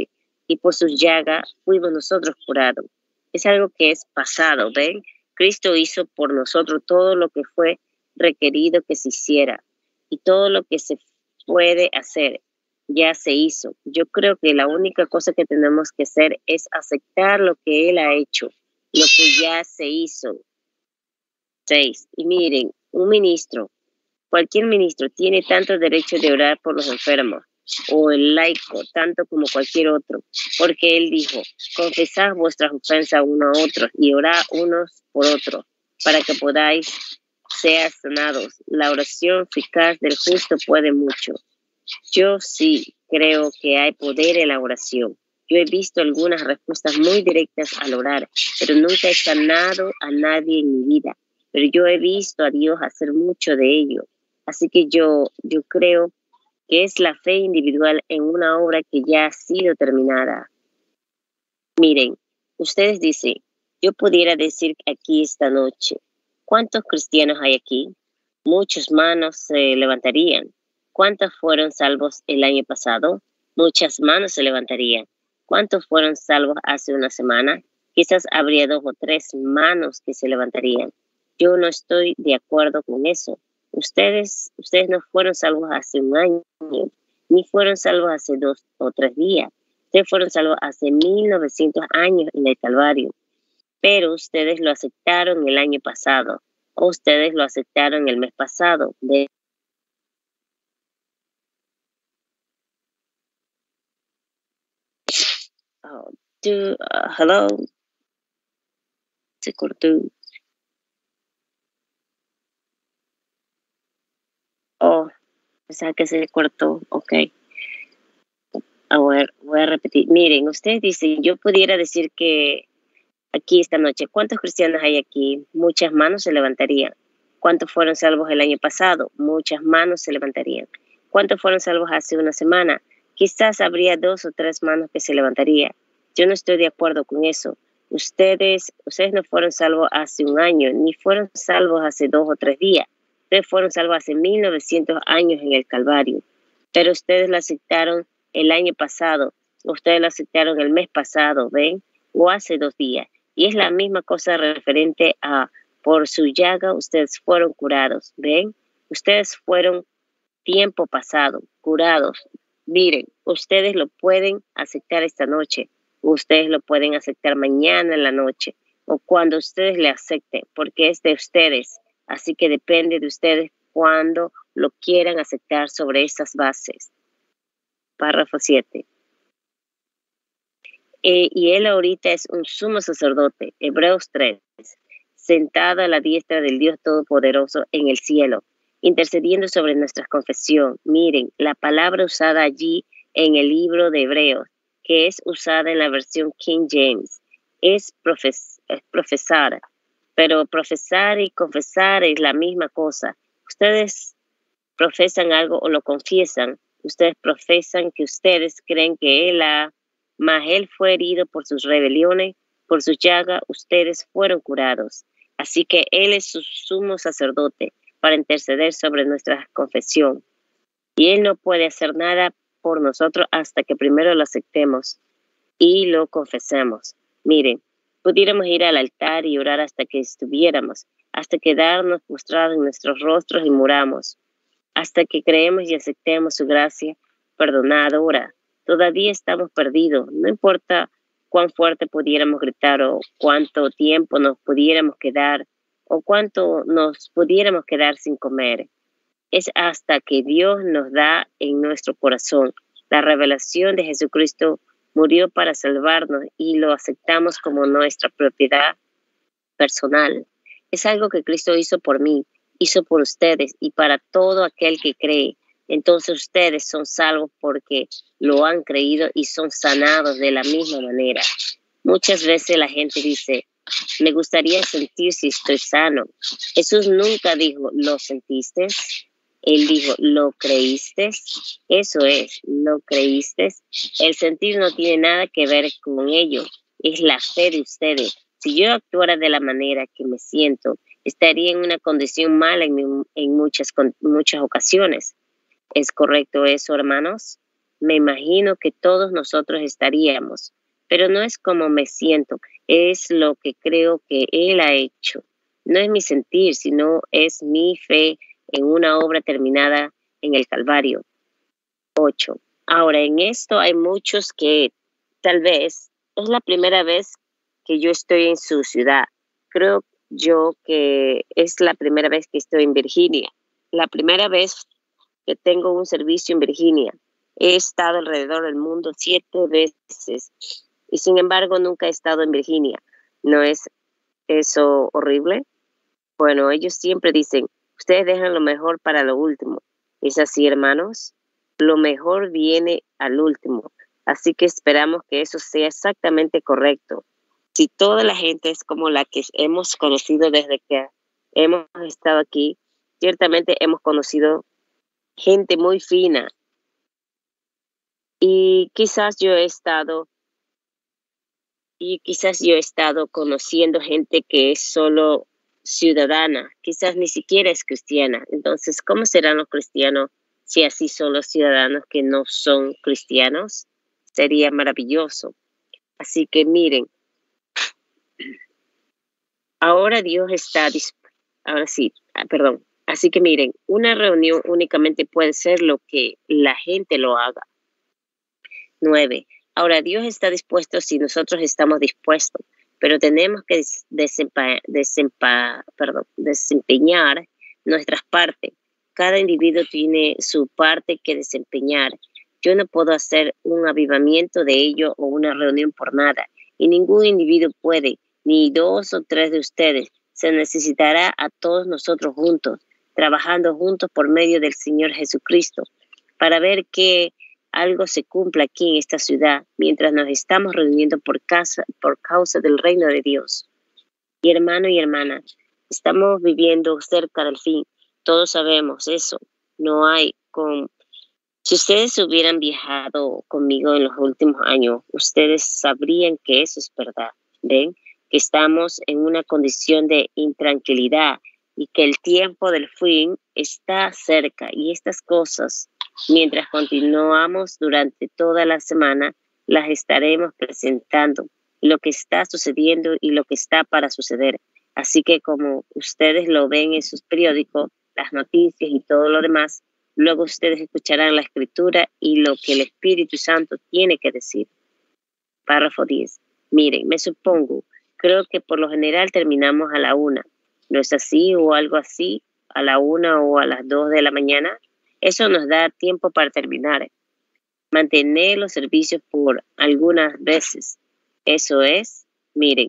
y por sus llagas fuimos nosotros curados. Es algo que es pasado, ¿ven? Cristo hizo por nosotros todo lo que fue requerido que se hiciera y todo lo que se puede hacer ya se hizo. Yo creo que la única cosa que tenemos que hacer es aceptar lo que Él ha hecho, lo que ya se hizo. Seis. Y miren, un ministro, cualquier ministro tiene tanto derecho de orar por los enfermos, o el laico, tanto como cualquier otro, porque Él dijo, confesad vuestras ofensas unos a otros y orad unos por otros, para que podáis ser sanados. La oración eficaz del justo puede mucho. Yo sí creo que hay poder en la oración. Yo he visto algunas respuestas muy directas al orar, pero nunca he sanado a nadie en mi vida. Pero yo he visto a Dios hacer mucho de ello. Así que yo, yo creo que es la fe individual en una obra que ya ha sido terminada. Miren, ustedes dicen, yo pudiera decir aquí esta noche, ¿cuántos cristianos hay aquí? Muchas manos se levantarían. ¿Cuántos fueron salvos el año pasado? Muchas manos se levantarían. ¿Cuántos fueron salvos hace una semana? Quizás habría dos o tres manos que se levantarían. Yo no estoy de acuerdo con eso. Ustedes, ustedes no fueron salvos hace un año, ni fueron salvos hace dos o tres días. Ustedes fueron salvos hace mil novecientos años en el Calvario. Pero ustedes lo aceptaron el año pasado, o ustedes lo aceptaron el mes pasado. De oh, do, uh, hello. Se cortó. Oh, pensaba que se cortó. Ok. A ver, voy a repetir. Miren, ustedes dicen, yo pudiera decir que aquí esta noche, ¿cuántos cristianos hay aquí? Muchas manos se levantarían. ¿Cuántos fueron salvos el año pasado? Muchas manos se levantarían. ¿Cuántos fueron salvos hace una semana? Quizás habría dos o tres manos que se levantarían. Yo no estoy de acuerdo con eso. Ustedes, ustedes no fueron salvos hace un año, ni fueron salvos hace dos o tres días. Ustedes fueron salvos hace mil novecientos años en el Calvario. Pero ustedes lo aceptaron el año pasado. Ustedes lo aceptaron el mes pasado, ¿ven? O hace dos días. Y es la misma cosa referente a por su llaga ustedes fueron curados, ¿ven? Ustedes fueron tiempo pasado, curados. Miren, ustedes lo pueden aceptar esta noche, ustedes lo pueden aceptar mañana en la noche, o cuando ustedes le acepten, porque es de ustedes. Así que depende de ustedes cuando lo quieran aceptar sobre esas bases. Párrafo siete. Eh, y él ahorita es un sumo sacerdote, Hebreos tres, sentado a la diestra del Dios Todopoderoso en el cielo, intercediendo sobre nuestra confesión. Miren, la palabra usada allí en el libro de Hebreos, que es usada en la versión King James, es, profes, es profesar, pero profesar y confesar es la misma cosa. Ustedes profesan algo o lo confiesan, ustedes profesan que ustedes creen que Él ha, mas Él fue herido por sus rebeliones, por sus llagas, ustedes fueron curados. Así que Él es su sumo sacerdote para interceder sobre nuestra confesión. Y Él no puede hacer nada por nosotros hasta que primero lo aceptemos y lo confesemos. Miren, pudiéramos ir al altar y orar hasta que estuviéramos, hasta quedarnos postrados en nuestros rostros y muramos, hasta que creemos y aceptemos su gracia perdonadora. Todavía estamos perdidos, no importa cuán fuerte pudiéramos gritar o cuánto tiempo nos pudiéramos quedar o cuánto nos pudiéramos quedar sin comer. Es hasta que Dios nos da en nuestro corazón la revelación de Jesucristo murió para salvarnos y lo aceptamos como nuestra propiedad personal. Es algo que Cristo hizo por mí, hizo por ustedes y para todo aquel que cree. Entonces ustedes son salvos porque lo han creído y son sanados de la misma manera. Muchas veces la gente dice, me gustaría sentir si estoy sano. Jesús nunca dijo, ¿lo sentiste? Él dijo, ¿lo creíste? Eso es, ¿lo creíste? El sentir no tiene nada que ver con ello. Es la fe de ustedes. Si yo actuara de la manera que me siento, estaría en una condición mala en, en muchas, muchas ocasiones. ¿Es correcto eso, hermanos? me imagino que todos nosotros estaríamos, pero no es como me siento, es lo que creo que Él ha hecho. No es mi sentir, sino es mi fe en una obra terminada en el Calvario. ocho. Ahora, en esto hay muchos que tal vez es la primera vez que yo estoy en su ciudad. Creo yo que es la primera vez que estoy en Virginia. La primera vez que tengo un servicio en Virginia. He estado alrededor del mundo siete veces y sin embargo nunca he estado en Virginia. ¿No es eso horrible? Bueno, ellos siempre dicen, ustedes dejan lo mejor para lo último. ¿Es así, hermanos? Lo mejor viene al último. Así que esperamos que eso sea exactamente correcto. Si toda la gente es como la que hemos conocido desde que hemos estado aquí, ciertamente hemos conocido gente muy fina. Y quizás yo he estado, y quizás yo he estado conociendo gente que es solo ciudadana, quizás ni siquiera es cristiana. Entonces, ¿cómo serán los cristianos si así son los ciudadanos que no son cristianos? Sería maravilloso. Así que miren, ahora Dios está dispuesto, ahora sí, ah, perdón. Así que miren, una reunión únicamente puede ser lo que la gente lo haga. Nueve. Ahora Dios está dispuesto si nosotros estamos dispuestos, pero tenemos que desempa, desempa, perdón, desempeñar nuestras partes. Cada individuo tiene su parte que desempeñar. Yo no puedo hacer un avivamiento de ello o una reunión por nada, y ningún individuo puede, ni dos o tres de ustedes. Se necesitará a todos nosotros juntos, trabajando juntos por medio del Señor Jesucristo, para ver que algo se cumpla aquí en esta ciudad, mientras nos estamos reuniendo por, casa, por causa del reino de Dios. Y hermano y hermana, estamos viviendo cerca del fin. Todos sabemos eso. No hay con... Si ustedes hubieran viajado conmigo en los últimos años, ustedes sabrían que eso es verdad. ¿Ven? Que estamos en una condición de intranquilidad y que el tiempo del fin está cerca. Y estas cosas, mientras continuamos durante toda la semana, las estaremos presentando, lo que está sucediendo y lo que está para suceder. Así que como ustedes lo ven en sus periódicos, las noticias y todo lo demás, luego ustedes escucharán la escritura y lo que el Espíritu Santo tiene que decir. Párrafo diez. Miren, me supongo, creo que por lo general terminamos a la una. ¿No es así o algo así? A la una o a las dos de la mañana. Eso nos da tiempo para terminar. Mantener los servicios por algunas veces. Eso es, miren,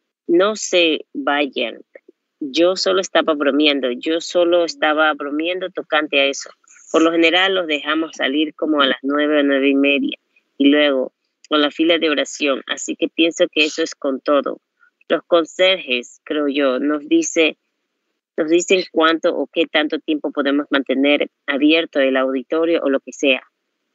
no se vayan. Yo solo estaba bromeando, yo solo estaba bromeando tocante a eso. Por lo general los dejamos salir como a las nueve o nueve y media y luego con la fila de oración. Así que pienso que eso es con todo. Los conserjes, creo yo, nos dice, nos dicen cuánto o qué tanto tiempo podemos mantener abierto el auditorio o lo que sea.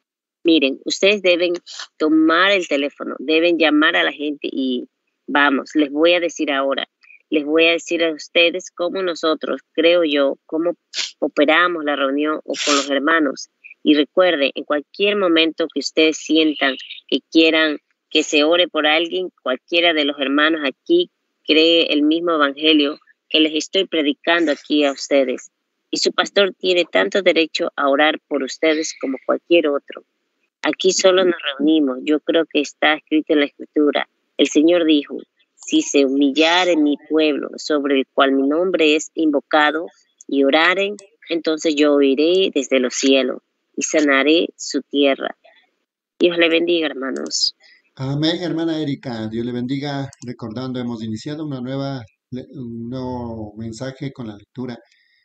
Miren, ustedes deben tomar el teléfono, deben llamar a la gente y vamos, les voy a decir ahora, les voy a decir a ustedes cómo nosotros, creo yo, cómo operamos la reunión o con los hermanos. Y recuerden, en cualquier momento que ustedes sientan que quieran que se ore por alguien, cualquiera de los hermanos aquí cree el mismo evangelio que les estoy predicando aquí a ustedes. Y su pastor tiene tanto derecho a orar por ustedes como cualquier otro. Aquí solo nos reunimos. Yo creo que está escrito en la Escritura. El Señor dijo, si se humillare mi pueblo, sobre el cual mi nombre es invocado, y oraren, entonces yo oiré desde los cielos y sanaré su tierra. Dios le bendiga, hermanos. Amén, hermana Erika. Dios le bendiga. Recordando, hemos iniciado una nueva, un nuevo mensaje con la lectura.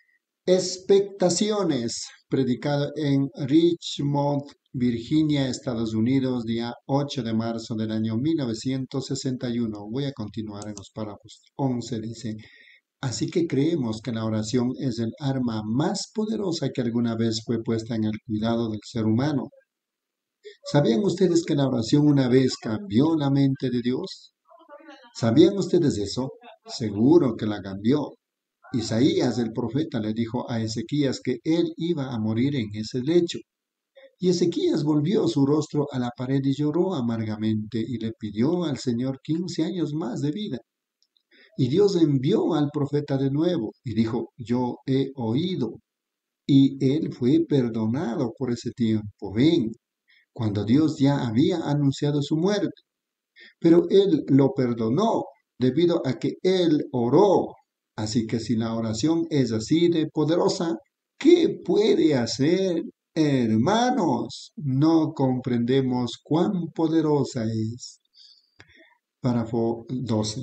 Expectaciones, predicado en Richmond, Virginia, Estados Unidos, día ocho de marzo del año mil novecientos sesenta y uno. Voy a continuar en los párrafos once, dice, así que creemos que la oración es el arma más poderosa que alguna vez fue puesta en el cuidado del ser humano. ¿Sabían ustedes que la oración una vez cambió la mente de Dios? ¿Sabían ustedes eso? Seguro que la cambió. Isaías, el profeta, le dijo a Ezequías que él iba a morir en ese lecho. Y Ezequías volvió su rostro a la pared y lloró amargamente y le pidió al Señor quince años más de vida. Y Dios envió al profeta de nuevo y dijo, yo he oído. Y él fue perdonado por ese tiempo. Ven, cuando Dios ya había anunciado su muerte. Pero él lo perdonó debido a que él oró. Así que si la oración es así de poderosa, ¿qué puede hacer, hermanos? No comprendemos cuán poderosa es. Párrafo doce.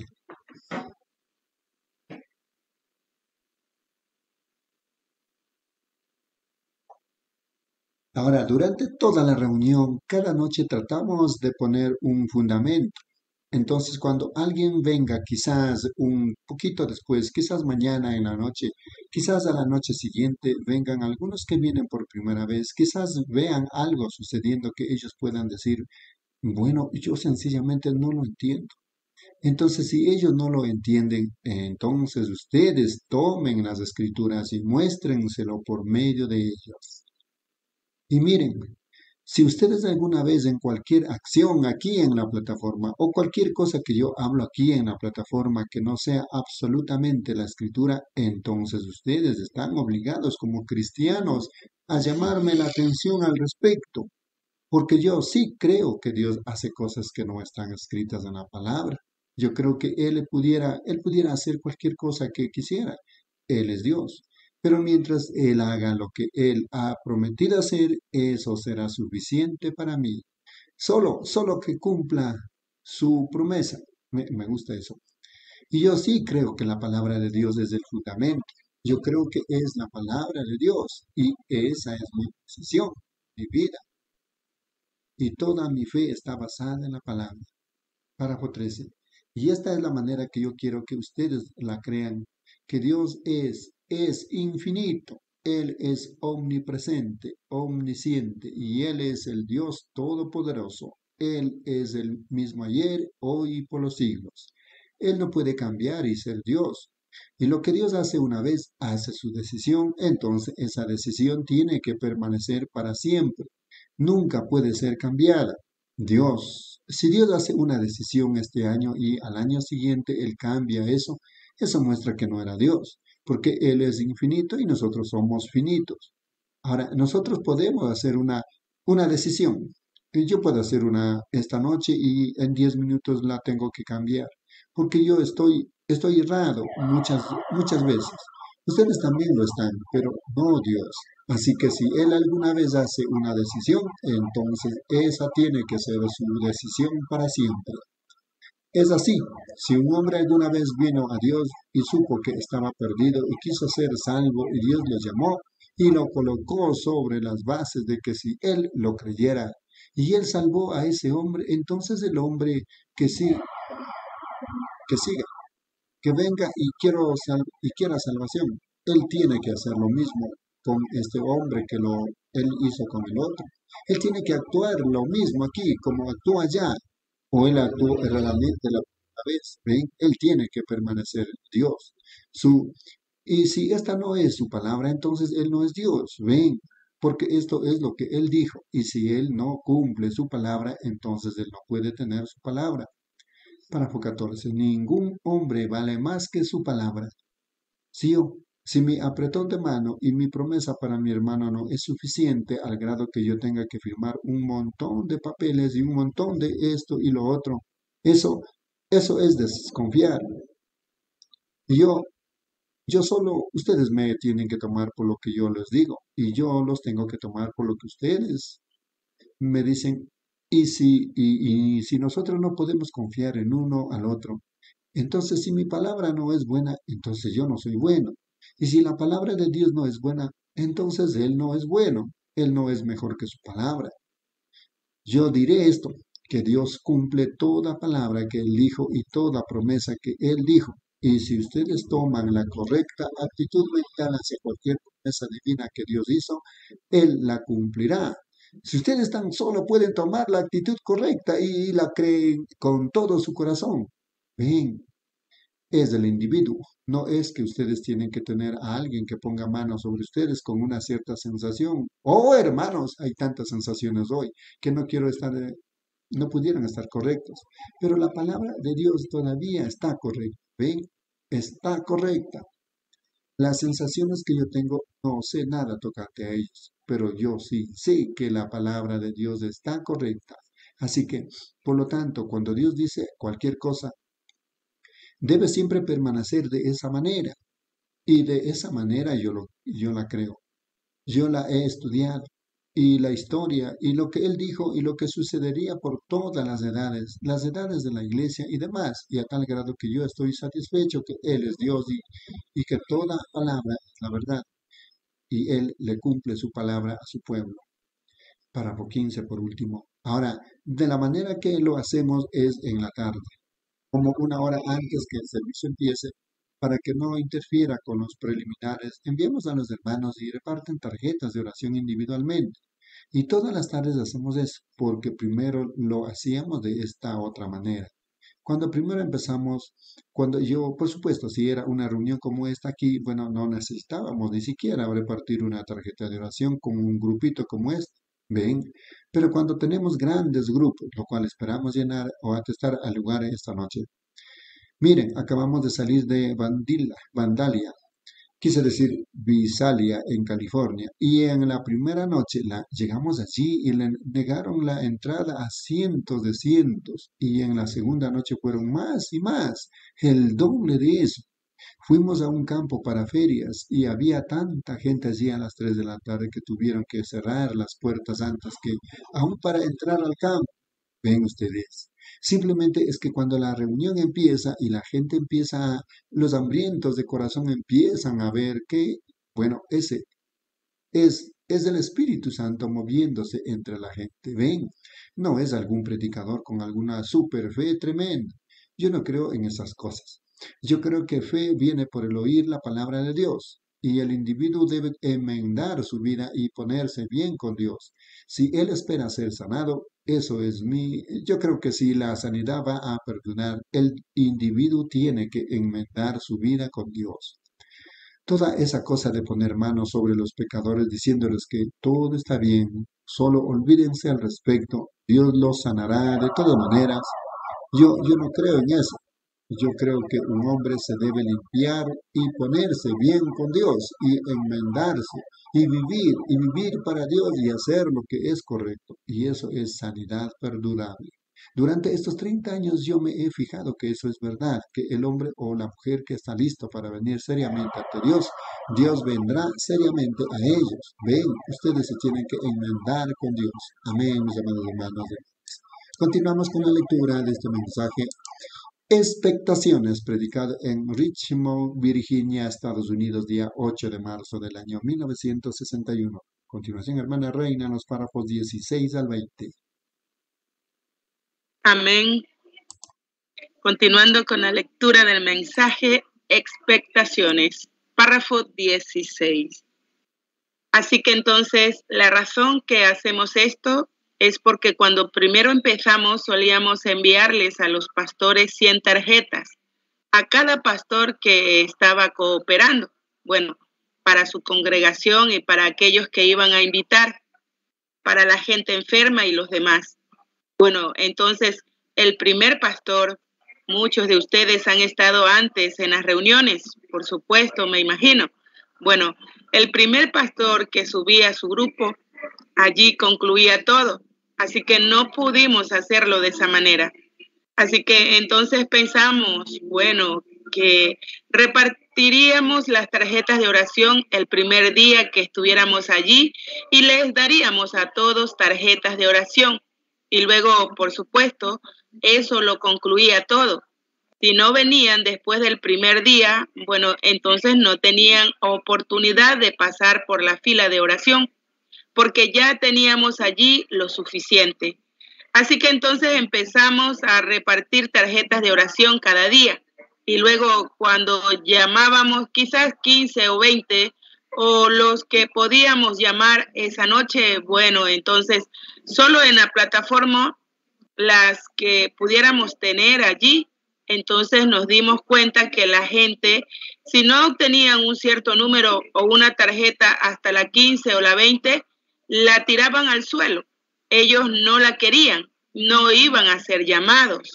Ahora, durante toda la reunión, cada noche tratamos de poner un fundamento. Entonces, cuando alguien venga, quizás un poquito después, quizás mañana en la noche, quizás a la noche siguiente, vengan algunos que vienen por primera vez, quizás vean algo sucediendo que ellos puedan decir, bueno, yo sencillamente no lo entiendo. Entonces, si ellos no lo entienden, entonces ustedes tomen las escrituras y muéstrenselo por medio de ellas. Y miren, si ustedes alguna vez en cualquier acción aquí en la plataforma o cualquier cosa que yo hablo aquí en la plataforma que no sea absolutamente la escritura, entonces ustedes están obligados como cristianos a llamarme la atención al respecto, porque yo sí creo que Dios hace cosas que no están escritas en la palabra. Yo creo que Él pudiera, Él pudiera hacer cualquier cosa que quisiera. Él es Dios. Pero mientras Él haga lo que Él ha prometido hacer, eso será suficiente para mí. Solo, solo que cumpla su promesa. Me, me gusta eso. Y yo sí creo que la palabra de Dios es el fundamento. Yo creo que es la palabra de Dios. Y esa es mi posición, mi vida. Y toda mi fe está basada en la palabra. Párrafo trece. Y esta es la manera que yo quiero que ustedes la crean, que Dios es, es infinito, Él es omnipresente, omnisciente, y Él es el Dios todopoderoso. Él es el mismo ayer, hoy y por los siglos. Él no puede cambiar y ser Dios. Y lo que Dios hace una vez, hace su decisión, entonces esa decisión tiene que permanecer para siempre. Nunca puede ser cambiada. Dios, si Dios hace una decisión este año y al año siguiente Él cambia eso, eso muestra que no era Dios, porque Él es infinito y nosotros somos finitos. Ahora, nosotros podemos hacer una, una decisión. Yo puedo hacer una esta noche y en diez minutos la tengo que cambiar, porque yo estoy, estoy errado muchas, muchas veces. Ustedes también lo están, pero no Dios. Así que si Él alguna vez hace una decisión, entonces esa tiene que ser su decisión para siempre. Es así, si un hombre alguna vez vino a Dios y supo que estaba perdido y quiso ser salvo y Dios lo llamó y lo colocó sobre las bases de que si Él lo creyera y Él salvó a ese hombre, entonces el hombre que sí, que siga, que venga y, quiero sal, y quiera salvación, Él tiene que hacer lo mismo con este hombre que lo, Él hizo con el otro. Él tiene que actuar lo mismo aquí como actúa allá. O Él actuó erradamente la primera vez. ¿Ven? Él tiene que permanecer Dios. Su, y si esta no es su palabra, entonces Él no es Dios. ¿Ven? Porque esto es lo que Él dijo. Y si Él no cumple su palabra, entonces Él no puede tener su palabra. Párrafo catorce. Ningún hombre vale más que su palabra. Si yo, si mi apretón de mano y mi promesa para mi hermano no es suficiente al grado que yo tenga que firmar un montón de papeles y un montón de esto y lo otro, eso, eso es desconfiar. Yo, yo solo, ustedes me tienen que tomar por lo que yo les digo y yo los tengo que tomar por lo que ustedes me dicen. Y si, y, y si nosotros no podemos confiar en uno al otro, entonces si mi palabra no es buena, entonces yo no soy bueno. Y si la palabra de Dios no es buena, entonces Él no es bueno. Él no es mejor que su palabra. Yo diré esto, que Dios cumple toda palabra que Él dijo y toda promesa que Él dijo. Y si ustedes toman la correcta actitud mental hacia cualquier promesa divina que Dios hizo, Él la cumplirá. Si ustedes tan solo pueden tomar la actitud correcta y la creen con todo su corazón, ven, es del individuo. No es que ustedes tienen que tener a alguien que ponga mano sobre ustedes con una cierta sensación. Oh, hermanos, hay tantas sensaciones hoy que no quiero estar, eh, no pudieran estar correctos. Pero la palabra de Dios todavía está correcta. ¿Ven? Está correcta. Las sensaciones que yo tengo, no sé nada tocante a ellos, pero yo sí sé que la palabra de Dios está correcta. Así que, por lo tanto, cuando Dios dice cualquier cosa, debe siempre permanecer de esa manera. Y de esa manera yo, lo, yo la creo. Yo la he estudiado. Y la historia, y lo que él dijo, y lo que sucedería por todas las edades, las edades de la iglesia y demás, y a tal grado que yo estoy satisfecho que Él es Dios y, y que toda palabra es la verdad, y Él le cumple su palabra a su pueblo. Párrafo quince, por último. Ahora, de la manera que lo hacemos es en la tarde, como una hora antes que el servicio empiece, para que no interfiera con los preliminares, enviamos a los hermanos y reparten tarjetas de oración individualmente. Y todas las tardes hacemos eso, porque primero lo hacíamos de esta otra manera. Cuando primero empezamos, cuando yo, por supuesto, si era una reunión como esta aquí, bueno, no necesitábamos ni siquiera repartir una tarjeta de oración con un grupito como este. ¿Ven? Pero cuando tenemos grandes grupos, lo cual esperamos llenar o atestar al lugar esta noche. Miren, acabamos de salir de Vandila, Vandalia, quise decir Visalia, en California, y en la primera noche la, llegamos allí y le negaron la entrada a cientos de cientos, y en la segunda noche fueron más y más, el doble de eso. Fuimos a un campo para ferias y había tanta gente allí a las tres de la tarde que tuvieron que cerrar las puertas antes que aún para entrar al campo. Ven ustedes. Simplemente es que cuando la reunión empieza y la gente empieza, a- los hambrientos de corazón empiezan a ver que, bueno, ese es, es el Espíritu Santo moviéndose entre la gente. Ven, no es algún predicador con alguna super fe tremenda. Yo no creo en esas cosas. Yo creo que fe viene por el oír la palabra de Dios. Y el individuo debe enmendar su vida y ponerse bien con Dios. Si él espera ser sanado, eso es mi... Yo creo que si la sanidad va a perdonar, el individuo tiene que enmendar su vida con Dios. Toda esa cosa de poner manos sobre los pecadores diciéndoles que todo está bien, solo olvídense al respecto, Dios los sanará de todas maneras. Yo, yo no creo en eso. Yo creo que un hombre se debe limpiar y ponerse bien con Dios y enmendarse y vivir y vivir para Dios y hacer lo que es correcto. Y eso es sanidad perdurable. Durante estos treinta años yo me he fijado que eso es verdad, que el hombre o la mujer que está listo para venir seriamente ante Dios, Dios vendrá seriamente a ellos. Ven, ustedes se tienen que enmendar con Dios. Amén, mis amados hermanos. Continuamos con la lectura de este mensaje. Expectaciones, predicado en Richmond, Virginia, Estados Unidos, día ocho de marzo del año mil novecientos sesenta y uno. Continuación, hermana Reina, en los párrafos dieciséis al veinte. Amén. Continuando con la lectura del mensaje, expectaciones, párrafo dieciséis. Así que entonces la razón que hacemos esto es porque cuando primero empezamos solíamos enviarles a los pastores cien tarjetas a cada pastor que estaba cooperando, bueno, para su congregación y para aquellos que iban a invitar, para la gente enferma y los demás. Bueno, entonces el primer pastor, muchos de ustedes han estado antes en las reuniones, por supuesto, me imagino. Bueno, el primer pastor que subía a su grupo, allí concluía todo. Así que no pudimos hacerlo de esa manera. Así que entonces pensamos, bueno, que repartiríamos las tarjetas de oración el primer día que estuviéramos allí y les daríamos a todos tarjetas de oración. Y luego, por supuesto, eso lo concluía todo. Si no venían después del primer día, bueno, entonces no tenían oportunidad de pasar por la fila de oración, porque ya teníamos allí lo suficiente. Así que entonces empezamos a repartir tarjetas de oración cada día. Y luego cuando llamábamos quizás quince o veinte, o los que podíamos llamar esa noche, bueno, entonces solo en la plataforma las que pudiéramos tener allí, entonces nos dimos cuenta que la gente, si no obtenían un cierto número o una tarjeta hasta la quince o la veinte, la tiraban al suelo. Ellos no la querían, no iban a ser llamados.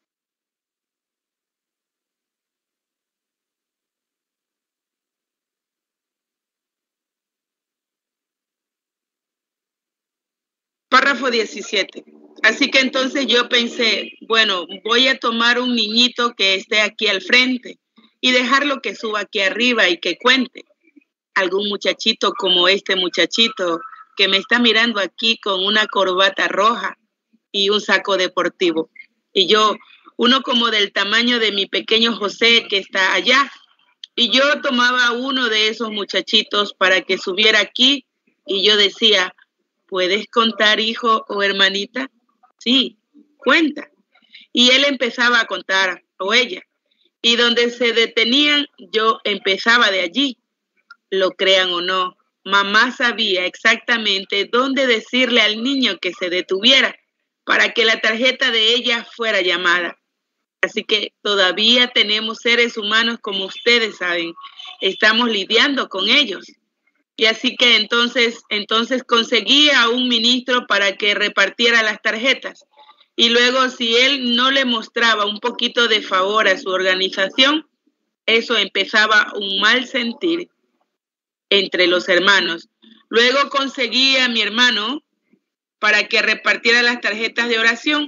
Párrafo diecisiete. Así que entonces yo pensé, bueno, voy a tomar un niñito que esté aquí al frente y dejarlo que suba aquí arriba y que cuente. Algún muchachito como este muchachito que me está mirando aquí con una corbata roja y un saco deportivo. Y yo, uno como del tamaño de mi pequeño José que está allá. Y yo tomaba uno de esos muchachitos para que subiera aquí y yo decía, ¿puedes contar, hijo o hermanita? Sí, cuenta. Y él empezaba a contar, o ella. Y donde se detenían, yo empezaba de allí. Lo crean o no, mamá sabía exactamente dónde decirle al niño que se detuviera para que la tarjeta de ella fuera llamada. Así que todavía tenemos seres humanos como ustedes saben. Estamos lidiando con ellos. Y así que entonces, entonces conseguí a un ministro para que repartiera las tarjetas. Y luego si él no le mostraba un poquito de favor a su organización, eso empezaba un mal sentir entre los hermanos. Luego conseguí a mi hermano para que repartiera las tarjetas de oración.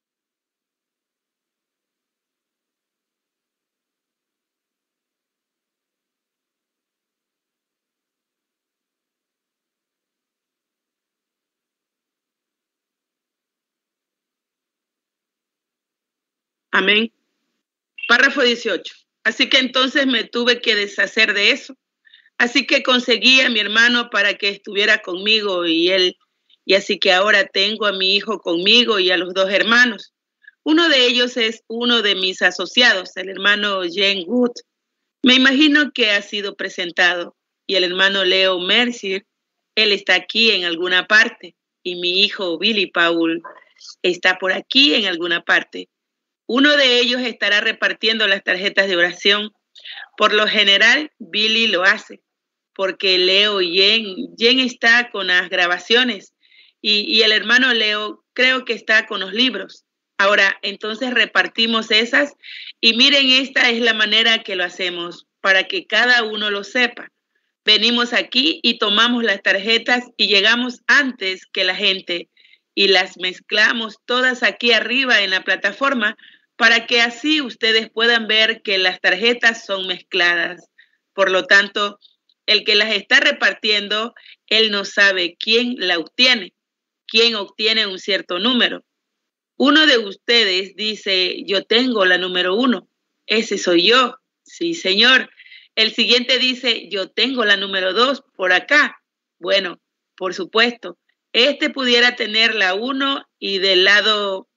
Amén. Párrafo dieciocho. Así que entonces me tuve que deshacer de eso. Así que conseguí a mi hermano para que estuviera conmigo y él, y así que ahora tengo a mi hijo conmigo y a los dos hermanos. Uno de ellos es uno de mis asociados, el hermano Jane Wood. Me imagino que ha sido presentado. Y el hermano Leo Mercier, él está aquí en alguna parte. Y mi hijo Billy Paul está por aquí en alguna parte. Uno de ellos estará repartiendo las tarjetas de oración. Por lo general, Billy lo hace, porque Leo y Jen, Jen está con las grabaciones y, y el hermano Leo creo que está con los libros. Ahora, entonces repartimos esas y miren, esta es la manera que lo hacemos, para que cada uno lo sepa. Venimos aquí y tomamos las tarjetas y llegamos antes que la gente y las mezclamos todas aquí arriba en la plataforma para que así ustedes puedan ver que las tarjetas son mezcladas. Por lo tanto, el que las está repartiendo, él no sabe quién la obtiene, quién obtiene un cierto número. Uno de ustedes dice, yo tengo la número uno, ese soy yo. Sí, señor. El siguiente dice, yo tengo la número dos por acá. Bueno, por supuesto, este pudiera tener la uno y del lado...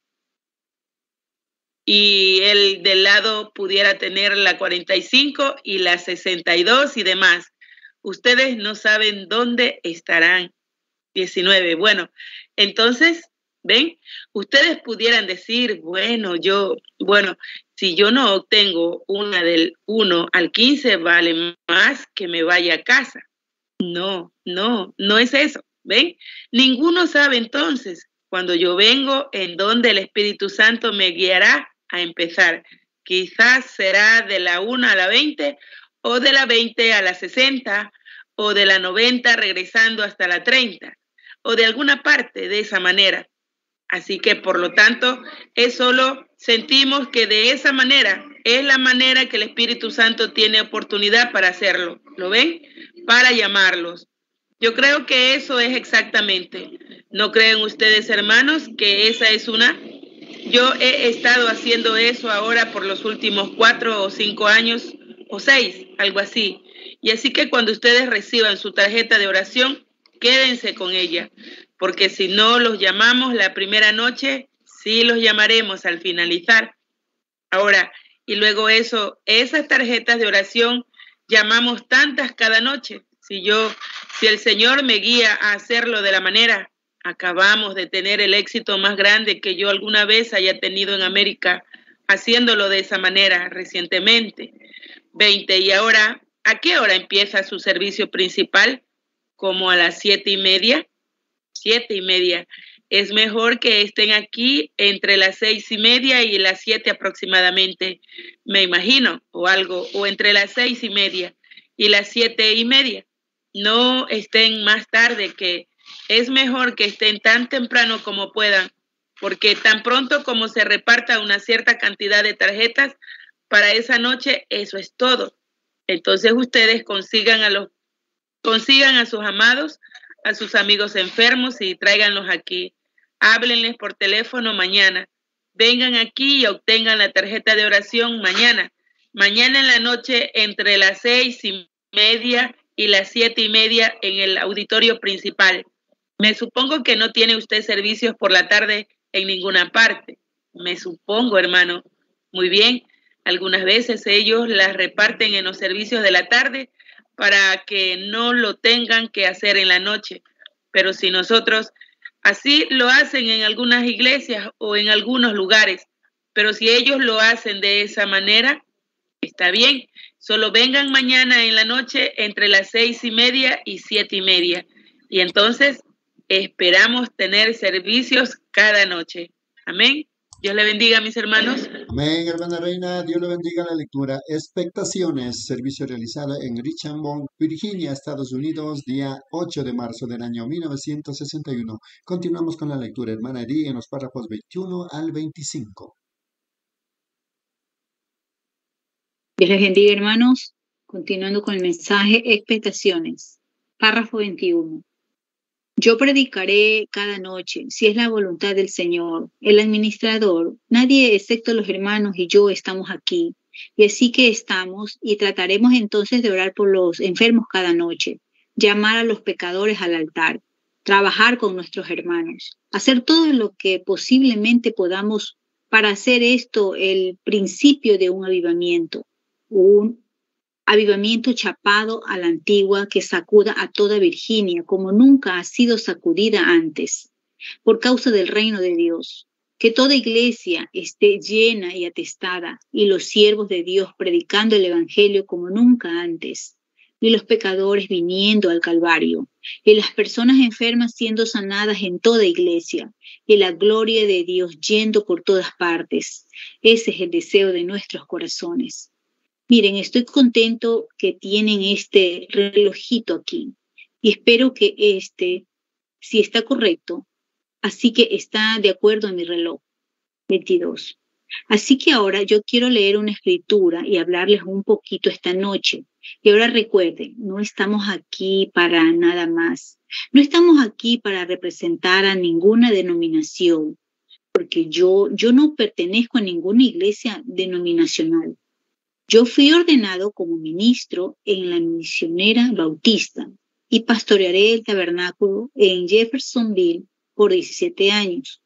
y el del lado pudiera tener la cuarenta y cinco y la sesenta y dos y demás. Ustedes no saben dónde estarán. diecinueve. Bueno, entonces, ¿ven? Ustedes pudieran decir, bueno, yo, bueno, si yo no obtengo una del uno al quince, vale más que me vaya a casa. No, no, no es eso, ¿ven? Ninguno sabe entonces, cuando yo vengo, en dónde el Espíritu Santo me guiará a empezar. Quizás será de la una a la veinte, o de la veinte a la sesenta, o de la noventa regresando hasta la treinta, o de alguna parte de esa manera. Así que, por lo tanto, es solo sentimos que de esa manera es la manera que el Espíritu Santo tiene oportunidad para hacerlo. ¿Lo ven? Para llamarlos. Yo creo que eso es exactamente. ¿No creen ustedes, hermanos, que esa es una? Yo he estado haciendo eso ahora por los últimos cuatro o cinco años, o seis, algo así. Y así que cuando ustedes reciban su tarjeta de oración, quédense con ella, porque si no los llamamos la primera noche, sí los llamaremos al finalizar. Ahora, y luego eso, esas tarjetas de oración, llamamos tantas cada noche. Si yo, si el Señor me guía a hacerlo de la manera, acabamos de tener el éxito más grande que yo alguna vez haya tenido en América haciéndolo de esa manera recientemente. veinte. Y ahora, ¿a qué hora empieza su servicio principal? Como a las siete y media. Siete y media. Es mejor que estén aquí entre las seis y media y las siete aproximadamente, me imagino, o algo, o entre las seis y media y las siete y media. No estén más tarde, que es mejor que estén tan temprano como puedan, porque tan pronto como se reparta una cierta cantidad de tarjetas para esa noche, eso es todo. Entonces ustedes consigan a los, consigan a sus amados, a sus amigos enfermos y tráiganlos aquí. Háblenles por teléfono mañana. Vengan aquí y obtengan la tarjeta de oración mañana. Mañana en la noche entre las seis y media y las siete y media en el auditorio principal. Me supongo que no tiene usted servicios por la tarde en ninguna parte. Me supongo, hermano. Muy bien. Algunas veces ellos las reparten en los servicios de la tarde para que no lo tengan que hacer en la noche. Pero si nosotros... Así lo hacen en algunas iglesias o en algunos lugares, pero si ellos lo hacen de esa manera, está bien. Solo vengan mañana en la noche entre las seis y media y siete y media. Y entonces esperamos tener servicios cada noche. Amén. Dios le bendiga, mis hermanos. Amén, hermana Reina. Dios le bendiga la lectura. Expectaciones. Servicio realizado en Richmond, Virginia, Estados Unidos, día ocho de marzo del año mil novecientos sesenta y uno. Continuamos con la lectura, hermana Edith, en los párrafos veintiuno al veinticinco. Dios les bendiga, hermanos. Continuando con el mensaje, expectaciones. Párrafo veintiuno. Yo predicaré cada noche, si es la voluntad del Señor. El administrador, nadie excepto los hermanos y yo estamos aquí. Y así que estamos y trataremos entonces de orar por los enfermos cada noche, llamar a los pecadores al altar, trabajar con nuestros hermanos, hacer todo lo que posiblemente podamos para hacer esto el principio de un avivamiento, un avivamiento chapado a la antigua que sacuda a toda Virginia como nunca ha sido sacudida antes, por causa del reino de Dios. Que toda iglesia esté llena y atestada, y los siervos de Dios predicando el evangelio como nunca antes, y los pecadores viniendo al Calvario, y las personas enfermas siendo sanadas en toda iglesia, y la gloria de Dios yendo por todas partes. Ese es el deseo de nuestros corazones. Miren, estoy contento que tienen este relojito aquí y espero que este, si está correcto, así que está de acuerdo en mi reloj, veintidós. Así que ahora yo quiero leer una escritura y hablarles un poquito esta noche. Y ahora recuerden, no estamos aquí para nada más. No estamos aquí para representar a ninguna denominación, porque yo, yo no pertenezco a ninguna iglesia denominacional. Yo fui ordenado como ministro en la misionera bautista y pastorearé el tabernáculo en Jeffersonville por diecisiete años.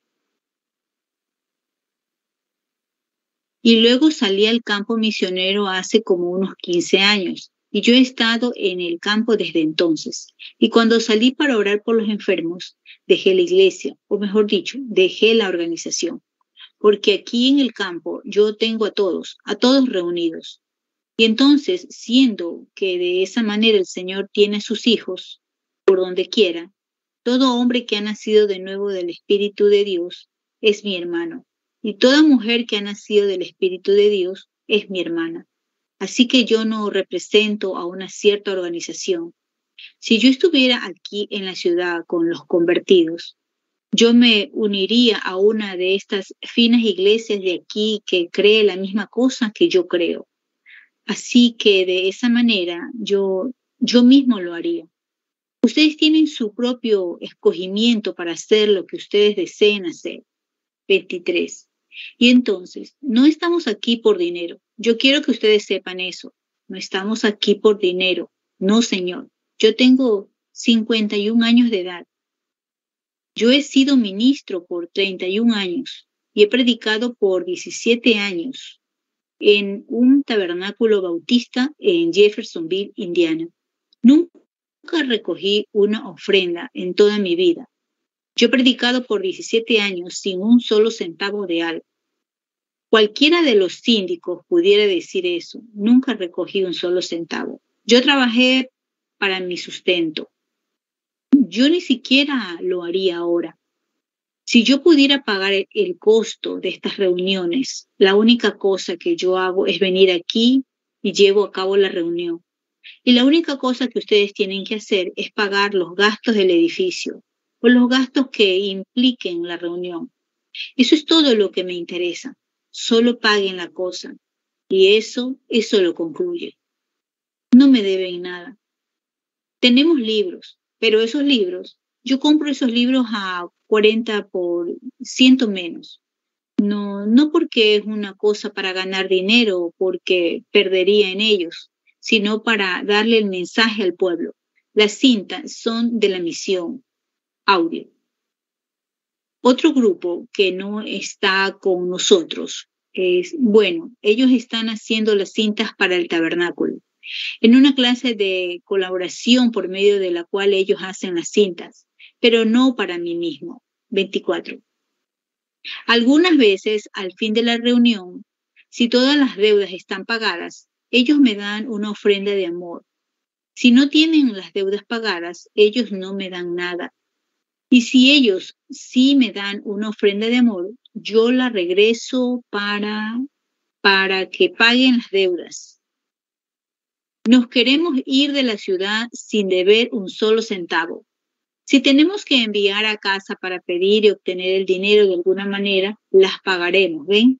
Y luego salí al campo misionero hace como unos quince años y yo he estado en el campo desde entonces. Y cuando salí para orar por los enfermos, dejé la iglesia, o mejor dicho, dejé la organización. Porque aquí en el campo yo tengo a todos, a todos reunidos. Y entonces, siendo que de esa manera el Señor tiene a sus hijos, por donde quiera, todo hombre que ha nacido de nuevo del Espíritu de Dios es mi hermano. Y toda mujer que ha nacido del Espíritu de Dios es mi hermana. Así que yo no represento a una cierta organización. Si yo estuviera aquí en la ciudad con los convertidos, yo me uniría a una de estas finas iglesias de aquí que cree la misma cosa que yo creo. Así que de esa manera yo, yo mismo lo haría. Ustedes tienen su propio escogimiento para hacer lo que ustedes deseen hacer. veintitrés. Y entonces, no estamos aquí por dinero. Yo quiero que ustedes sepan eso. No estamos aquí por dinero. No, señor. Yo tengo cincuenta y un años de edad. Yo he sido ministro por treinta y un años y he predicado por diecisiete años en un tabernáculo bautista en Jeffersonville, Indiana. Nunca recogí una ofrenda en toda mi vida. Yo he predicado por diecisiete años sin un solo centavo de algo. Cualquiera de los síndicos pudiera decir eso. Nunca recogí un solo centavo. Yo trabajé para mi sustento. Yo ni siquiera lo haría ahora. Si yo pudiera pagar el, el costo de estas reuniones, la única cosa que yo hago es venir aquí y llevo a cabo la reunión. Y la única cosa que ustedes tienen que hacer es pagar los gastos del edificio o los gastos que impliquen la reunión. Eso es todo lo que me interesa. Solo paguen la cosa. Y eso, eso lo concluye. No me deben nada. Tenemos libros, pero esos libros, yo compro esos libros a cuarenta por ciento menos. No, no porque es una cosa para ganar dinero o porque perdería en ellos, sino para darle el mensaje al pueblo. Las cintas son de la misión, audio. Otro grupo que no está con nosotros es, bueno, ellos están haciendo las cintas para el tabernáculo, en una clase de colaboración por medio de la cual ellos hacen las cintas, pero no para mí mismo. veinticuatro. Algunas veces, al fin de la reunión, si todas las deudas están pagadas, ellos me dan una ofrenda de amor. Si no tienen las deudas pagadas, ellos no me dan nada. Y si ellos sí me dan una ofrenda de amor, yo la regreso para, para que paguen las deudas. Nos queremos ir de la ciudad sin deber un solo centavo. Si tenemos que enviar a casa para pedir y obtener el dinero de alguna manera, las pagaremos, ¿ven?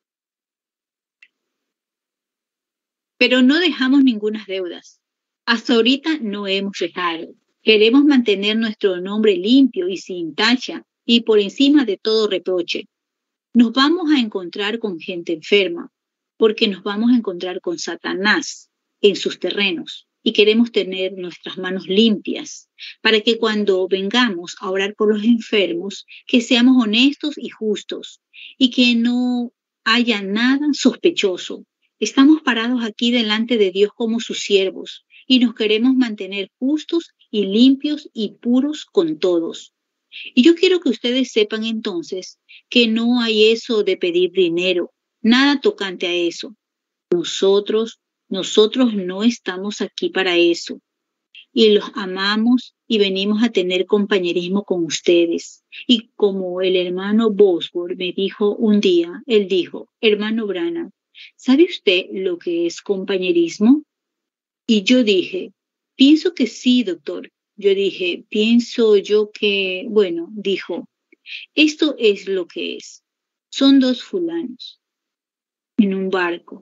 Pero no dejamos ninguna deudas. Hasta ahorita no hemos dejado. Queremos mantener nuestro nombre limpio y sin tacha y por encima de todo reproche. Nos vamos a encontrar con gente enferma porque nos vamos a encontrar con Satanás en sus terrenos y queremos tener nuestras manos limpias para que cuando vengamos a orar por los enfermos, que seamos honestos y justos y que no haya nada sospechoso. Estamos parados aquí delante de Dios como sus siervos y nos queremos mantener justos y limpios y puros con todos. Y yo quiero que ustedes sepan entonces que no hay eso de pedir dinero, nada tocante a eso. Nosotros, nosotros no estamos aquí para eso. Y los amamos y venimos a tener compañerismo con ustedes. Y como el hermano Bosworth me dijo un día, él dijo, hermano Branham, ¿sabe usted lo que es compañerismo? Y yo dije, pienso que sí, doctor. Yo dije, pienso yo que, bueno, dijo, esto es lo que es. Son dos fulanos en un barco.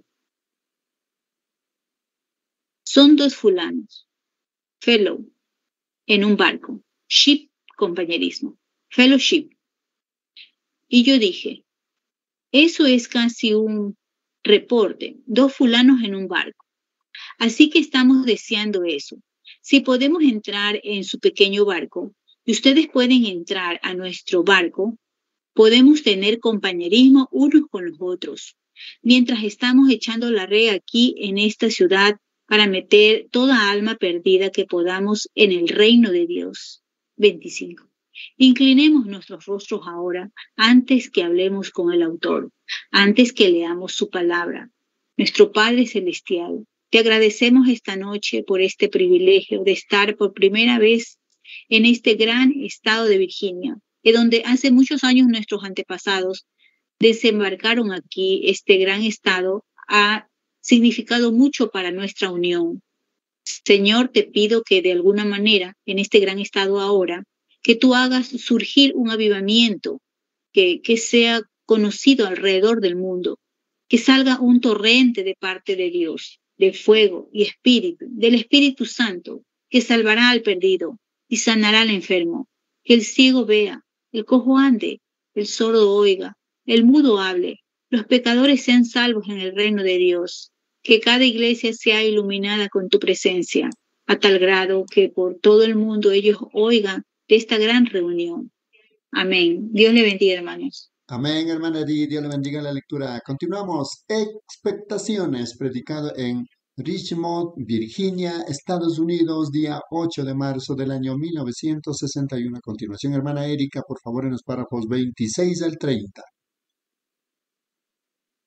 Son dos fulanos, fellow, en un barco. Ship, compañerismo. Fellowship. Y yo dije, eso es casi un reporte. Dos fulanos en un barco. Así que estamos deseando eso. Si podemos entrar en su pequeño barco y ustedes pueden entrar a nuestro barco, podemos tener compañerismo unos con los otros. Mientras estamos echando la red aquí en esta ciudad para meter toda alma perdida que podamos en el reino de Dios. veinticinco. Inclinemos nuestros rostros ahora antes que hablemos con el autor, antes que leamos su palabra. Nuestro Padre Celestial, te agradecemos esta noche por este privilegio de estar por primera vez en este gran estado de Virginia, en donde hace muchos años nuestros antepasados desembarcaron aquí. Este gran estado ha significado mucho para nuestra unión. Señor, te pido que de alguna manera, en este gran estado ahora, que tú hagas surgir un avivamiento que, que sea conocido alrededor del mundo, que salga un torrente de parte de Dios, de fuego y espíritu, del Espíritu Santo, que salvará al perdido y sanará al enfermo, que el ciego vea, el cojo ande, el sordo oiga, el mudo hable, los pecadores sean salvos en el reino de Dios, que cada iglesia sea iluminada con tu presencia, a tal grado que por todo el mundo ellos oigan de esta gran reunión. Amén. Dios le bendiga, hermanos. Amén, hermana Edith, Dios le bendiga la lectura. Continuamos. Expectaciones, predicado en Richmond, Virginia, Estados Unidos, día ocho de marzo del año mil novecientos sesenta y uno. A continuación, hermana Erika, por favor, en los párrafos veintiséis al treinta.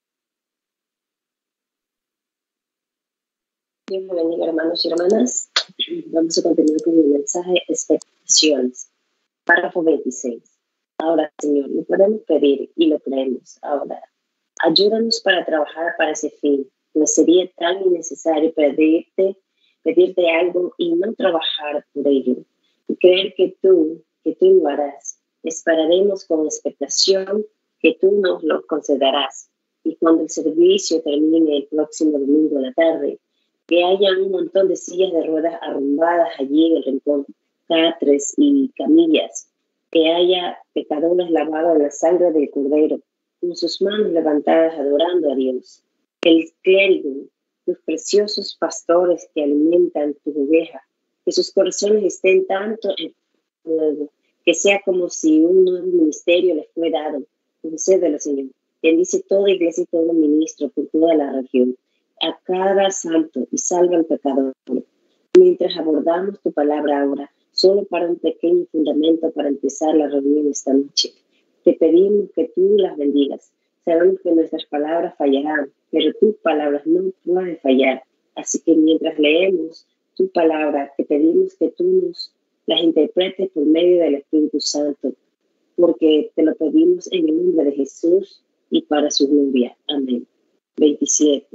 Dios me bendiga, hermanos y hermanas. Vamos a continuar con el mensaje expectaciones. Párrafo veintiséis. Ahora, Señor, lo podemos pedir y lo creemos. Ahora, ayúdanos para trabajar para ese fin, pues sería tan innecesario pedirte, pedirte algo y no trabajar por ello. Y creer que tú, que tú lo harás. Esperaremos con expectación que tú nos lo concederás. Y cuando el servicio termine el próximo domingo a la tarde, que haya un montón de sillas de ruedas arrumbadas allí en el rincón, catres y camillas, que haya pecadores lavados en la sangre del Cordero, con sus manos levantadas adorando a Dios. El clérigo, tus preciosos pastores que alimentan tus ovejas, que sus corazones estén tanto en fuego, que sea como si un nuevo ministerio les fue dado. Concédelo, Señor. Bendice toda iglesia y todo ministro por toda la región, a cada santo y salva al pecador. Mientras abordamos tu palabra ahora, solo para un pequeño fundamento para empezar la reunión esta noche, te pedimos que tú las bendigas. Sabemos que nuestras palabras fallarán, pero tus palabras no pueden fallar. Así que mientras leemos tu palabra, te pedimos que tú nos las interpretes por medio del Espíritu Santo, porque te lo pedimos en el nombre de Jesús y para su gloria. Amén. veintisiete.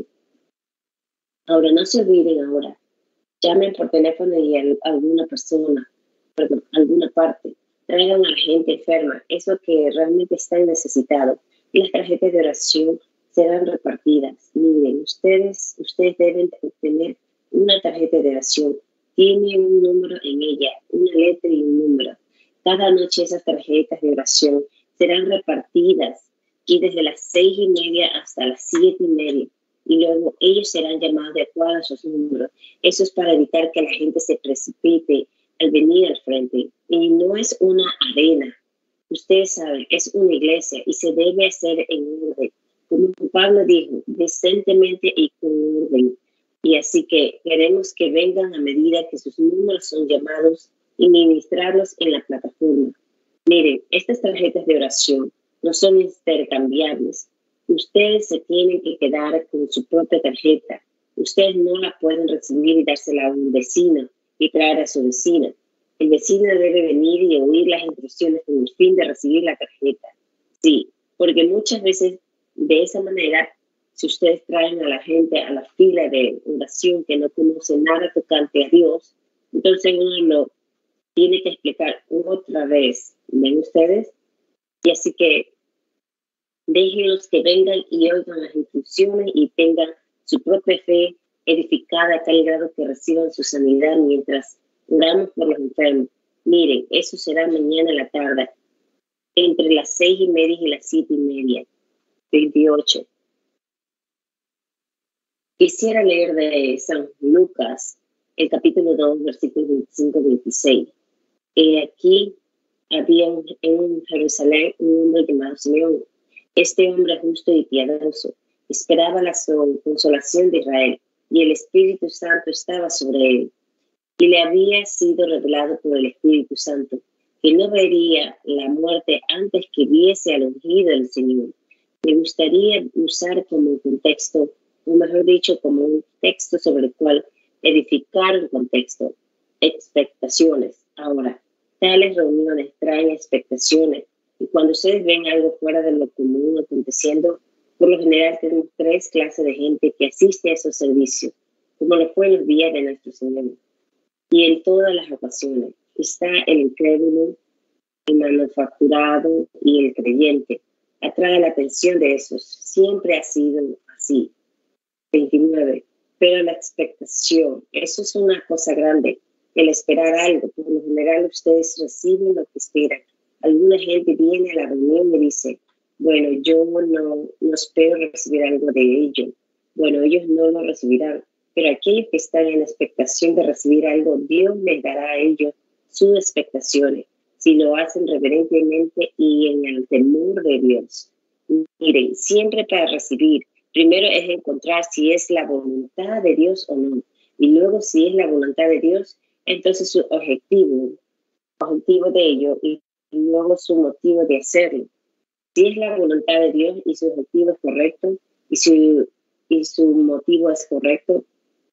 Ahora, no se olviden ahora. Llamen por teléfono y a alguna persona, perdón, alguna parte. Traigan a la gente enferma, eso que realmente están necesitados. Y las tarjetas de oración serán repartidas. Miren, ustedes, ustedes deben obtener una tarjeta de oración. Tiene un número en ella, una letra y un número. Cada noche esas tarjetas de oración serán repartidas y desde las seis y media hasta las siete y media. Y luego ellos serán llamados de acuerdo a sus números. Eso es para evitar que la gente se precipite al venir al frente. Y no es una arena. Ustedes saben, es una iglesia y se debe hacer en orden. Como Pablo dijo, decentemente y con orden. Y así que queremos que vengan a medida que sus números son llamados y ministrarlos en la plataforma. Miren, estas tarjetas de oración no son intercambiables. Ustedes se tienen que quedar con su propia tarjeta. Ustedes no la pueden recibir y dársela a un vecino y traer a su vecina. El vecino debe venir y oír las instrucciones con el fin de recibir la tarjeta. Sí, porque muchas veces de esa manera, si ustedes traen a la gente a la fila de oración que no conoce nada tocante a Dios, entonces uno lo tiene que explicar otra vez. ¿Ven ustedes? Y así que déjenlos que vengan y oigan las instrucciones y tengan su propia fe edificada a tal grado que reciban su sanidad mientras oramos por los enfermos. Miren, eso será mañana a la tarde, entre las seis y media y las siete y media. veintiocho. Quisiera leer de San Lucas, el capítulo dos, versículos veinticinco a veintiséis. Eh, aquí había un, en Jerusalén un hombre llamado Simeón. Este hombre justo y piadoso esperaba la consolación de Israel, y el Espíritu Santo estaba sobre él. Y le había sido revelado por el Espíritu Santo que no vería la muerte antes que viese al ungido del Señor. Me gustaría usar como contexto, o mejor dicho, como un texto sobre el cual edificar un contexto, expectaciones. Ahora, tales reuniones traen expectaciones, y cuando ustedes ven algo fuera de lo común aconteciendo, por lo general tenemos tres clases de gente que asiste a esos servicios, como lo fue en los días de nuestro Señor. Y en todas las ocasiones está el incrédulo, el manufacturado y el creyente. Atrae la atención de esos. Siempre ha sido así. veintinueve. Pero la expectación, eso es una cosa grande. El esperar algo. Por lo general ustedes reciben lo que esperan. Alguna gente viene a la reunión y dice, bueno, yo no, no espero recibir algo de ellos. Bueno, ellos no lo recibirán. Pero aquellos que están en la expectación de recibir algo, Dios les dará a ellos sus expectaciones, si lo hacen reverentemente y en el temor de Dios. Miren, siempre para recibir, primero es encontrar si es la voluntad de Dios o no. Y luego si es la voluntad de Dios, entonces su objetivo, objetivo de ello, y luego su motivo de hacerlo. Si es la voluntad de Dios y su objetivo es correcto, y su, y su motivo es correcto,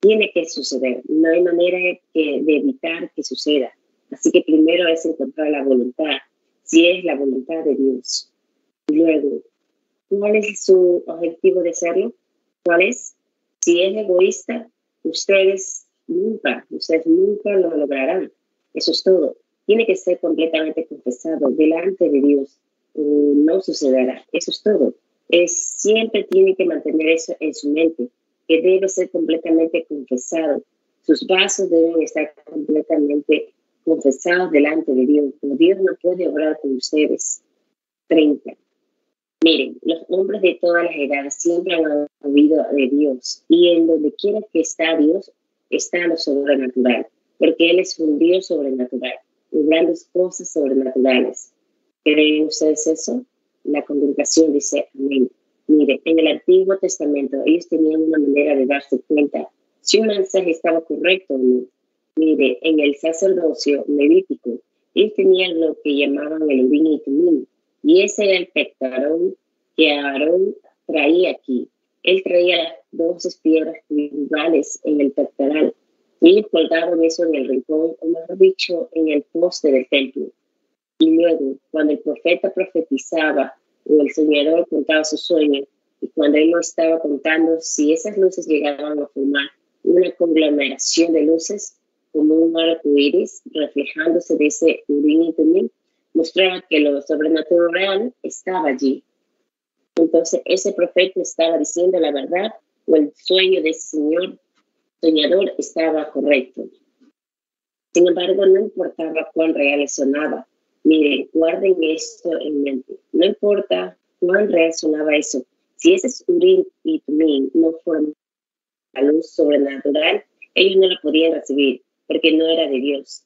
tiene que suceder. No hay manera que, de evitar que suceda. Así que primero es encontrar la voluntad, si es la voluntad de Dios. Y luego, ¿cuál es su objetivo de hacerlo? ¿Cuál es? Si es egoísta, ustedes nunca, ustedes nunca lo lograrán. Eso es todo. Tiene que ser completamente confesado delante de Dios. No sucederá. Eso es todo. Es, siempre tiene que mantener eso en su mente, que debe ser completamente confesado. Sus vasos deben estar completamente confesados delante de Dios. Dios no puede obrar con ustedes. treinta. Miren, los hombres de todas las edades siempre han oído de Dios, y en donde quiera que está Dios, está lo sobrenatural, porque Él es un Dios sobrenatural, y grandes cosas sobrenaturales. ¿Creen ustedes eso? La congregación dice amén. Mire, en el Antiguo Testamento ellos tenían una manera de darse cuenta si un mensaje estaba correcto o no. Mire, en el sacerdocio levítico, ellos tenían lo que llamaban el Urim y Tumim, y ese era el pectorón que Aarón traía aquí. Él traía las dos piedras tribales en el pectoral, y ellos colgaban eso en el rincón, o mejor dicho, en el poste del templo. Y luego, cuando el profeta profetizaba o el soñador contaba su sueño, y cuando él lo estaba contando, si esas luces llegaban a formar una conglomeración de luces, como un arco iris, reflejándose de ese Urim y Tumim, mostraba que lo sobrenatural estaba allí. Entonces, ese profeta estaba diciendo la verdad, o el sueño de ese señor soñador estaba correcto. Sin embargo, no importaba cuán real sonaba. Miren, guarden esto en mente. No importa cuán real sonaba eso. Si ese es Urim y Tumim no fueron la luz sobrenatural, ellos no la podían recibir, porque no era de Dios.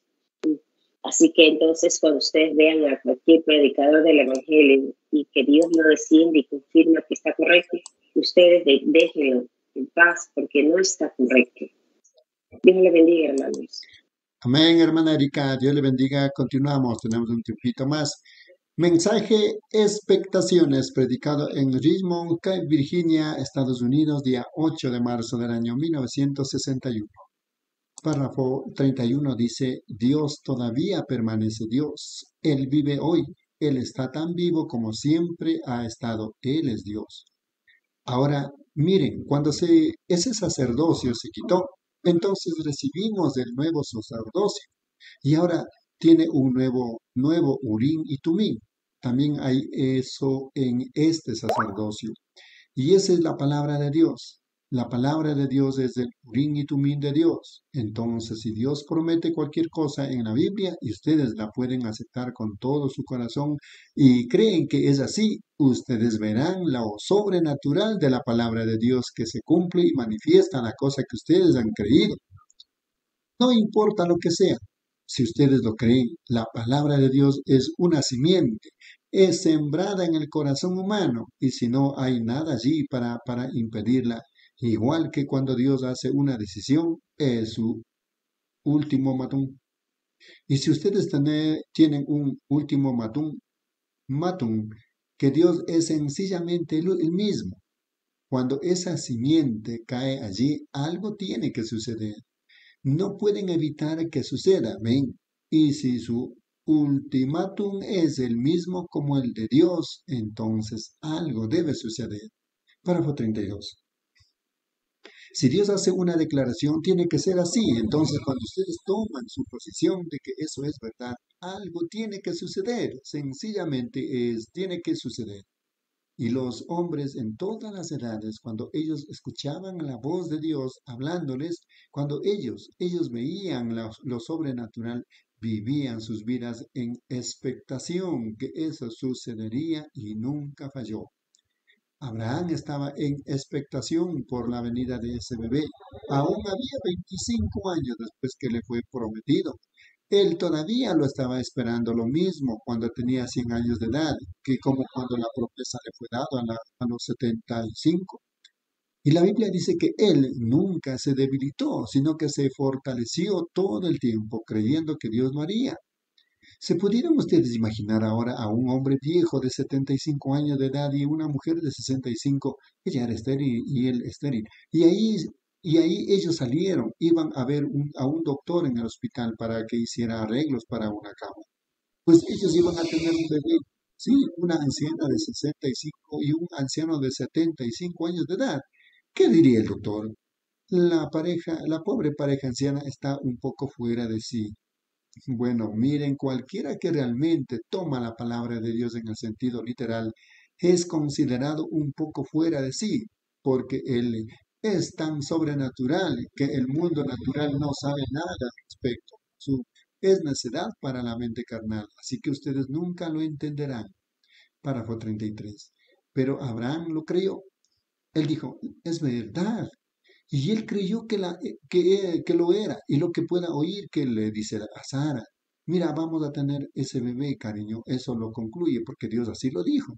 Así que entonces, cuando ustedes vean a cualquier predicador del Evangelio y que Dios no desciende y confirma que está correcto, ustedes de, déjenlo en paz, porque no está correcto. Dios le bendiga, hermanos. Amén, hermana Erika. Dios le bendiga. Continuamos. Tenemos un tiempito más. Mensaje Expectaciones, predicado en Richmond, Virginia, Estados Unidos, día ocho de marzo del año mil novecientos sesenta y uno. Párrafo treinta y uno dice, Dios todavía permanece Dios. Él vive hoy. Él está tan vivo como siempre ha estado. Él es Dios. Ahora, miren, cuando se, ese sacerdocio se quitó, entonces recibimos el nuevo sacerdocio. Y ahora tiene un nuevo, nuevo Urim y Tumim. También hay eso en este sacerdocio. Y esa es la palabra de Dios. La palabra de Dios es el Urim y Tumim de Dios. Entonces, si Dios promete cualquier cosa en la Biblia y ustedes la pueden aceptar con todo su corazón y creen que es así, ustedes verán lo sobrenatural de la palabra de Dios que se cumple y manifiesta la cosa que ustedes han creído. No importa lo que sea. Si ustedes lo creen, la palabra de Dios es una simiente, es sembrada en el corazón humano, y si no hay nada allí para, para impedirla, igual que cuando Dios hace una decisión, es su último matum. Y si ustedes tener, tienen un último matum, matum, que Dios es sencillamente el, el mismo, cuando esa simiente cae allí, algo tiene que suceder. No pueden evitar que suceda, amén. Y si su ultimátum es el mismo como el de Dios, entonces algo debe suceder. Párrafo treinta y dos. Si Dios hace una declaración, tiene que ser así. Entonces, cuando ustedes toman su posición de que eso es verdad, algo tiene que suceder. Sencillamente es, tiene que suceder. Y los hombres en todas las edades, cuando ellos escuchaban la voz de Dios hablándoles, cuando ellos, ellos veían la, lo sobrenatural, vivían sus vidas en expectación que eso sucedería y nunca falló. Abraham estaba en expectación por la venida de ese bebé. Aún había veinticinco años después que le fue prometido. Él todavía lo estaba esperando lo mismo cuando tenía cien años de edad, que como cuando la promesa le fue dada a, la, a los setenta y cinco. Y la Biblia dice que él nunca se debilitó, sino que se fortaleció todo el tiempo creyendo que Dios lo haría. ¿Se pudieran ustedes imaginar ahora a un hombre viejo de setenta y cinco años de edad y una mujer de sesenta y cinco, ella era estéril y él estéril, y ahí Y ahí ellos salieron, iban a ver un- a un doctor en el hospital para que hiciera arreglos para una cama. Pues ellos iban a tener un bebé, sí, una anciana de sesenta y cinco y un anciano de setenta y cinco años de edad. ¿Qué diría el doctor? La pareja, la pobre pareja anciana está un poco fuera de sí. Bueno, miren, cualquiera que realmente toma la palabra de Dios en el sentido literal es considerado un poco fuera de sí, porque Él es tan sobrenatural que el mundo natural no sabe nada al respecto. Su, es necedad para la mente carnal, así que ustedes nunca lo entenderán. Párrafo treinta y tres. Pero Abraham lo creyó. Él dijo, es verdad. Y él creyó que, la, que, que lo era, y lo que pueda oír que le dice a Sara, mira, vamos a tener ese bebé, cariño, eso lo concluye, porque Dios así lo dijo.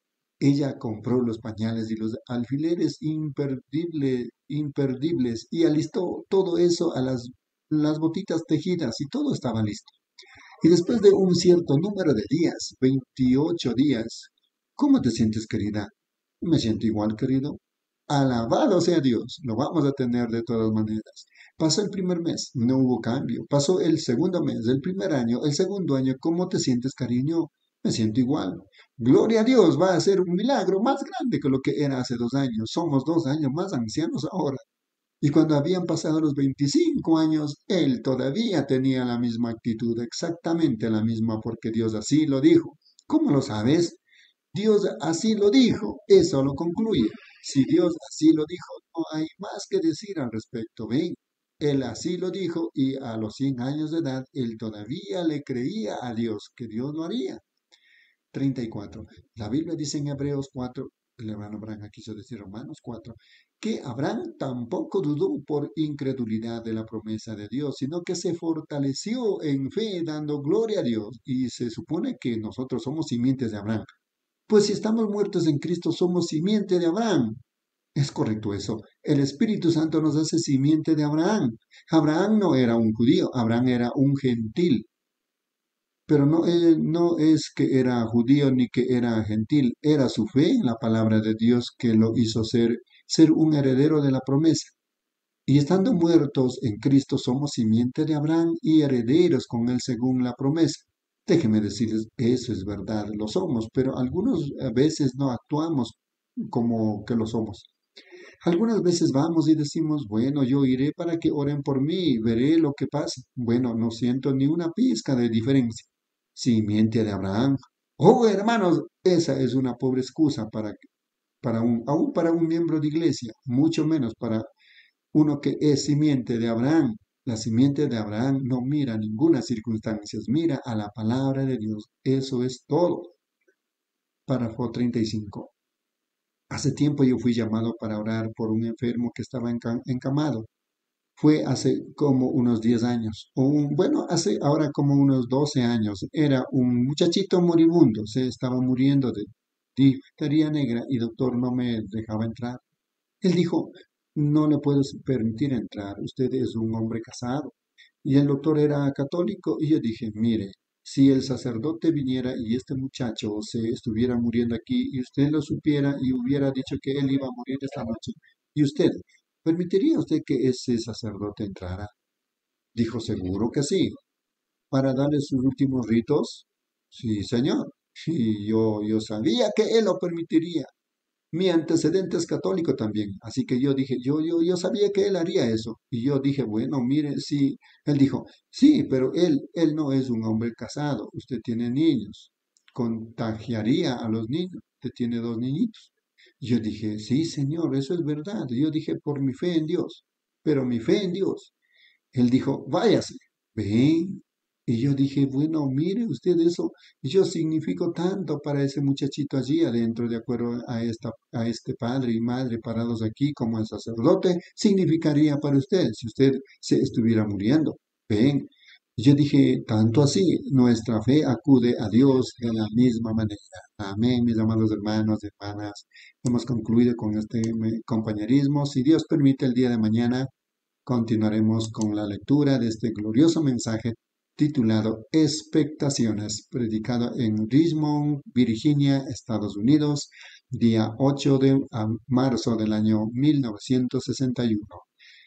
Ella compró los pañales y los alfileres imperdible, imperdibles y alistó todo eso a las, las botitas tejidas y todo estaba listo. Y después de un cierto número de días, veintiocho días, ¿cómo te sientes, querida? Me siento igual, querido. Alabado sea Dios, lo vamos a tener de todas maneras. Pasó el primer mes, no hubo cambio. Pasó el segundo mes, el primer año, el segundo año, ¿cómo te sientes, cariño? Me siento igual. Gloria a Dios, va a ser un milagro más grande que lo que era hace dos años. Somos dos años más ancianos ahora. Y cuando habían pasado los veinticinco años, él todavía tenía la misma actitud, exactamente la misma, porque Dios así lo dijo. ¿Cómo lo sabes? Dios así lo dijo, eso lo concluye. Si Dios así lo dijo, no hay más que decir al respecto. Ven, él así lo dijo y a los cien años de edad, él todavía le creía a Dios que Dios lo haría. treinta y cuatro. La Biblia dice en Hebreos cuatro, el hermano Abraham quiso decir Romanos cuatro, que Abraham tampoco dudó por incredulidad de la promesa de Dios, sino que se fortaleció en fe dando gloria a Dios. Y se supone que nosotros somos simientes de Abraham. Pues si estamos muertos en Cristo, somos simiente de Abraham. Es correcto eso. El Espíritu Santo nos hace simiente de Abraham. Abraham no era un judío, Abraham era un gentil. Pero no, eh, no es que era judío ni que era gentil, era su fe en la palabra de Dios que lo hizo ser, ser un heredero de la promesa. Y estando muertos en Cristo somos simiente de Abraham y herederos con él según la promesa. Déjenme decirles, eso es verdad, lo somos, pero algunas veces no actuamos como que lo somos. Algunas veces vamos y decimos, bueno, yo iré para que oren por mí, veré lo que pasa. Bueno, no siento ni una pizca de diferencia. Simiente de Abraham. Oh, hermanos, esa es una pobre excusa para, para un, aún para un miembro de iglesia, mucho menos para uno que es simiente de Abraham. La simiente de Abraham no mira ninguna circunstancia, mira a la palabra de Dios. Eso es todo. Párrafo treinta y cinco. Hace tiempo yo fui llamado para orar por un enfermo que estaba enca- encamado. Fue hace como unos diez años, o un- bueno, hace ahora como unos doce años. Era un muchachito moribundo, se estaba muriendo de difteria negra y el doctor no me dejaba entrar. Él dijo, no le puedo permitir entrar, usted es un hombre casado. Y el doctor era católico y yo dije, mire, si el sacerdote viniera y este muchacho se estuviera muriendo aquí y usted lo supiera y hubiera dicho que él iba a morir esta noche, ¿y usted, permitiría usted que ese sacerdote entrara? Dijo, seguro que sí. ¿Para darle sus últimos ritos? Sí, señor. Y yo, yo sabía que él lo permitiría. Mi antecedente es católico también, así que yo dije, yo, yo, yo sabía que él haría eso. Y yo dije, bueno, mire, sí. Él dijo, sí, pero él, él no es un hombre casado, usted tiene niños, contagiaría a los niños, usted tiene dos niñitos. Y yo dije, sí, señor, eso es verdad. Y yo dije, por mi fe en Dios, pero mi fe en Dios. Él dijo, váyase, ven. Y yo dije, bueno, mire usted eso, yo significo tanto para ese muchachito allí adentro, de acuerdo a, esta, a este padre y madre parados aquí como el sacerdote, significaría para usted si usted se estuviera muriendo. Ven. Y yo dije, tanto así, nuestra fe acude a Dios de la misma manera. Amén, mis amados hermanos y hermanas. Hemos concluido con este eh, compañerismo. Si Dios permite, el día de mañana continuaremos con la lectura de este glorioso mensaje titulado Expectaciones, predicado en Richmond, Virginia, Estados Unidos, día ocho de marzo del año mil novecientos sesenta y uno.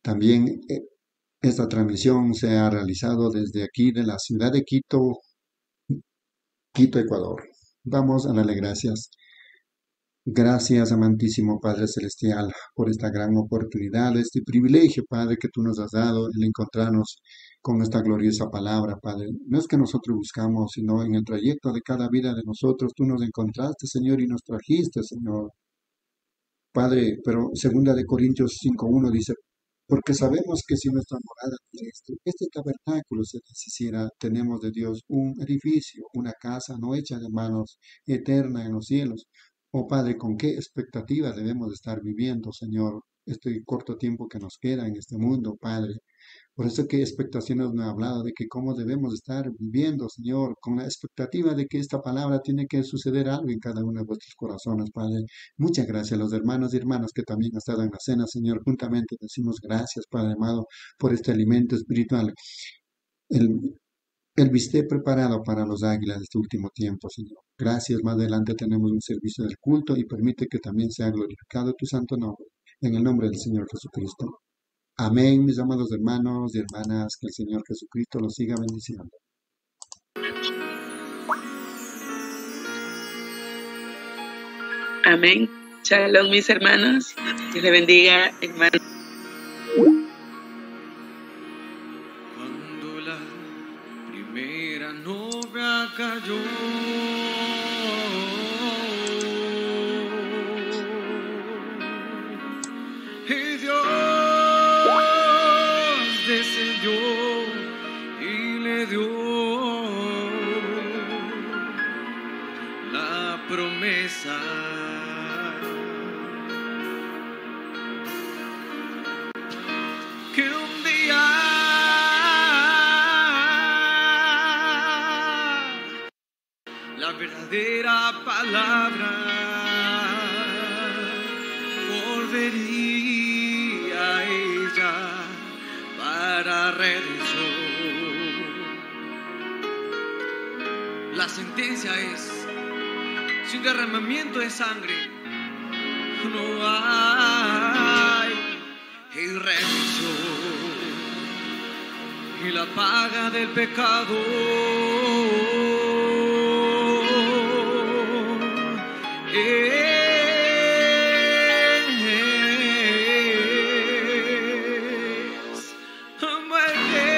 También eh, esta transmisión se ha realizado desde aquí, de la ciudad de Quito, Quito, Ecuador. Vamos a darle gracias. Gracias, amantísimo Padre Celestial, por esta gran oportunidad, este privilegio, Padre, que tú nos has dado, el encontrarnos con esta gloriosa palabra, Padre. No es que nosotros buscamos, sino en el trayecto de cada vida de nosotros, tú nos encontraste, Señor, y nos trajiste, Señor. Padre, pero segunda de Corintios cinco uno dice, porque sabemos que si nuestra morada terrestre, este tabernáculo se deshiciera, tenemos de Dios un edificio, una casa no hecha de manos, eterna en los cielos. Oh Padre, ¿con qué expectativa debemos de estar viviendo, Señor, este corto tiempo que nos queda en este mundo, Padre? Por eso que expectaciones me ha hablado de que cómo debemos estar viviendo, Señor, con la expectativa de que esta palabra tiene que suceder algo en cada uno de vuestros corazones, Padre. Muchas gracias a los hermanos y hermanas que también han estado en la cena, Señor. Juntamente decimos gracias, Padre amado, por este alimento espiritual. El, el bistec preparado para los águilas de este último tiempo, Señor. Gracias. Más adelante tenemos un servicio del culto y permite que también sea glorificado tu santo nombre. En el nombre del Señor Jesucristo. Amén, mis amados hermanos y hermanas, que el Señor Jesucristo los siga bendiciendo. Amén. Shalom, mis hermanos. Dios les bendiga, hermanos. Cuando la primera novia cayó, y Dios descendió y le dio la promesa. Que un día la verdadera palabra volvería a ella para redención. La sentencia es: sin derramamiento de sangre no hay redención, y la paga del pecado es muerte.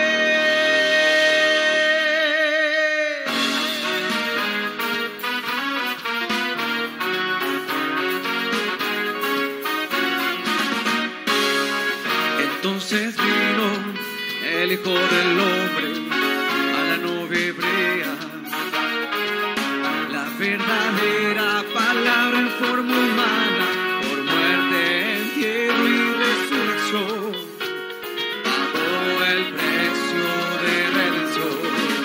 Entonces vino el Hijo del Hombre a la novia hebrea, la verdadera palabra en forma humana, por muerte, entierro y resurrección, pagó el precio de redención.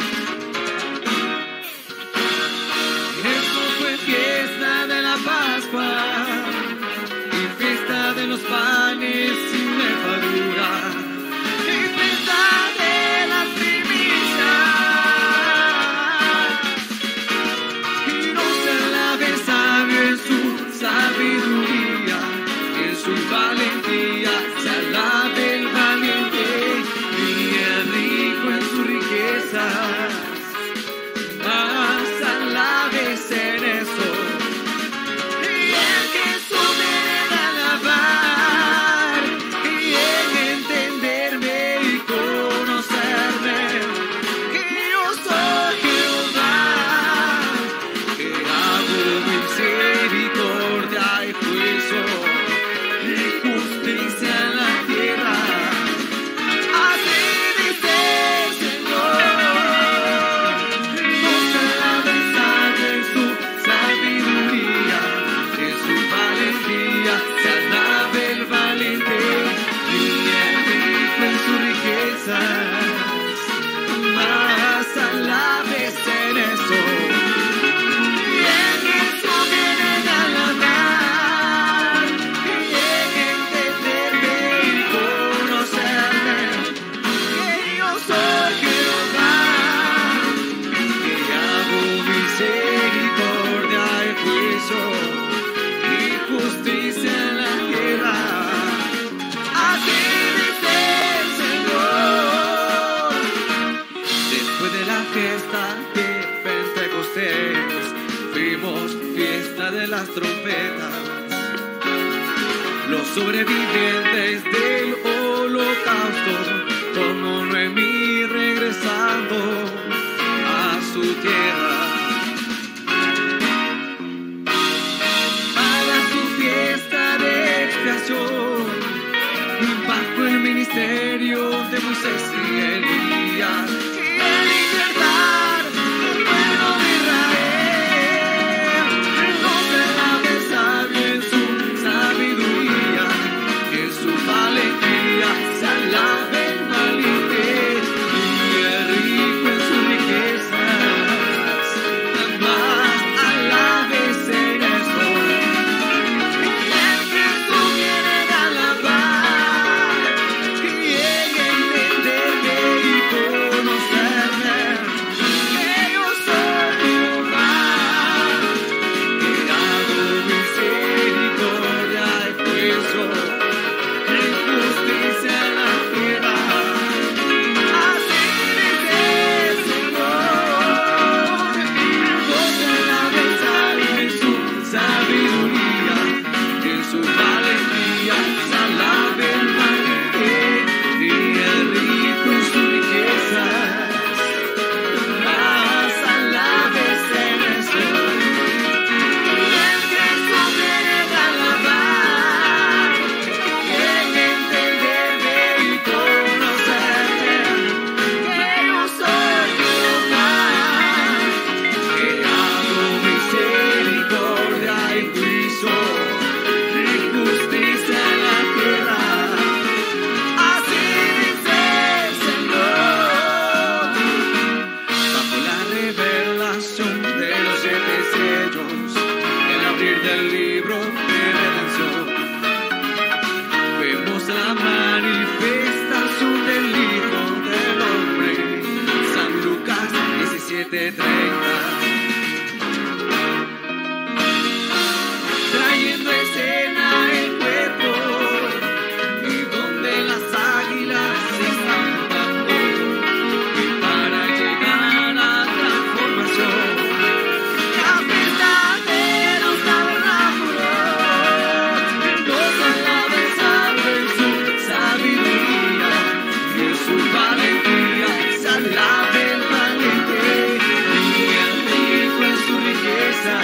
Esto fue fiesta de la Pascua y fiesta de los panes sin levadura. Sabiduría. las trompetas. Los sobrevivientes del holocausto, como Noemí regresando a su tierra. Para su fiesta de expiación, bajo el ministerio de Moisés y Elías, y libertar al pueblo de Israel. No se alabe sabio en su sabiduría, en su valentía se alabe el valiente, y el rico en sus riquezas, más alabes en eso. El Cristo viene de alabar, y en entenderme y conocerme, que yo soy Jehová, que hago misericordia y juicio, justicia en la tierra. Así dice el Señor, goza la belleza en su sabiduría, en su valentía se alabe el valiente, y el rico en sus riquezas, más alabes en eso. El Cristo viene de alabar, y en entenderme y conocerme, que yo soy Jehová, que hago misericordia y juicio, y justicia en la tierra. Así dice el Señor. Bajo la revelación de los siete sellos, el abrir del libro de redención, vemos la manifestación del Hijo del Hombre. San Lucas diecisiete treinta. Trayendo escena el cuerpo, y donde las águilas están dando, y para llegar a transformación, la fiesta de los tabernáculos, gozan la besada en su sabiduría, y en su valentía se alabe el valiente, y el rico en su riqueza,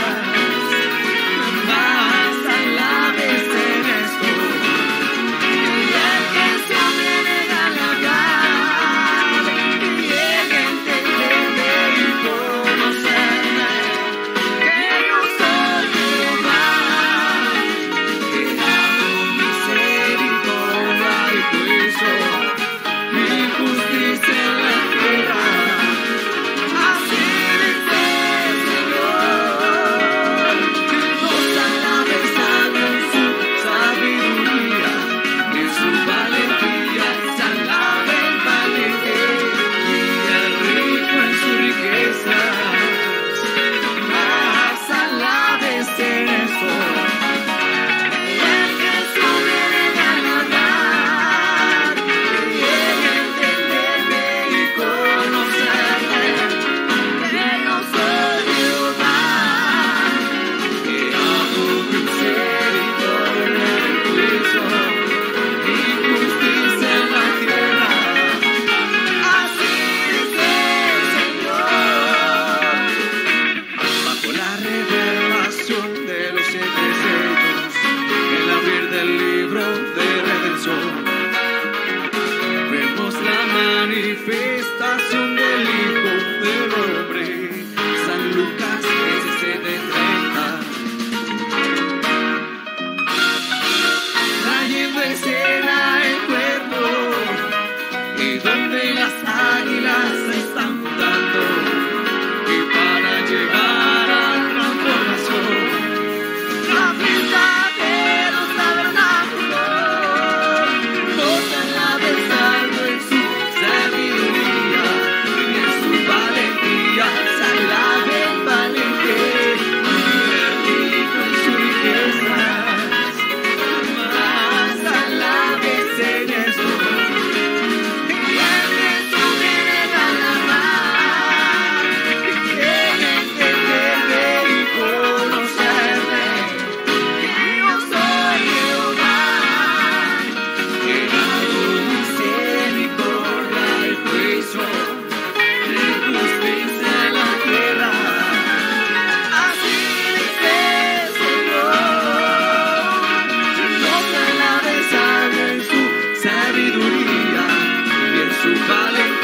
más alabes en esto. Y el que se viene a alabar, y en entenderme y conocerme, que yo soy Jehová, que hago misericordia y juicio, y justicia en la tierra. Así dice el Señor, que goza la besada en su sabiduría, en su valentía se alabe el valiente, y el rico en su riqueza, más alabes en eso. El que se viene a alabar, y en entenderme y conocerme, que yo soy Jehová, que hago misericordia y juicio, y justicia en la tierra. Así dice el Señor. Bajo la revelación de los siete sellos, el abrir del libro de redención, vemos la manifestación del Hijo del Hombre. San Lucas diecisiete treinta. Trayendo escena el cuerpo, y donde las águilas están dando, y para llegar a transformación, la fiesta de los tabernáculos, gozan la besada en su sabiduría, y en su valentía sabiduría y en su valentía.